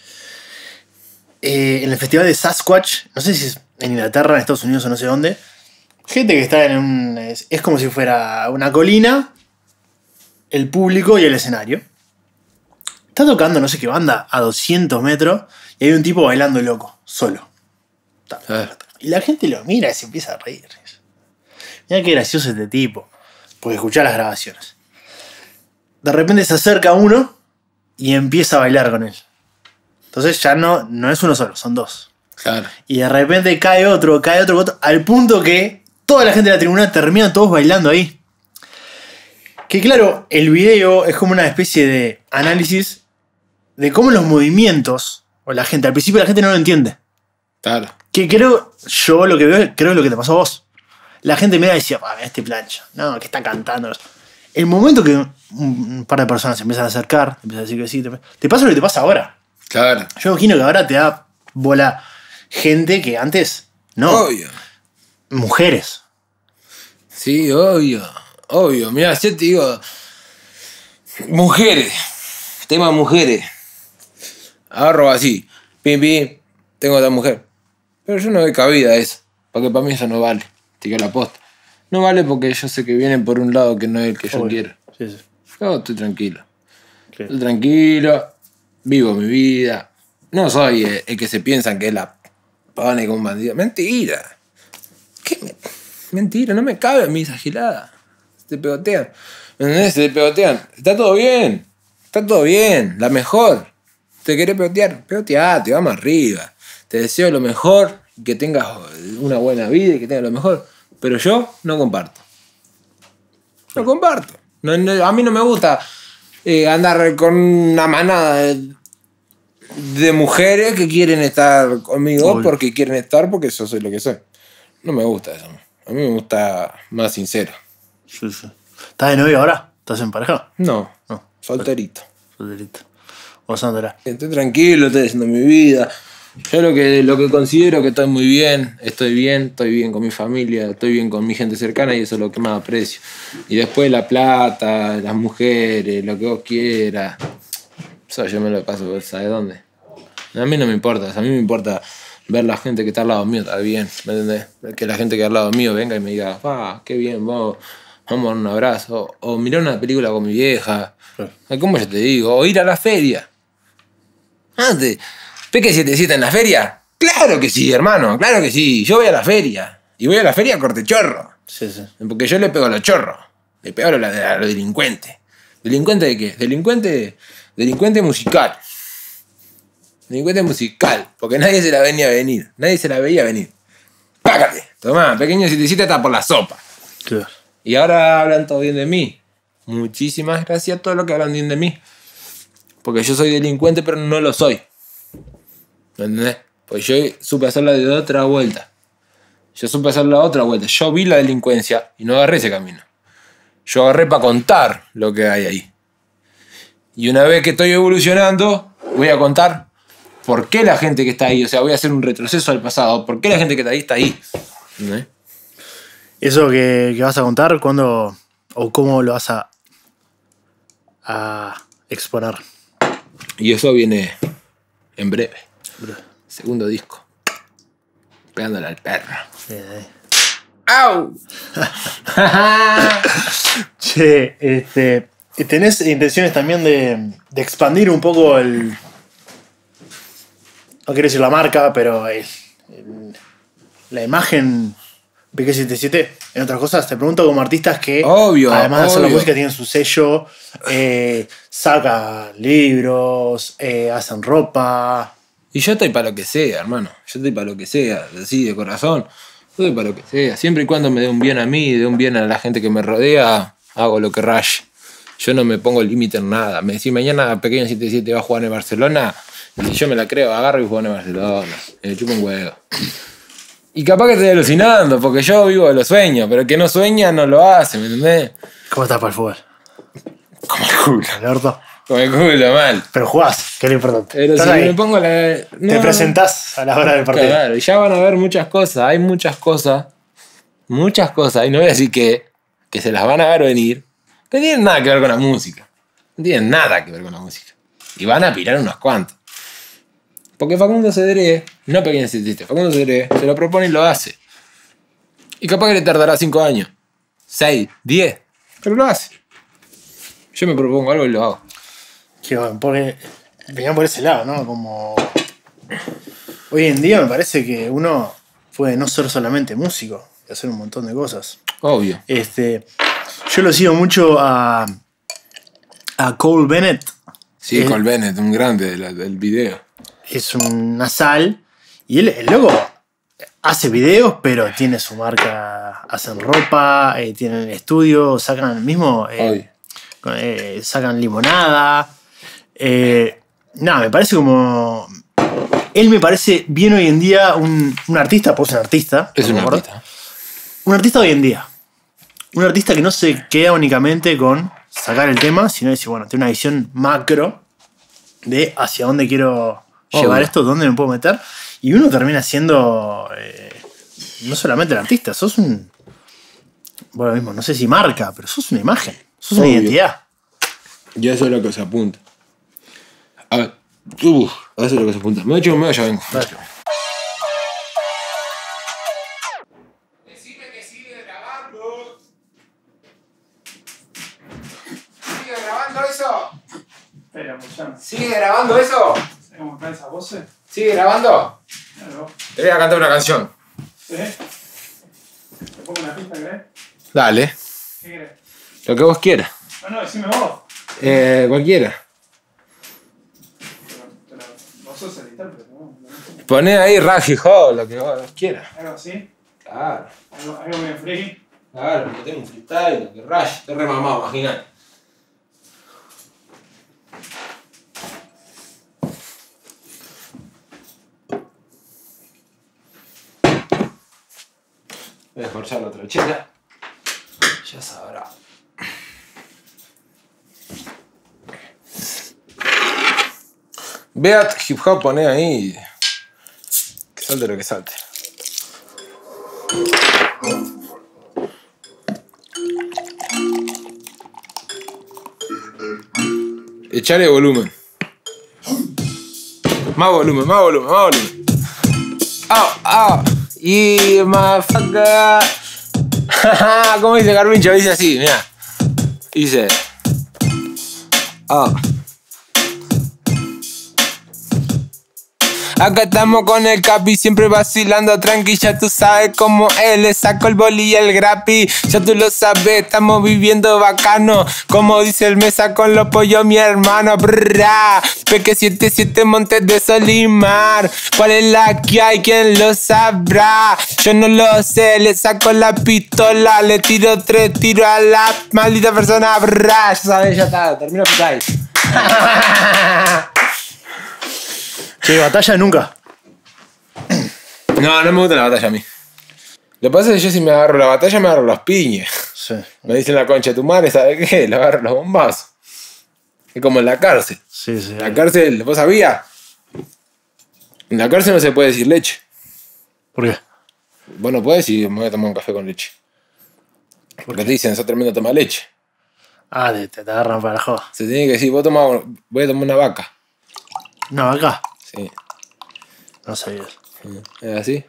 en el festival de Sasquatch, no sé si es en Inglaterra, en Estados Unidos o no sé dónde. Gente que está en un... Es como si fuera una colina, el público y el escenario. Está tocando no sé qué banda a 200 metros y hay un tipo bailando loco, solo. Y la gente lo mira y se empieza a reír. Mira qué gracioso este tipo. Porque escuchá las grabaciones. De repente se acerca uno y empieza a bailar con él. Entonces ya no es uno solo, son 2. Claro. Y de repente cae otro, al punto que toda la gente de la tribuna termina todos bailando ahí. Que claro, el video es como una especie de análisis de cómo los movimientos, o la gente, al principio la gente no lo entiende. Claro. Que creo, yo lo que veo, creo es lo que te pasó a vos. La gente mira y decía, este plancha, no, que está cantando. El momento que un par de personas se empiezan a acercar, empiezan a decir que sí, te pasa lo que te pasa ahora. Claro. Yo imagino que ahora te da bola gente que antes no. Obvio. Mujeres. Sí, obvio. Mirá, yo te digo, mujeres, tema mujeres. Agarro así, pim, tengo otra mujer. Pero yo no doy cabida a eso. Porque para mí eso no vale. Te digo la posta. No vale porque yo sé que vienen por un lado que no es el que yo quiero. Sí, sí. Yo estoy tranquilo. Sí. Estoy tranquilo. Vivo mi vida. No soy el que se piensa que la pone como un bandido. Mentira. Mentira, no me cabe a mí esa gilada. Se te pegotean. ¿Me entendés? Se te pegotean. Está todo bien. Está todo bien. La mejor. ¿Te querés pegotear? Pegoteate, vamos arriba. Te deseo lo mejor. Que tengas una buena vida y que tengas lo mejor. Pero yo no comparto. No comparto. A mí no me gusta andar con una manada de mujeres que quieren estar conmigo porque quieren estar porque yo soy lo que soy. No me gusta eso. A mí me gusta más sincero. Sí, sí. ¿Estás de novio ahora? ¿Estás en pareja? No, No. solterito. Solterito. Gozándola. Estoy tranquilo, estoy haciendo mi vida. Yo lo que considero que estoy muy bien, estoy bien con mi familia, estoy bien con mi gente cercana y eso es lo que más aprecio. Y después la plata, las mujeres, lo que vos quieras. Eso yo me lo paso, ¿sabes dónde? A mí no me importa, a mí me importa ver la gente que está al lado mío, está bien, ¿me entendés? Que la gente que al lado mío venga y me diga, qué bien, vamos a dar un abrazo. O mirar una película con mi vieja. ¿Cómo yo te digo? O ir a la feria. Antes. ¿Peque 77 en la feria? Claro que sí, hermano, claro que sí. Yo voy a la feria. Y voy a la feria a cortechorro. Sí, sí. Porque yo le pego a los chorros. Le pego a los delincuentes. ¿Delincuente de qué? Delincuente musical. Delincuente musical. Porque nadie se la venía a venir. Nadie se la veía venir. Págate. Tomá, pequeño 77 está por la sopa. Claro. Y ahora hablan todo bien de mí. Muchísimas gracias a todos los que hablan bien de mí. Porque yo soy delincuente, pero no lo soy. ¿Me entendés? Pues yo supe hacerla de otra vuelta. Yo vi la delincuencia y no agarré ese camino. Yo agarré para contar lo que hay ahí. Y una vez que estoy evolucionando, voy a contar por qué la gente que está ahí, o sea, voy a hacer un retroceso al pasado, por qué la gente que está ahí está ahí. ¿No? ¿Eso que vas a contar, cuándo o cómo lo vas a exponer? Y eso viene en breve. Segundo disco. Pegándole al perro. ¡Au! Che, ¿tenés intenciones también de expandir un poco no quiero decir la marca, pero la imagen PK77 en otras cosas? Te pregunto como artistas que, obvio, además de hacer la música, tienen su sello, sacan libros, hacen ropa. Y yo estoy para lo que sea, hermano. Yo estoy para lo que sea, así de corazón. Yo estoy para lo que sea. Siempre y cuando me dé un bien a mí y dé un bien a la gente que me rodea, hago lo que raye. Yo no me pongo límite en nada. Si mañana Pequeño 77 va a jugar en Barcelona, y si yo me la creo, agarro y juego en Barcelona. Me chupo un huevo. Y capaz que estoy alucinando, porque yo vivo de los sueños, pero el que no sueña no lo hace, ¿me entendés? ¿Cómo estás para el fútbol? Como el culo. ¿El orto? Como el culo, mal. Pero jugás, que es lo importante. Pero si me pongo la... No, te presentás a la hora del partido. Claro, y ya van a ver muchas cosas. Hay muchas cosas. Muchas cosas. Y no voy a decir que se las van a ver venir. Que no tienen nada que ver con la música. No tienen nada que ver con la música. Y van a pirar unos cuantos. Porque Facundo Cedré, no Pequeño 77, Facundo Cedré se lo propone y lo hace. Y capaz que le tardará 5 años. 6, 10. Pero lo hace. Yo me propongo algo y lo hago. Que bueno, porque venían por ese lado, ¿no? Como hoy en día me parece que uno puede no ser solamente músico y hacer un montón de cosas. Obvio. Yo lo sigo mucho a Cole Bennett. Sí, Cole Bennett, un grande del video. Es un nasal y el loco hace videos, pero tiene su marca, hacen ropa, tienen estudio, sacan el mismo, sacan limonada. Nada, me parece como... Él me parece bien hoy en día un artista, pues un artista. Es un artista. Un artista hoy en día. Un artista que no se queda únicamente con sacar el tema, sino decir, bueno, tiene una visión macro de hacia dónde quiero llevar esto, dónde me puedo meter. Y uno termina siendo no solamente el artista, sos un... Bueno, mismo, no sé si marca, pero sos una imagen, sos una identidad. Y eso es lo que se apunta. A ver, eso es lo que se apunta. Me voy a echar un medio, ya vengo. Vale. Pero, escuchame. ¿Sigue grabando eso? ¿Sabes cómo están esas voces? ¿Sigue grabando? Claro. Te voy a cantar una canción. ¿Sí? ¿Te pongo una pista, querés? Dale. ¿Qué querés? Lo que vos quieras. No, decime vos. Cualquiera. Pero vos sos el intérprete, ¿no? Poné ahí Raji Ho, lo que vos quieras. ¿Algo así? Claro. ¿Algo bien free? Claro, que tengo un freestyle, que Rush, estoy re mamado, imaginate. Voy a esforzar la otra chela. Ya sabrá. Beat hip hop, poné ahí. Que salte lo que salte. Echale volumen. Más volumen, más volumen, más volumen. Oh. Y motherfucker. ¿Cómo dice Carpincho? Dice así, mira. Dice. Oh. Acá estamos con el Capi, siempre vacilando tranqui, ya tú sabes cómo él le sacó el boli y el grapi, ya tú lo sabes, estamos viviendo bacano, como dice el Mesa con los pollos mi hermano, brrra, Peque 77 Montes de Solimar, ¿cuál es la que hay? ¿Quién lo sabrá? Yo no lo sé, le saco la pistola, le tiro 3 tiros a la maldita persona, brrra, ya sabes, ya está, termino el freestyle. Che, batalla nunca. No me gusta la batalla a mí. Lo que pasa es que yo si me agarro la batalla me agarro los piñes. Sí. Me dicen la concha de tu madre, ¿sabes qué? Le agarro los bombazos. Es como en la cárcel. Sí. En la cárcel, ¿vos sabías? En la cárcel no se puede decir leche. ¿Por qué? Vos no podés decir me voy a tomar un café con leche. Porque te dicen, sos tremendo toma leche. Ah, te agarran para la joda. Se tiene que decir, voy a tomar una vaca. ¿Una vaca? Sí. No sabía eso. ¿Es así?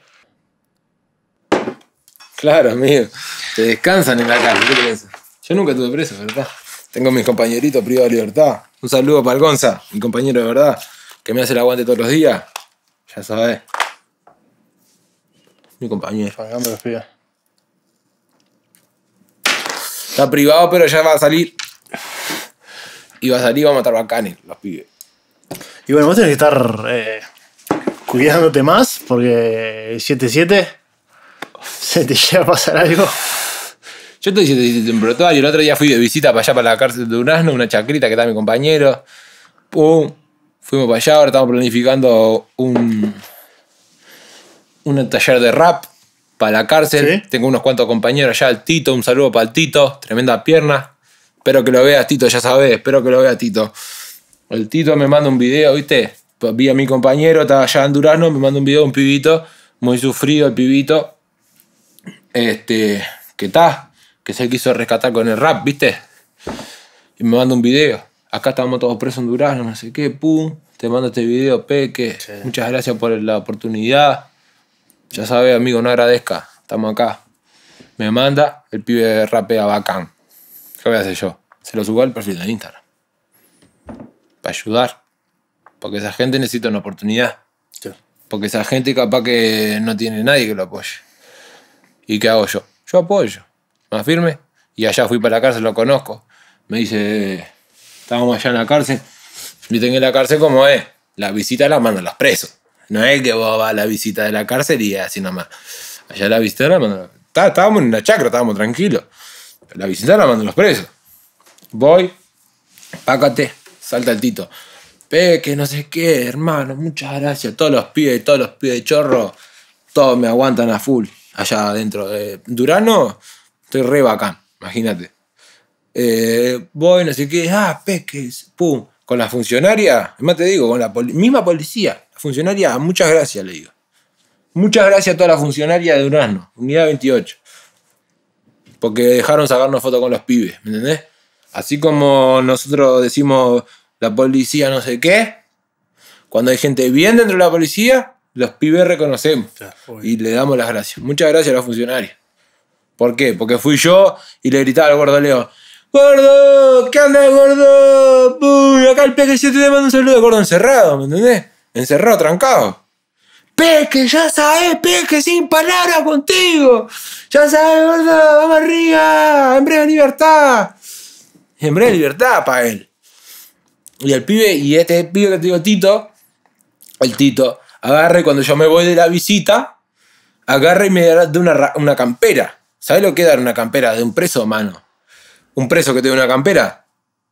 Claro, amigo. Te descansan en la cárcel. ¿Qué te piensas? Yo nunca estuve preso, ¿verdad? Tengo mis compañeritos privados de libertad. Un saludo para el Gonza, mi compañero de verdad, que me hace el aguante todos los días. Ya sabes. Mi compañero. Pagando los pibes. Está privado, pero ya va a salir. Y va a salir y va a matar bacanes, los pibes. Y bueno, vos tenés que estar cuidándote más, porque 7-7 se te llega a pasar algo. Yo estoy 7 en Protuario. El otro día fui de visita para allá, para la cárcel de Durazno, una chacrita que está mi compañero. Pum. Fuimos para allá, ahora estamos planificando un taller de rap para la cárcel. ¿Sí? Tengo unos cuantos compañeros allá, el Tito, un saludo para el Tito, tremenda pierna. Espero que lo veas, Tito, ya sabes, espero que lo veas, Tito. El Tito me manda un video, ¿viste? Vi a mi compañero, estaba allá en Durazno, me manda un video de un pibito, muy sufrido el pibito. Que se quiso rescatar con el rap, ¿viste? Y me manda un video. Acá estamos todos presos en Durazno, no sé qué, pum. Te mando este video, Peque. Sí. Muchas gracias por la oportunidad. Ya sabes, amigo, no agradezca. Estamos acá. Me manda, el pibe rapea bacán. ¿Qué voy a hacer yo? Se lo subo al perfil de Instagram. Para ayudar. Porque esa gente necesita una oportunidad. Sí. Porque esa gente capaz que no tiene nadie que lo apoye. ¿Y qué hago yo? Yo apoyo. Más firme. Y allá fui para la cárcel, lo conozco. Me dice, estábamos allá en la cárcel. Viste que en la cárcel como es. La visita la mandan los presos. No es que vos vas a la visita de la cárcel y así nomás. Allá la visita la mandan. Estábamos en una chacra, estábamos tranquilos. La visita la mandan los presos. Voy. Pácate. Salta el Tito. Peque, no sé qué, hermano. Muchas gracias. Todos los pibes de chorro. Todos me aguantan a full. Allá adentro de Durazno. Estoy re bacán. Imagínate. Voy, no sé qué. Peque. Pum. Con la funcionaria. Además te digo, con la misma policía. La funcionaria, muchas gracias, le digo. Muchas gracias a toda la funcionaria de Durazno. Unidad 28. Porque dejaron sacarnos fotos con los pibes. ¿Me entendés? Así como nosotros decimos la policía no sé qué. Cuando hay gente bien dentro de la policía, los pibes reconocemos. Y le damos las gracias. Muchas gracias a los funcionarios. ¿Por qué? Porque fui yo y le gritaba al gordo Leo: ¡Gordo! ¿Qué anda, gordo? ¡Uy! Acá el Peque 7 te manda un saludo, gordo, encerrado, ¿me entendés? Encerrado, trancado. Peque, ya sabes, Peque, sin palabras contigo. Ya sabes, gordo, vamos arriba. En breve libertad. En breve libertad para él. Y el pibe, y este pibe que te digo, Tito, el Tito, agarra y cuando yo me voy de la visita, agarra y me da una campera. ¿Sabes lo que es dar una campera de un preso, mano? Un preso que te da una campera.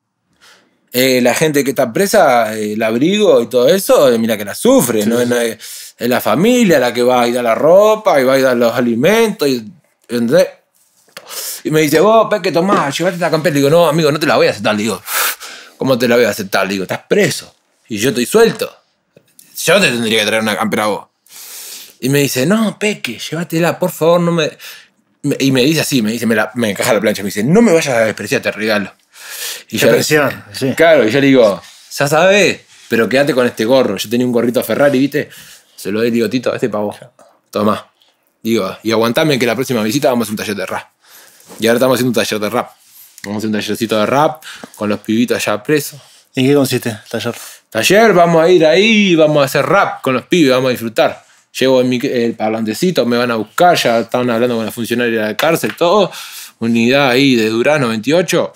La gente que está presa, el abrigo y todo eso, mira que la sufre, sí, ¿no? Sí. Es la familia la que va a ir a la ropa y va a ir a los alimentos. ¿Entendés? Y me dice, vos, Peque, tomá, llevate esta campera. Le digo, no, amigo, no te la voy a aceptar. Le digo, ¿cómo te la voy a aceptar? Le digo, estás preso y yo estoy suelto. Yo te tendría que traer una campera a vos. Y me dice, no, Peque, llévatela, por favor, no me... Y me dice así, me encaja la plancha, me dice, no me vayas a despreciar, te regalo. Y yo, presión, sí. Claro, y yo le digo, ya sabes, pero quédate con este gorro. Yo tenía un gorrito Ferrari, ¿viste? Se lo doy, digo, Tito, este para vos. Tomá. Digo, y aguantame que la próxima visita vamos a un taller de rap. Y ahora estamos haciendo un taller de rap. Vamos a hacer un tallercito de rap con los pibitos allá presos. ¿En qué consiste el taller? Taller, vamos a ir ahí, vamos a hacer rap con los pibes, vamos a disfrutar. Llevo el parlantecito, me van a buscar, ya estaban hablando con la funcionaria de la cárcel, todo. Unidad ahí de Durano 28.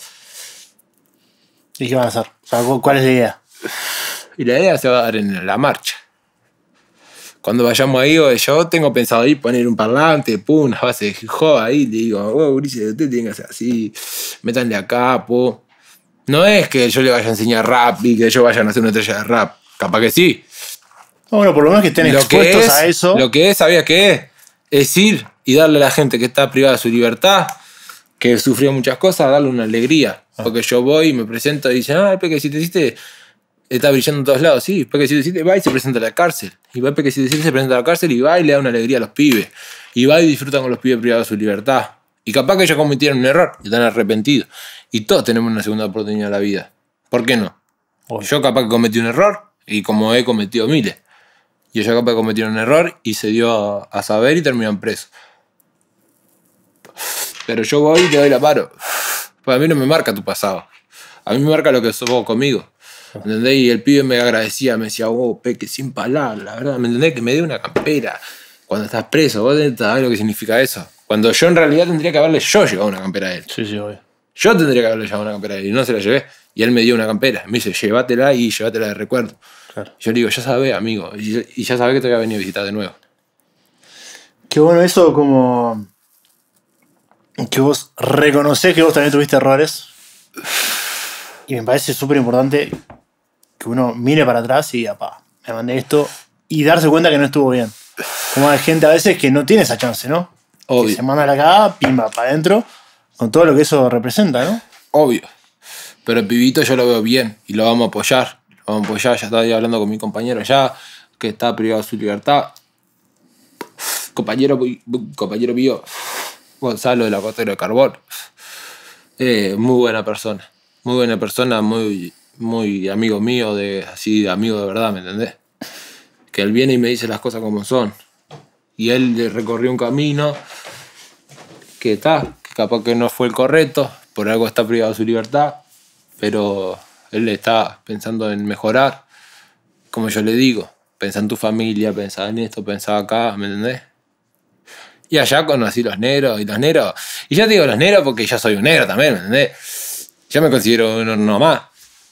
¿Y qué van a hacer? O sea, ¿cuál es la idea? Y la idea se va a dar en la marcha. Cuando vayamos ahí, yo tengo pensado ahí poner un parlante, pum, una base de hip hop ahí, le digo, Ulises, usted tiene que hacer así, métanle acá, pum. No es que yo le vaya a enseñar rap y que ellos vayan a hacer una estrella de rap. Capaz que sí. Bueno, por lo menos que estén expuestos a eso. Lo que es, ¿sabías qué es? Es ir y darle a la gente que está privada de su libertad, que sufrió muchas cosas, darle una alegría. Porque yo voy y me presento y dicen, el Peque si te hiciste está brillando en todos lados. Sí, Peque si te hiciste va y se presenta a la cárcel. Y va Peque si te hiciste se presenta a la cárcel y va y le da una alegría a los pibes. Y va y disfruta con los pibes privados de su libertad. Y capaz que ellos cometieron un error y están arrepentidos. Y todos tenemos una segunda oportunidad en la vida. ¿Por qué no? Yo capaz que cometí un error y como he cometido miles. Y ellos capaz que cometieron un error y se dio a saber y terminan presos. Pero yo voy y te doy la paro. Pues a mí no me marca tu pasado. A mí me marca lo que sos vos conmigo. ¿Entendés? Y el pibe me agradecía, me decía, Peque, sin palabras, la verdad, ¿me entendés? Que me dé una campera cuando estás preso. Vos sabés lo que significa eso. Cuando yo en realidad tendría que haberle yo llevado una campera a él. Sí, obvio. Yo tendría que haberle llevado una campera a él y no se la llevé. Y él me dio una campera. Me dice, llévatela y llévatela de recuerdo. Claro. Yo le digo, ya sabés, amigo. Y ya sabés que te voy a venir a visitar de nuevo. Qué bueno eso, como que vos reconocés que vos también tuviste errores. Y me parece súper importante que uno mire para atrás y diga, me mandé esto. Y darse cuenta que no estuvo bien. Como hay gente a veces que no tiene esa chance, ¿no? Obvio. Que se manda la cagada, pimba, para adentro. Con todo lo que eso representa, ¿no? Obvio. Pero el pibito yo lo veo bien y lo vamos a apoyar. Lo vamos a apoyar. Ya estaba hablando con mi compañero allá, que está privado de su libertad. Compañero mío, Gonzalo de la Costera de Carbón. Muy buena persona. Muy buena persona, muy, muy amigo mío, así amigo de verdad, ¿me entendés? Que él viene y me dice las cosas como son. Y él recorrió un camino que capaz que no fue el correcto, por algo está privado de su libertad, pero él está pensando en mejorar, como yo le digo, pensá en tu familia, pensá en esto, pensá acá, ¿me entendés? Y allá conocí los negros, y ya te digo los negros porque ya soy un negro también, ¿me entendés? Ya me considero uno más.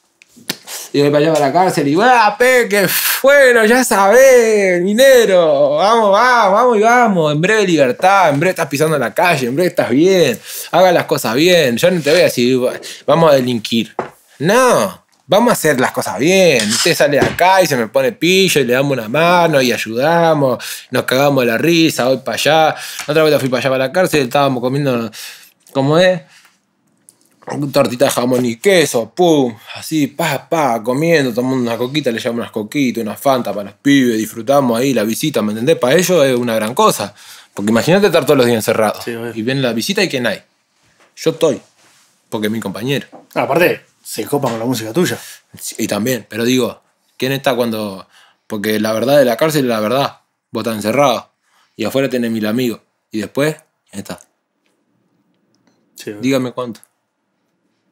Y me para allá a la cárcel y Peque, bueno, ya sabés, minero, vamos, en breve libertad, en breve estás pisando en la calle, en breve estás bien, haga las cosas bien, yo no te voy a decir, vamos a delinquir. No, vamos a hacer las cosas bien. Usted sale de acá y se me pone pillo y le damos una mano y ayudamos, nos cagamos de la risa, voy para allá. Otra vez fui para allá para la cárcel, estábamos comiendo, ¿cómo es? Tortita de jamón y queso, pum, así, comiendo, tomando una coquita, le llevamos unas coquitas, una Fanta para los pibes, disfrutamos ahí la visita, ¿me entendés? Para ellos es una gran cosa. Porque imagínate estar todos los días encerrados. Sí, y viene la visita y ¿quién hay? Yo estoy, porque es mi compañero. Aparte, se copan con la música tuya. Y también, pero digo, ¿quién está cuando...? Porque la verdad de la cárcel es la verdad. Vos estás encerrado. Y afuera tenés 1000 amigos. Y después, ¿quién está? Sí, dígame cuánto.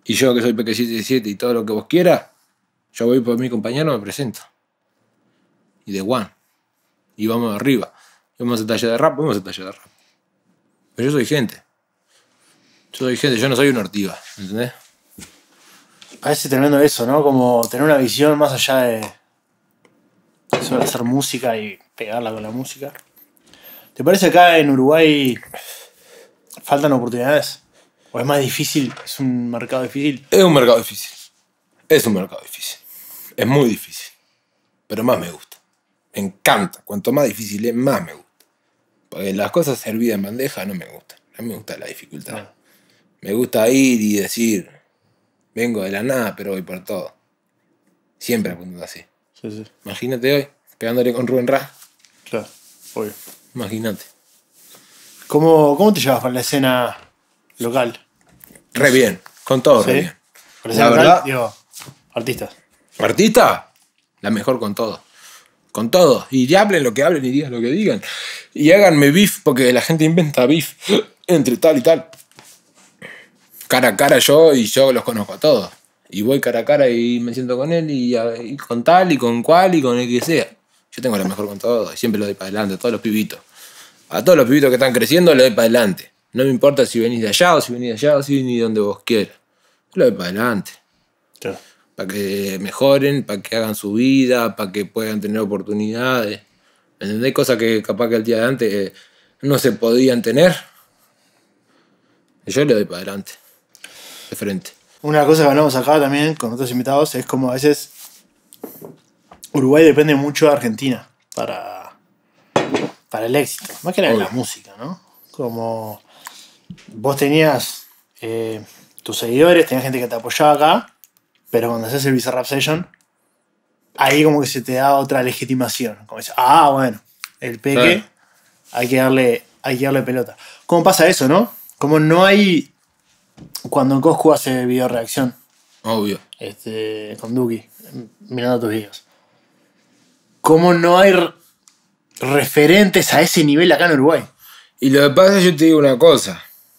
Y yo que soy PK77 y todo lo que vos quieras, yo voy por mi compañero, me presento. Y de one. Y vamos arriba. Y vamos a hacer taller de rap, vamos a hacer taller de rap. Pero yo soy gente. Yo no soy un ortiva, ¿entendés? Parece tremendo eso, ¿no? Como tener una visión más allá de eso de hacer música y pegarla con la música. ¿Te parece acá en Uruguay faltan oportunidades? ¿O es más difícil? ¿Es un mercado difícil? Es un mercado difícil. Es un mercado difícil. Es muy difícil. Pero más me gusta. Me encanta. Cuanto más difícil es, más me gusta. Porque las cosas servidas en bandeja no me gustan. A mí me gusta la dificultad. No. Me gusta ir y decir, vengo de la nada, pero voy por todo. Siempre apuntando así. Sí. Imagínate hoy, pegándole con Rubén Ra. Claro, obvio. Imagínate. ¿Cómo te llevas para la escena local? Re bien. Con todo ¿Sí? re bien. Para la escena La local, verdad, digo, artistas. artista, la mejor con todo. Con todo. Y hablen lo que hablen y digan lo que digan. Y háganme beef, porque la gente inventa beef entre tal y tal. Cara a cara yo los conozco a todos. Y voy cara a cara y me siento con él y con tal y con cual y con el que sea. Yo tengo lo mejor con todo y siempre lo doy para adelante a todos los pibitos. A todos los pibitos que están creciendo le doy para adelante. No me importa si venís de allá o si venís de allá o si venís de donde vos quieras. Yo lo doy para adelante. Claro. Para que mejoren, para que hagan su vida, para que puedan tener oportunidades. ¿Entendés? Cosas que capaz que el día de antes no se podían tener. Yo le doy para adelante. De frente. Una cosa que hablamos acá también con otros invitados es como a veces Uruguay depende mucho de Argentina para el éxito. Más que nada en la música, ¿no? Como vos tenías tus seguidores, tenías gente que te apoyaba acá, pero cuando haces el Bizarrap Session, ahí como que se te da otra legitimación. Como dices, bueno, el Peque, hay que darle pelota. ¿Cómo pasa eso, no? Como no hay... Cuando Coscu hace video reacción. Obvio. Con Duki, mirando tus videos. ¿Cómo no hay referentes a ese nivel acá en Uruguay? Y lo que pasa es que yo te digo una cosa.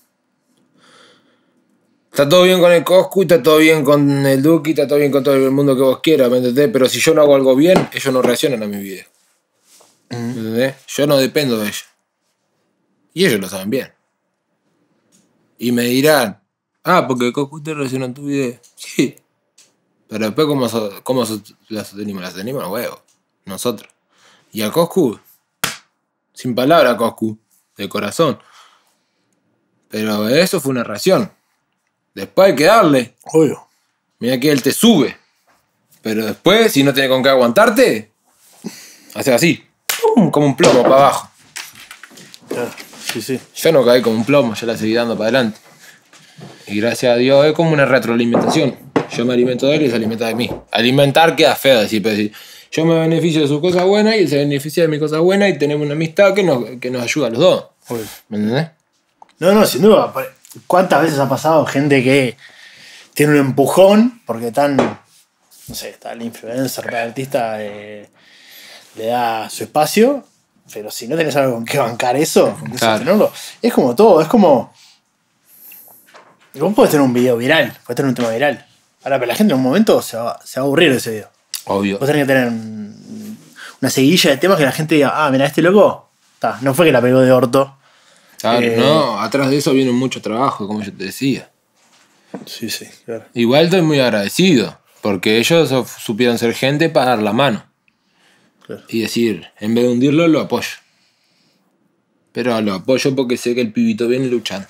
Está todo bien con el Coscu, está todo bien con el Duki, está todo bien con todo el mundo que vos quieras, ¿me entendés? Pero si yo no hago algo bien, ellos no reaccionan a mis videos. ¿Me entendés? Yo no dependo de ellos. Y ellos lo saben bien. Y me dirán, porque Coscu te reacciona en tu video. Sí. Pero después, ¿cómo la sostenimos? La sostenimos los huevos. Nosotros. Y a Coscu, sin palabra Coscu, de corazón. Pero eso fue una reacción. Después hay que darle. Obvio. Mira que él te sube. Pero después, si no tiene con qué aguantarte, hace así. ¡Pum! Como un plomo para abajo. Claro. Sí. Yo no caí como un plomo, yo la seguí dando para adelante. Y gracias a Dios es como una retroalimentación. Yo me alimento de él y él se alimenta de mí. Alimentar queda feo decir, pero decir, yo me beneficio de sus cosas buenas y él se beneficia de mis cosas buenas y tenemos una amistad que nos ayuda a los dos. Obvio. ¿Me entendés? No, sin duda. ¿Cuántas veces ha pasado gente que tiene un empujón porque no sé, está el influencer, el artista, le da su espacio, pero si no tenés algo con qué bancar eso, con qué sostenerlo, es como todo, es como... Vos podés tener un video viral, podés tener un tema viral. Ahora, pero la gente en un momento se va a aburrir de ese video. Obvio. Vos tenés que tener una seguidilla de temas que la gente diga, mira, este loco, no fue que la pegó de orto. Claro, no, atrás de eso viene mucho trabajo, como yo te decía. Sí, claro. Igual estoy muy agradecido, porque ellos supieron ser gente para dar la mano. Claro. Y decir, en vez de hundirlo, lo apoyo. Pero lo apoyo porque sé que el pibito viene luchando.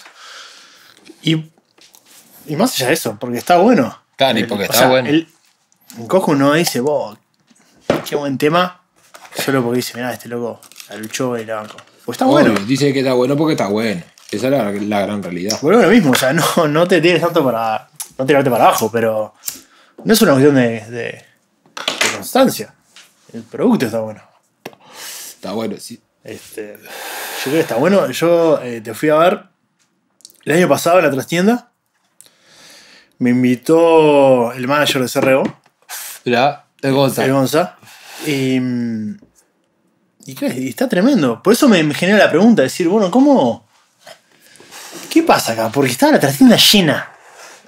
Y más allá de eso, porque está bueno. Claro, y porque está bueno. El Coscu no dice, qué buen tema, solo porque dice, mirá, este loco la luchó y la banco. Pues está Obvio, bueno. dice que está bueno porque está bueno. Esa es la gran realidad. Vuelvo a lo mismo, o sea, no te tires tanto para no tirarte para abajo, pero no es una cuestión de constancia. El producto está bueno. Está bueno, sí. Yo creo que está bueno. Yo te fui a ver el año pasado en la trastienda. Me invitó el manager de CRO. El Gonza. El Gonza. Y está tremendo. Por eso me genera la pregunta, decir, bueno, ¿qué pasa acá? Porque estaba la trastienda llena.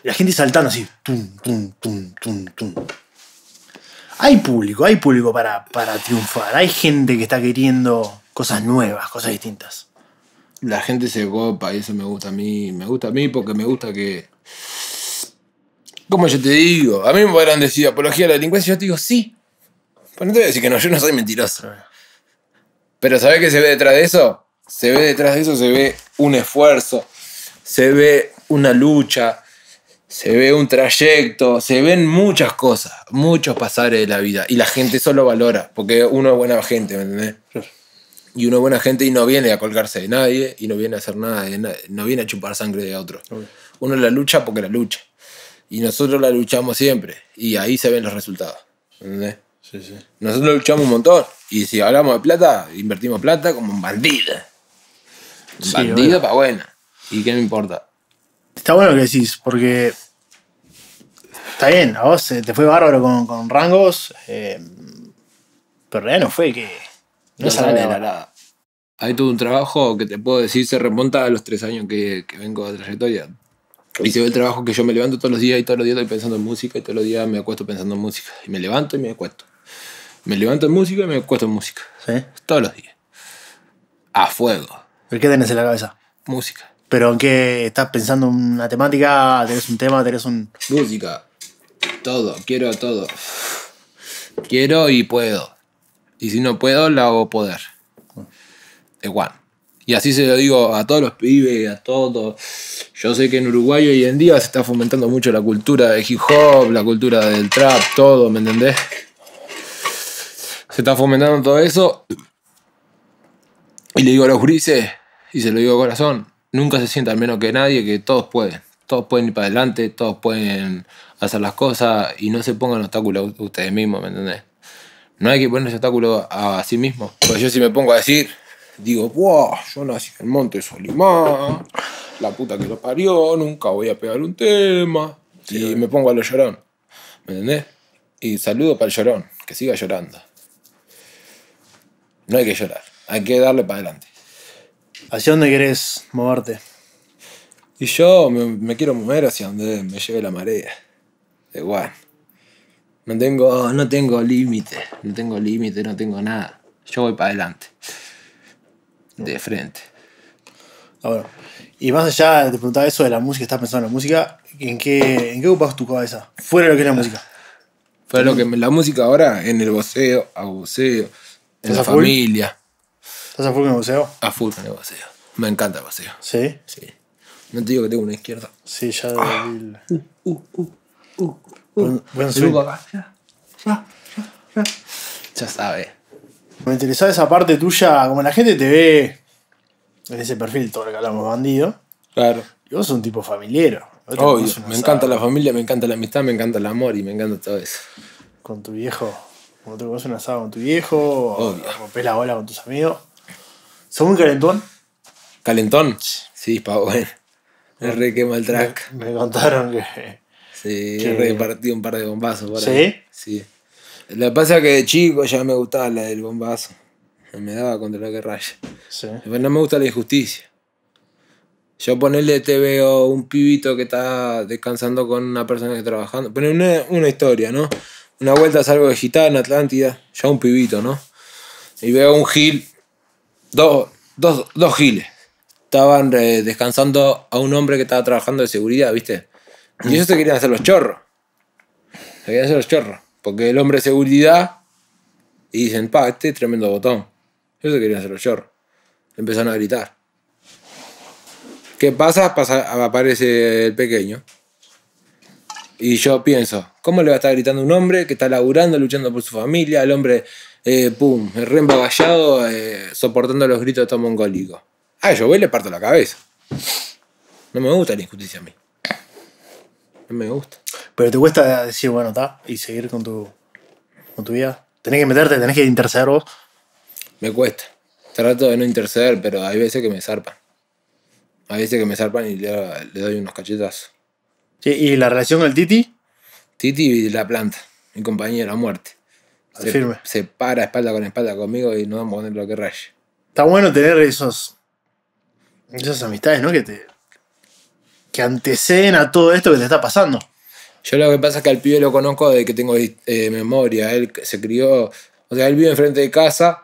la gente saltando así. Tum, tum, tum, tum, tum. Hay público para triunfar. Hay gente que está queriendo cosas nuevas, cosas distintas. La gente se copa y eso me gusta a mí. Me gusta a mí porque me gusta que... Como yo te digo, a mí me podrán decir apología a la delincuencia, yo te digo sí. Pero no te voy a decir que no, yo no soy mentiroso. Pero ¿sabés qué se ve detrás de eso? Se ve un esfuerzo, se ve una lucha, se ve un trayecto, se ven muchas cosas, muchos pasares de la vida. Y la gente solo valora, porque uno es buena gente, ¿me entendés? Y uno es buena gente y no viene a colgarse de nadie, y no viene a hacer nada de nadie, no viene a chupar sangre de otro. Uno la lucha porque la lucha. Y nosotros la luchamos siempre, y ahí se ven los resultados, ¿me entendés? Sí, sí. Nosotros luchamos un montón, y si hablamos de plata, invertimos plata como un bandido. Sí, Bandido pa' buena. ¿Y qué me importa? Está bueno lo que decís, porque está bien, a vos te fue bárbaro con rangos, pero en realidad no fue que... No sale de nada. Hay todo un trabajo que te puedo decir se remonta a los 3 años que vengo de trayectoria. Y se ve el trabajo que yo me levanto todos los días y todos los días estoy pensando en música y todos los días me acuesto pensando en música. Y me levanto y me acuesto. Me levanto en música y me acuesto en música. ¿Sí? Todos los días. A fuego. ¿Pero qué tenés en la cabeza? Música. ¿Pero en qué estás pensando en una temática? ¿Tenés un tema? ¿Tenés un...? Música. Todo. Quiero todo. Quiero y puedo. Y si no puedo, lo hago poder. Igual. Y así se lo digo a todos los pibes, a todos. Yo sé que en Uruguay hoy en día se está fomentando mucho la cultura del hip hop, la cultura del trap, todo, ¿me entendés? Se está fomentando todo eso. Y le digo a los gurises, y se lo digo de corazón, nunca se sientan menos que nadie, que todos pueden. Todos pueden ir para adelante, todos pueden hacer las cosas y no se pongan obstáculos a ustedes mismos, ¿me entendés? No hay que ponerse obstáculos a sí mismo. Porque yo si me pongo a decir, digo, wow, yo nací en Monte Solimán, la puta que lo parió, nunca voy a pegar un tema. Sí, y me pongo a lo llorón, ¿me entendés? Y saludo para el llorón, que siga llorando. No hay que llorar, hay que darle para adelante. ¿Hacia dónde querés moverte? Y yo me quiero mover hacia donde me lleve la marea. Igual. No tengo límite, no tengo nada. Yo voy para adelante. De frente. Ah, bueno. Y más allá, te preguntaba eso de la música, estás pensando en la música, ¿en qué ocupas tu cabeza? Fuera de lo que es la música. Fue lo que la música ahora, en el voceo, hago voceo, en la familia. ¿Estás a full con el voceo? A full con el voceo. Me encanta el voceo. ¿Sí? Sí. No te digo que tengo una izquierda. Sí, ya Buen swing. acá. Ya sabes. Me interesaba esa parte tuya, como la gente te ve en ese perfil, todo lo que hablamos, bandido. Claro. Y vos sos un tipo familiero. Obvio, me encanta la familia, me encanta la amistad, me encanta el amor y me encanta todo eso. Con tu viejo, cuando te comes un asado con tu viejo, obvio. O rompes la bola con tus amigos. ¿Sos muy calentón? ¿Calentón? Sí, pa' bueno. Me re quema el track. Me contaron que... Sí, he repartido un par de bombazos por ¿Sí? ahí. Sí. Lo que pasa es que de chico ya me gustaba la del bombazo. Me daba contra lo que raya. Sí. Pero no me gusta la injusticia. Yo ponerle te veo un pibito que está descansando con una persona que está trabajando. Pero una historia, ¿no? Una vuelta salgo de Gitana, Atlántida, ya un pibito, ¿no? Y veo un gil, dos giles. Estaban descansando a un hombre que estaba trabajando de seguridad, ¿viste? Y ellos se querían hacer los chorros. Porque el hombre de seguridad, y dicen, este es tremendo botón. Ellos se querían hacer los chorros. Empezaron a gritar. ¿Qué pasa? Aparece el pequeño. Y yo pienso, ¿cómo le va a estar gritando a un hombre que está laburando, luchando por su familia? El hombre, re embagallado, soportando los gritos de estos mongólicos. Yo voy y le parto la cabeza. No me gusta la injusticia a mí. No me gusta. Pero te cuesta decir, bueno, está, y seguir con tu vida. Tenés que meterte, tenés que interceder vos. Me cuesta. Trato de no interceder, pero hay veces que me zarpan. Hay veces que me zarpan y le doy unos cachetazos. Sí, ¿y la relación con el Titi? Titi la planta, mi compañero a muerte. Firme. Se para espalda con espalda conmigo y no vamos a poner lo que raye. Está bueno tener esas amistades, ¿no? Que que anteceden a todo esto que te está pasando. Yo lo que pasa es que al pibe lo conozco desde que tengo memoria. Él se crió, o sea, él vive enfrente de casa.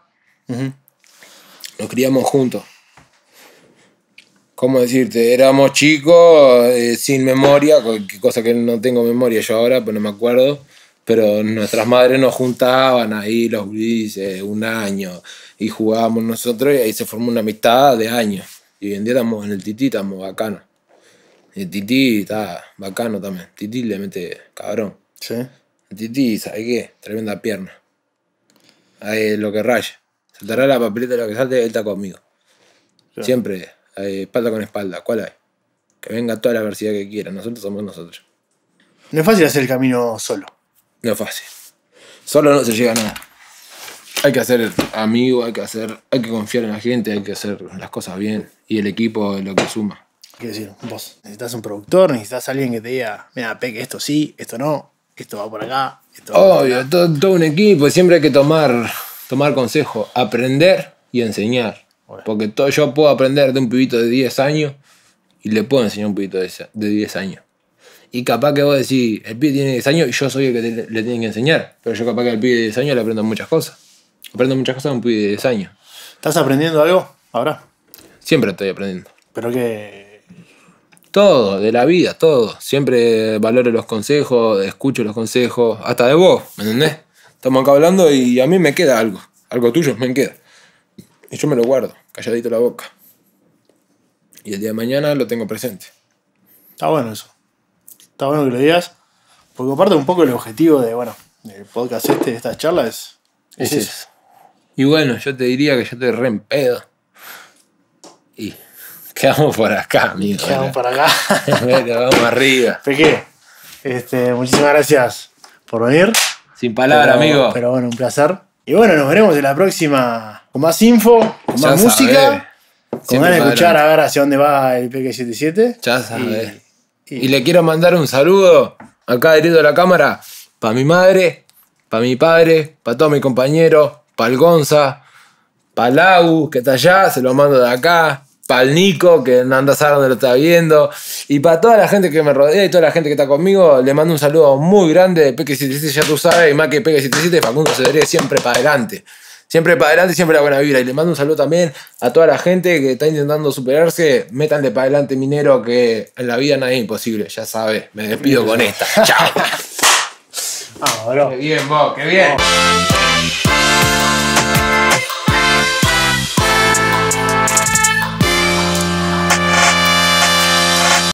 Nos criamos juntos. ¿Cómo decirte? Éramos chicos, sin memoria, cosa que no tengo memoria yo ahora, pues no me acuerdo. Pero nuestras madres nos juntaban ahí, los gurises, un año, y jugábamos nosotros, y ahí se formó una amistad de años. Y hoy en día estamos en el Tití, estamos bacanos. El Tití está bacano también. Tití le mete cabrón. Sí. El Tití, ¿sabes qué? Tremenda pierna. Ahí lo que raya. Saltará la papeleta, lo que salte, él está conmigo. Claro. Siempre, espalda con espalda. ¿Cuál hay? Que venga toda la adversidad que quiera. Nosotros somos nosotros. No es fácil hacer el camino solo. No es fácil. Solo no se llega a nada. Hay que hacer amigos, hay que confiar en la gente, hay que hacer las cosas bien. Y el equipo es lo que suma. ¿Qué decir? Vos necesitas un productor, necesitas alguien que te diga, mira, Peque, esto sí, esto no, esto va por acá, esto va por obvio, acá. todo un equipo. Siempre hay que tomar consejo, aprender y enseñar. Bueno. Porque yo puedo aprender de un pibito de 10 años y le puedo enseñar a un pibito de 10 años. Y capaz que vos decís, el pibe tiene 10 años y yo soy el que le tiene que enseñar. Pero yo capaz que al pibe de 10 años le aprendo muchas cosas. Aprendo muchas cosas a un pibe de 10 años. ¿Estás aprendiendo algo ahora? Siempre estoy aprendiendo. ¿Pero qué? Todo, de la vida, todo. Siempre valoro los consejos, escucho los consejos, hasta de vos, ¿me entendés? Estamos acá hablando y a mí me queda algo. Algo tuyo me queda. Y yo me lo guardo, calladito la boca. Y el día de mañana lo tengo presente. Está bueno eso. Está bueno que lo digas. Porque aparte un poco el objetivo de, del podcast de esta charla es eso. Y bueno, yo te diría que yo estoy re en pedo. Y quedamos por acá, amigo. Quedamos por acá. Vamos arriba. Peque, muchísimas gracias por venir. Sin palabras, amigo. Pero bueno, un placer. Y bueno, nos veremos en la próxima con más info, con más música. Con ganas de escuchar a ver hacia dónde va el Peque 77. Ya sabes. Y le quiero mandar un saludo acá directo a la cámara para mi madre, para mi padre, para todos mis compañeros, para el Gonza, para el Lau, que está allá, se lo mando de acá, para el Nico, que no anda a saber dónde lo está viendo, y para toda la gente que me rodea y toda la gente que está conmigo, le mando un saludo muy grande de Peque 77, ya tú sabes, y más que Peque 77, Facundo Cedrés siempre para adelante. Siempre para adelante, siempre la buena vibra. Y le mando un saludo también a toda la gente que está intentando superarse. Métanle para adelante, minero, que en la vida nada es imposible. Ya sabes, me despido con esta. Chao. Vamos, bro. Qué bien, vos, qué bien.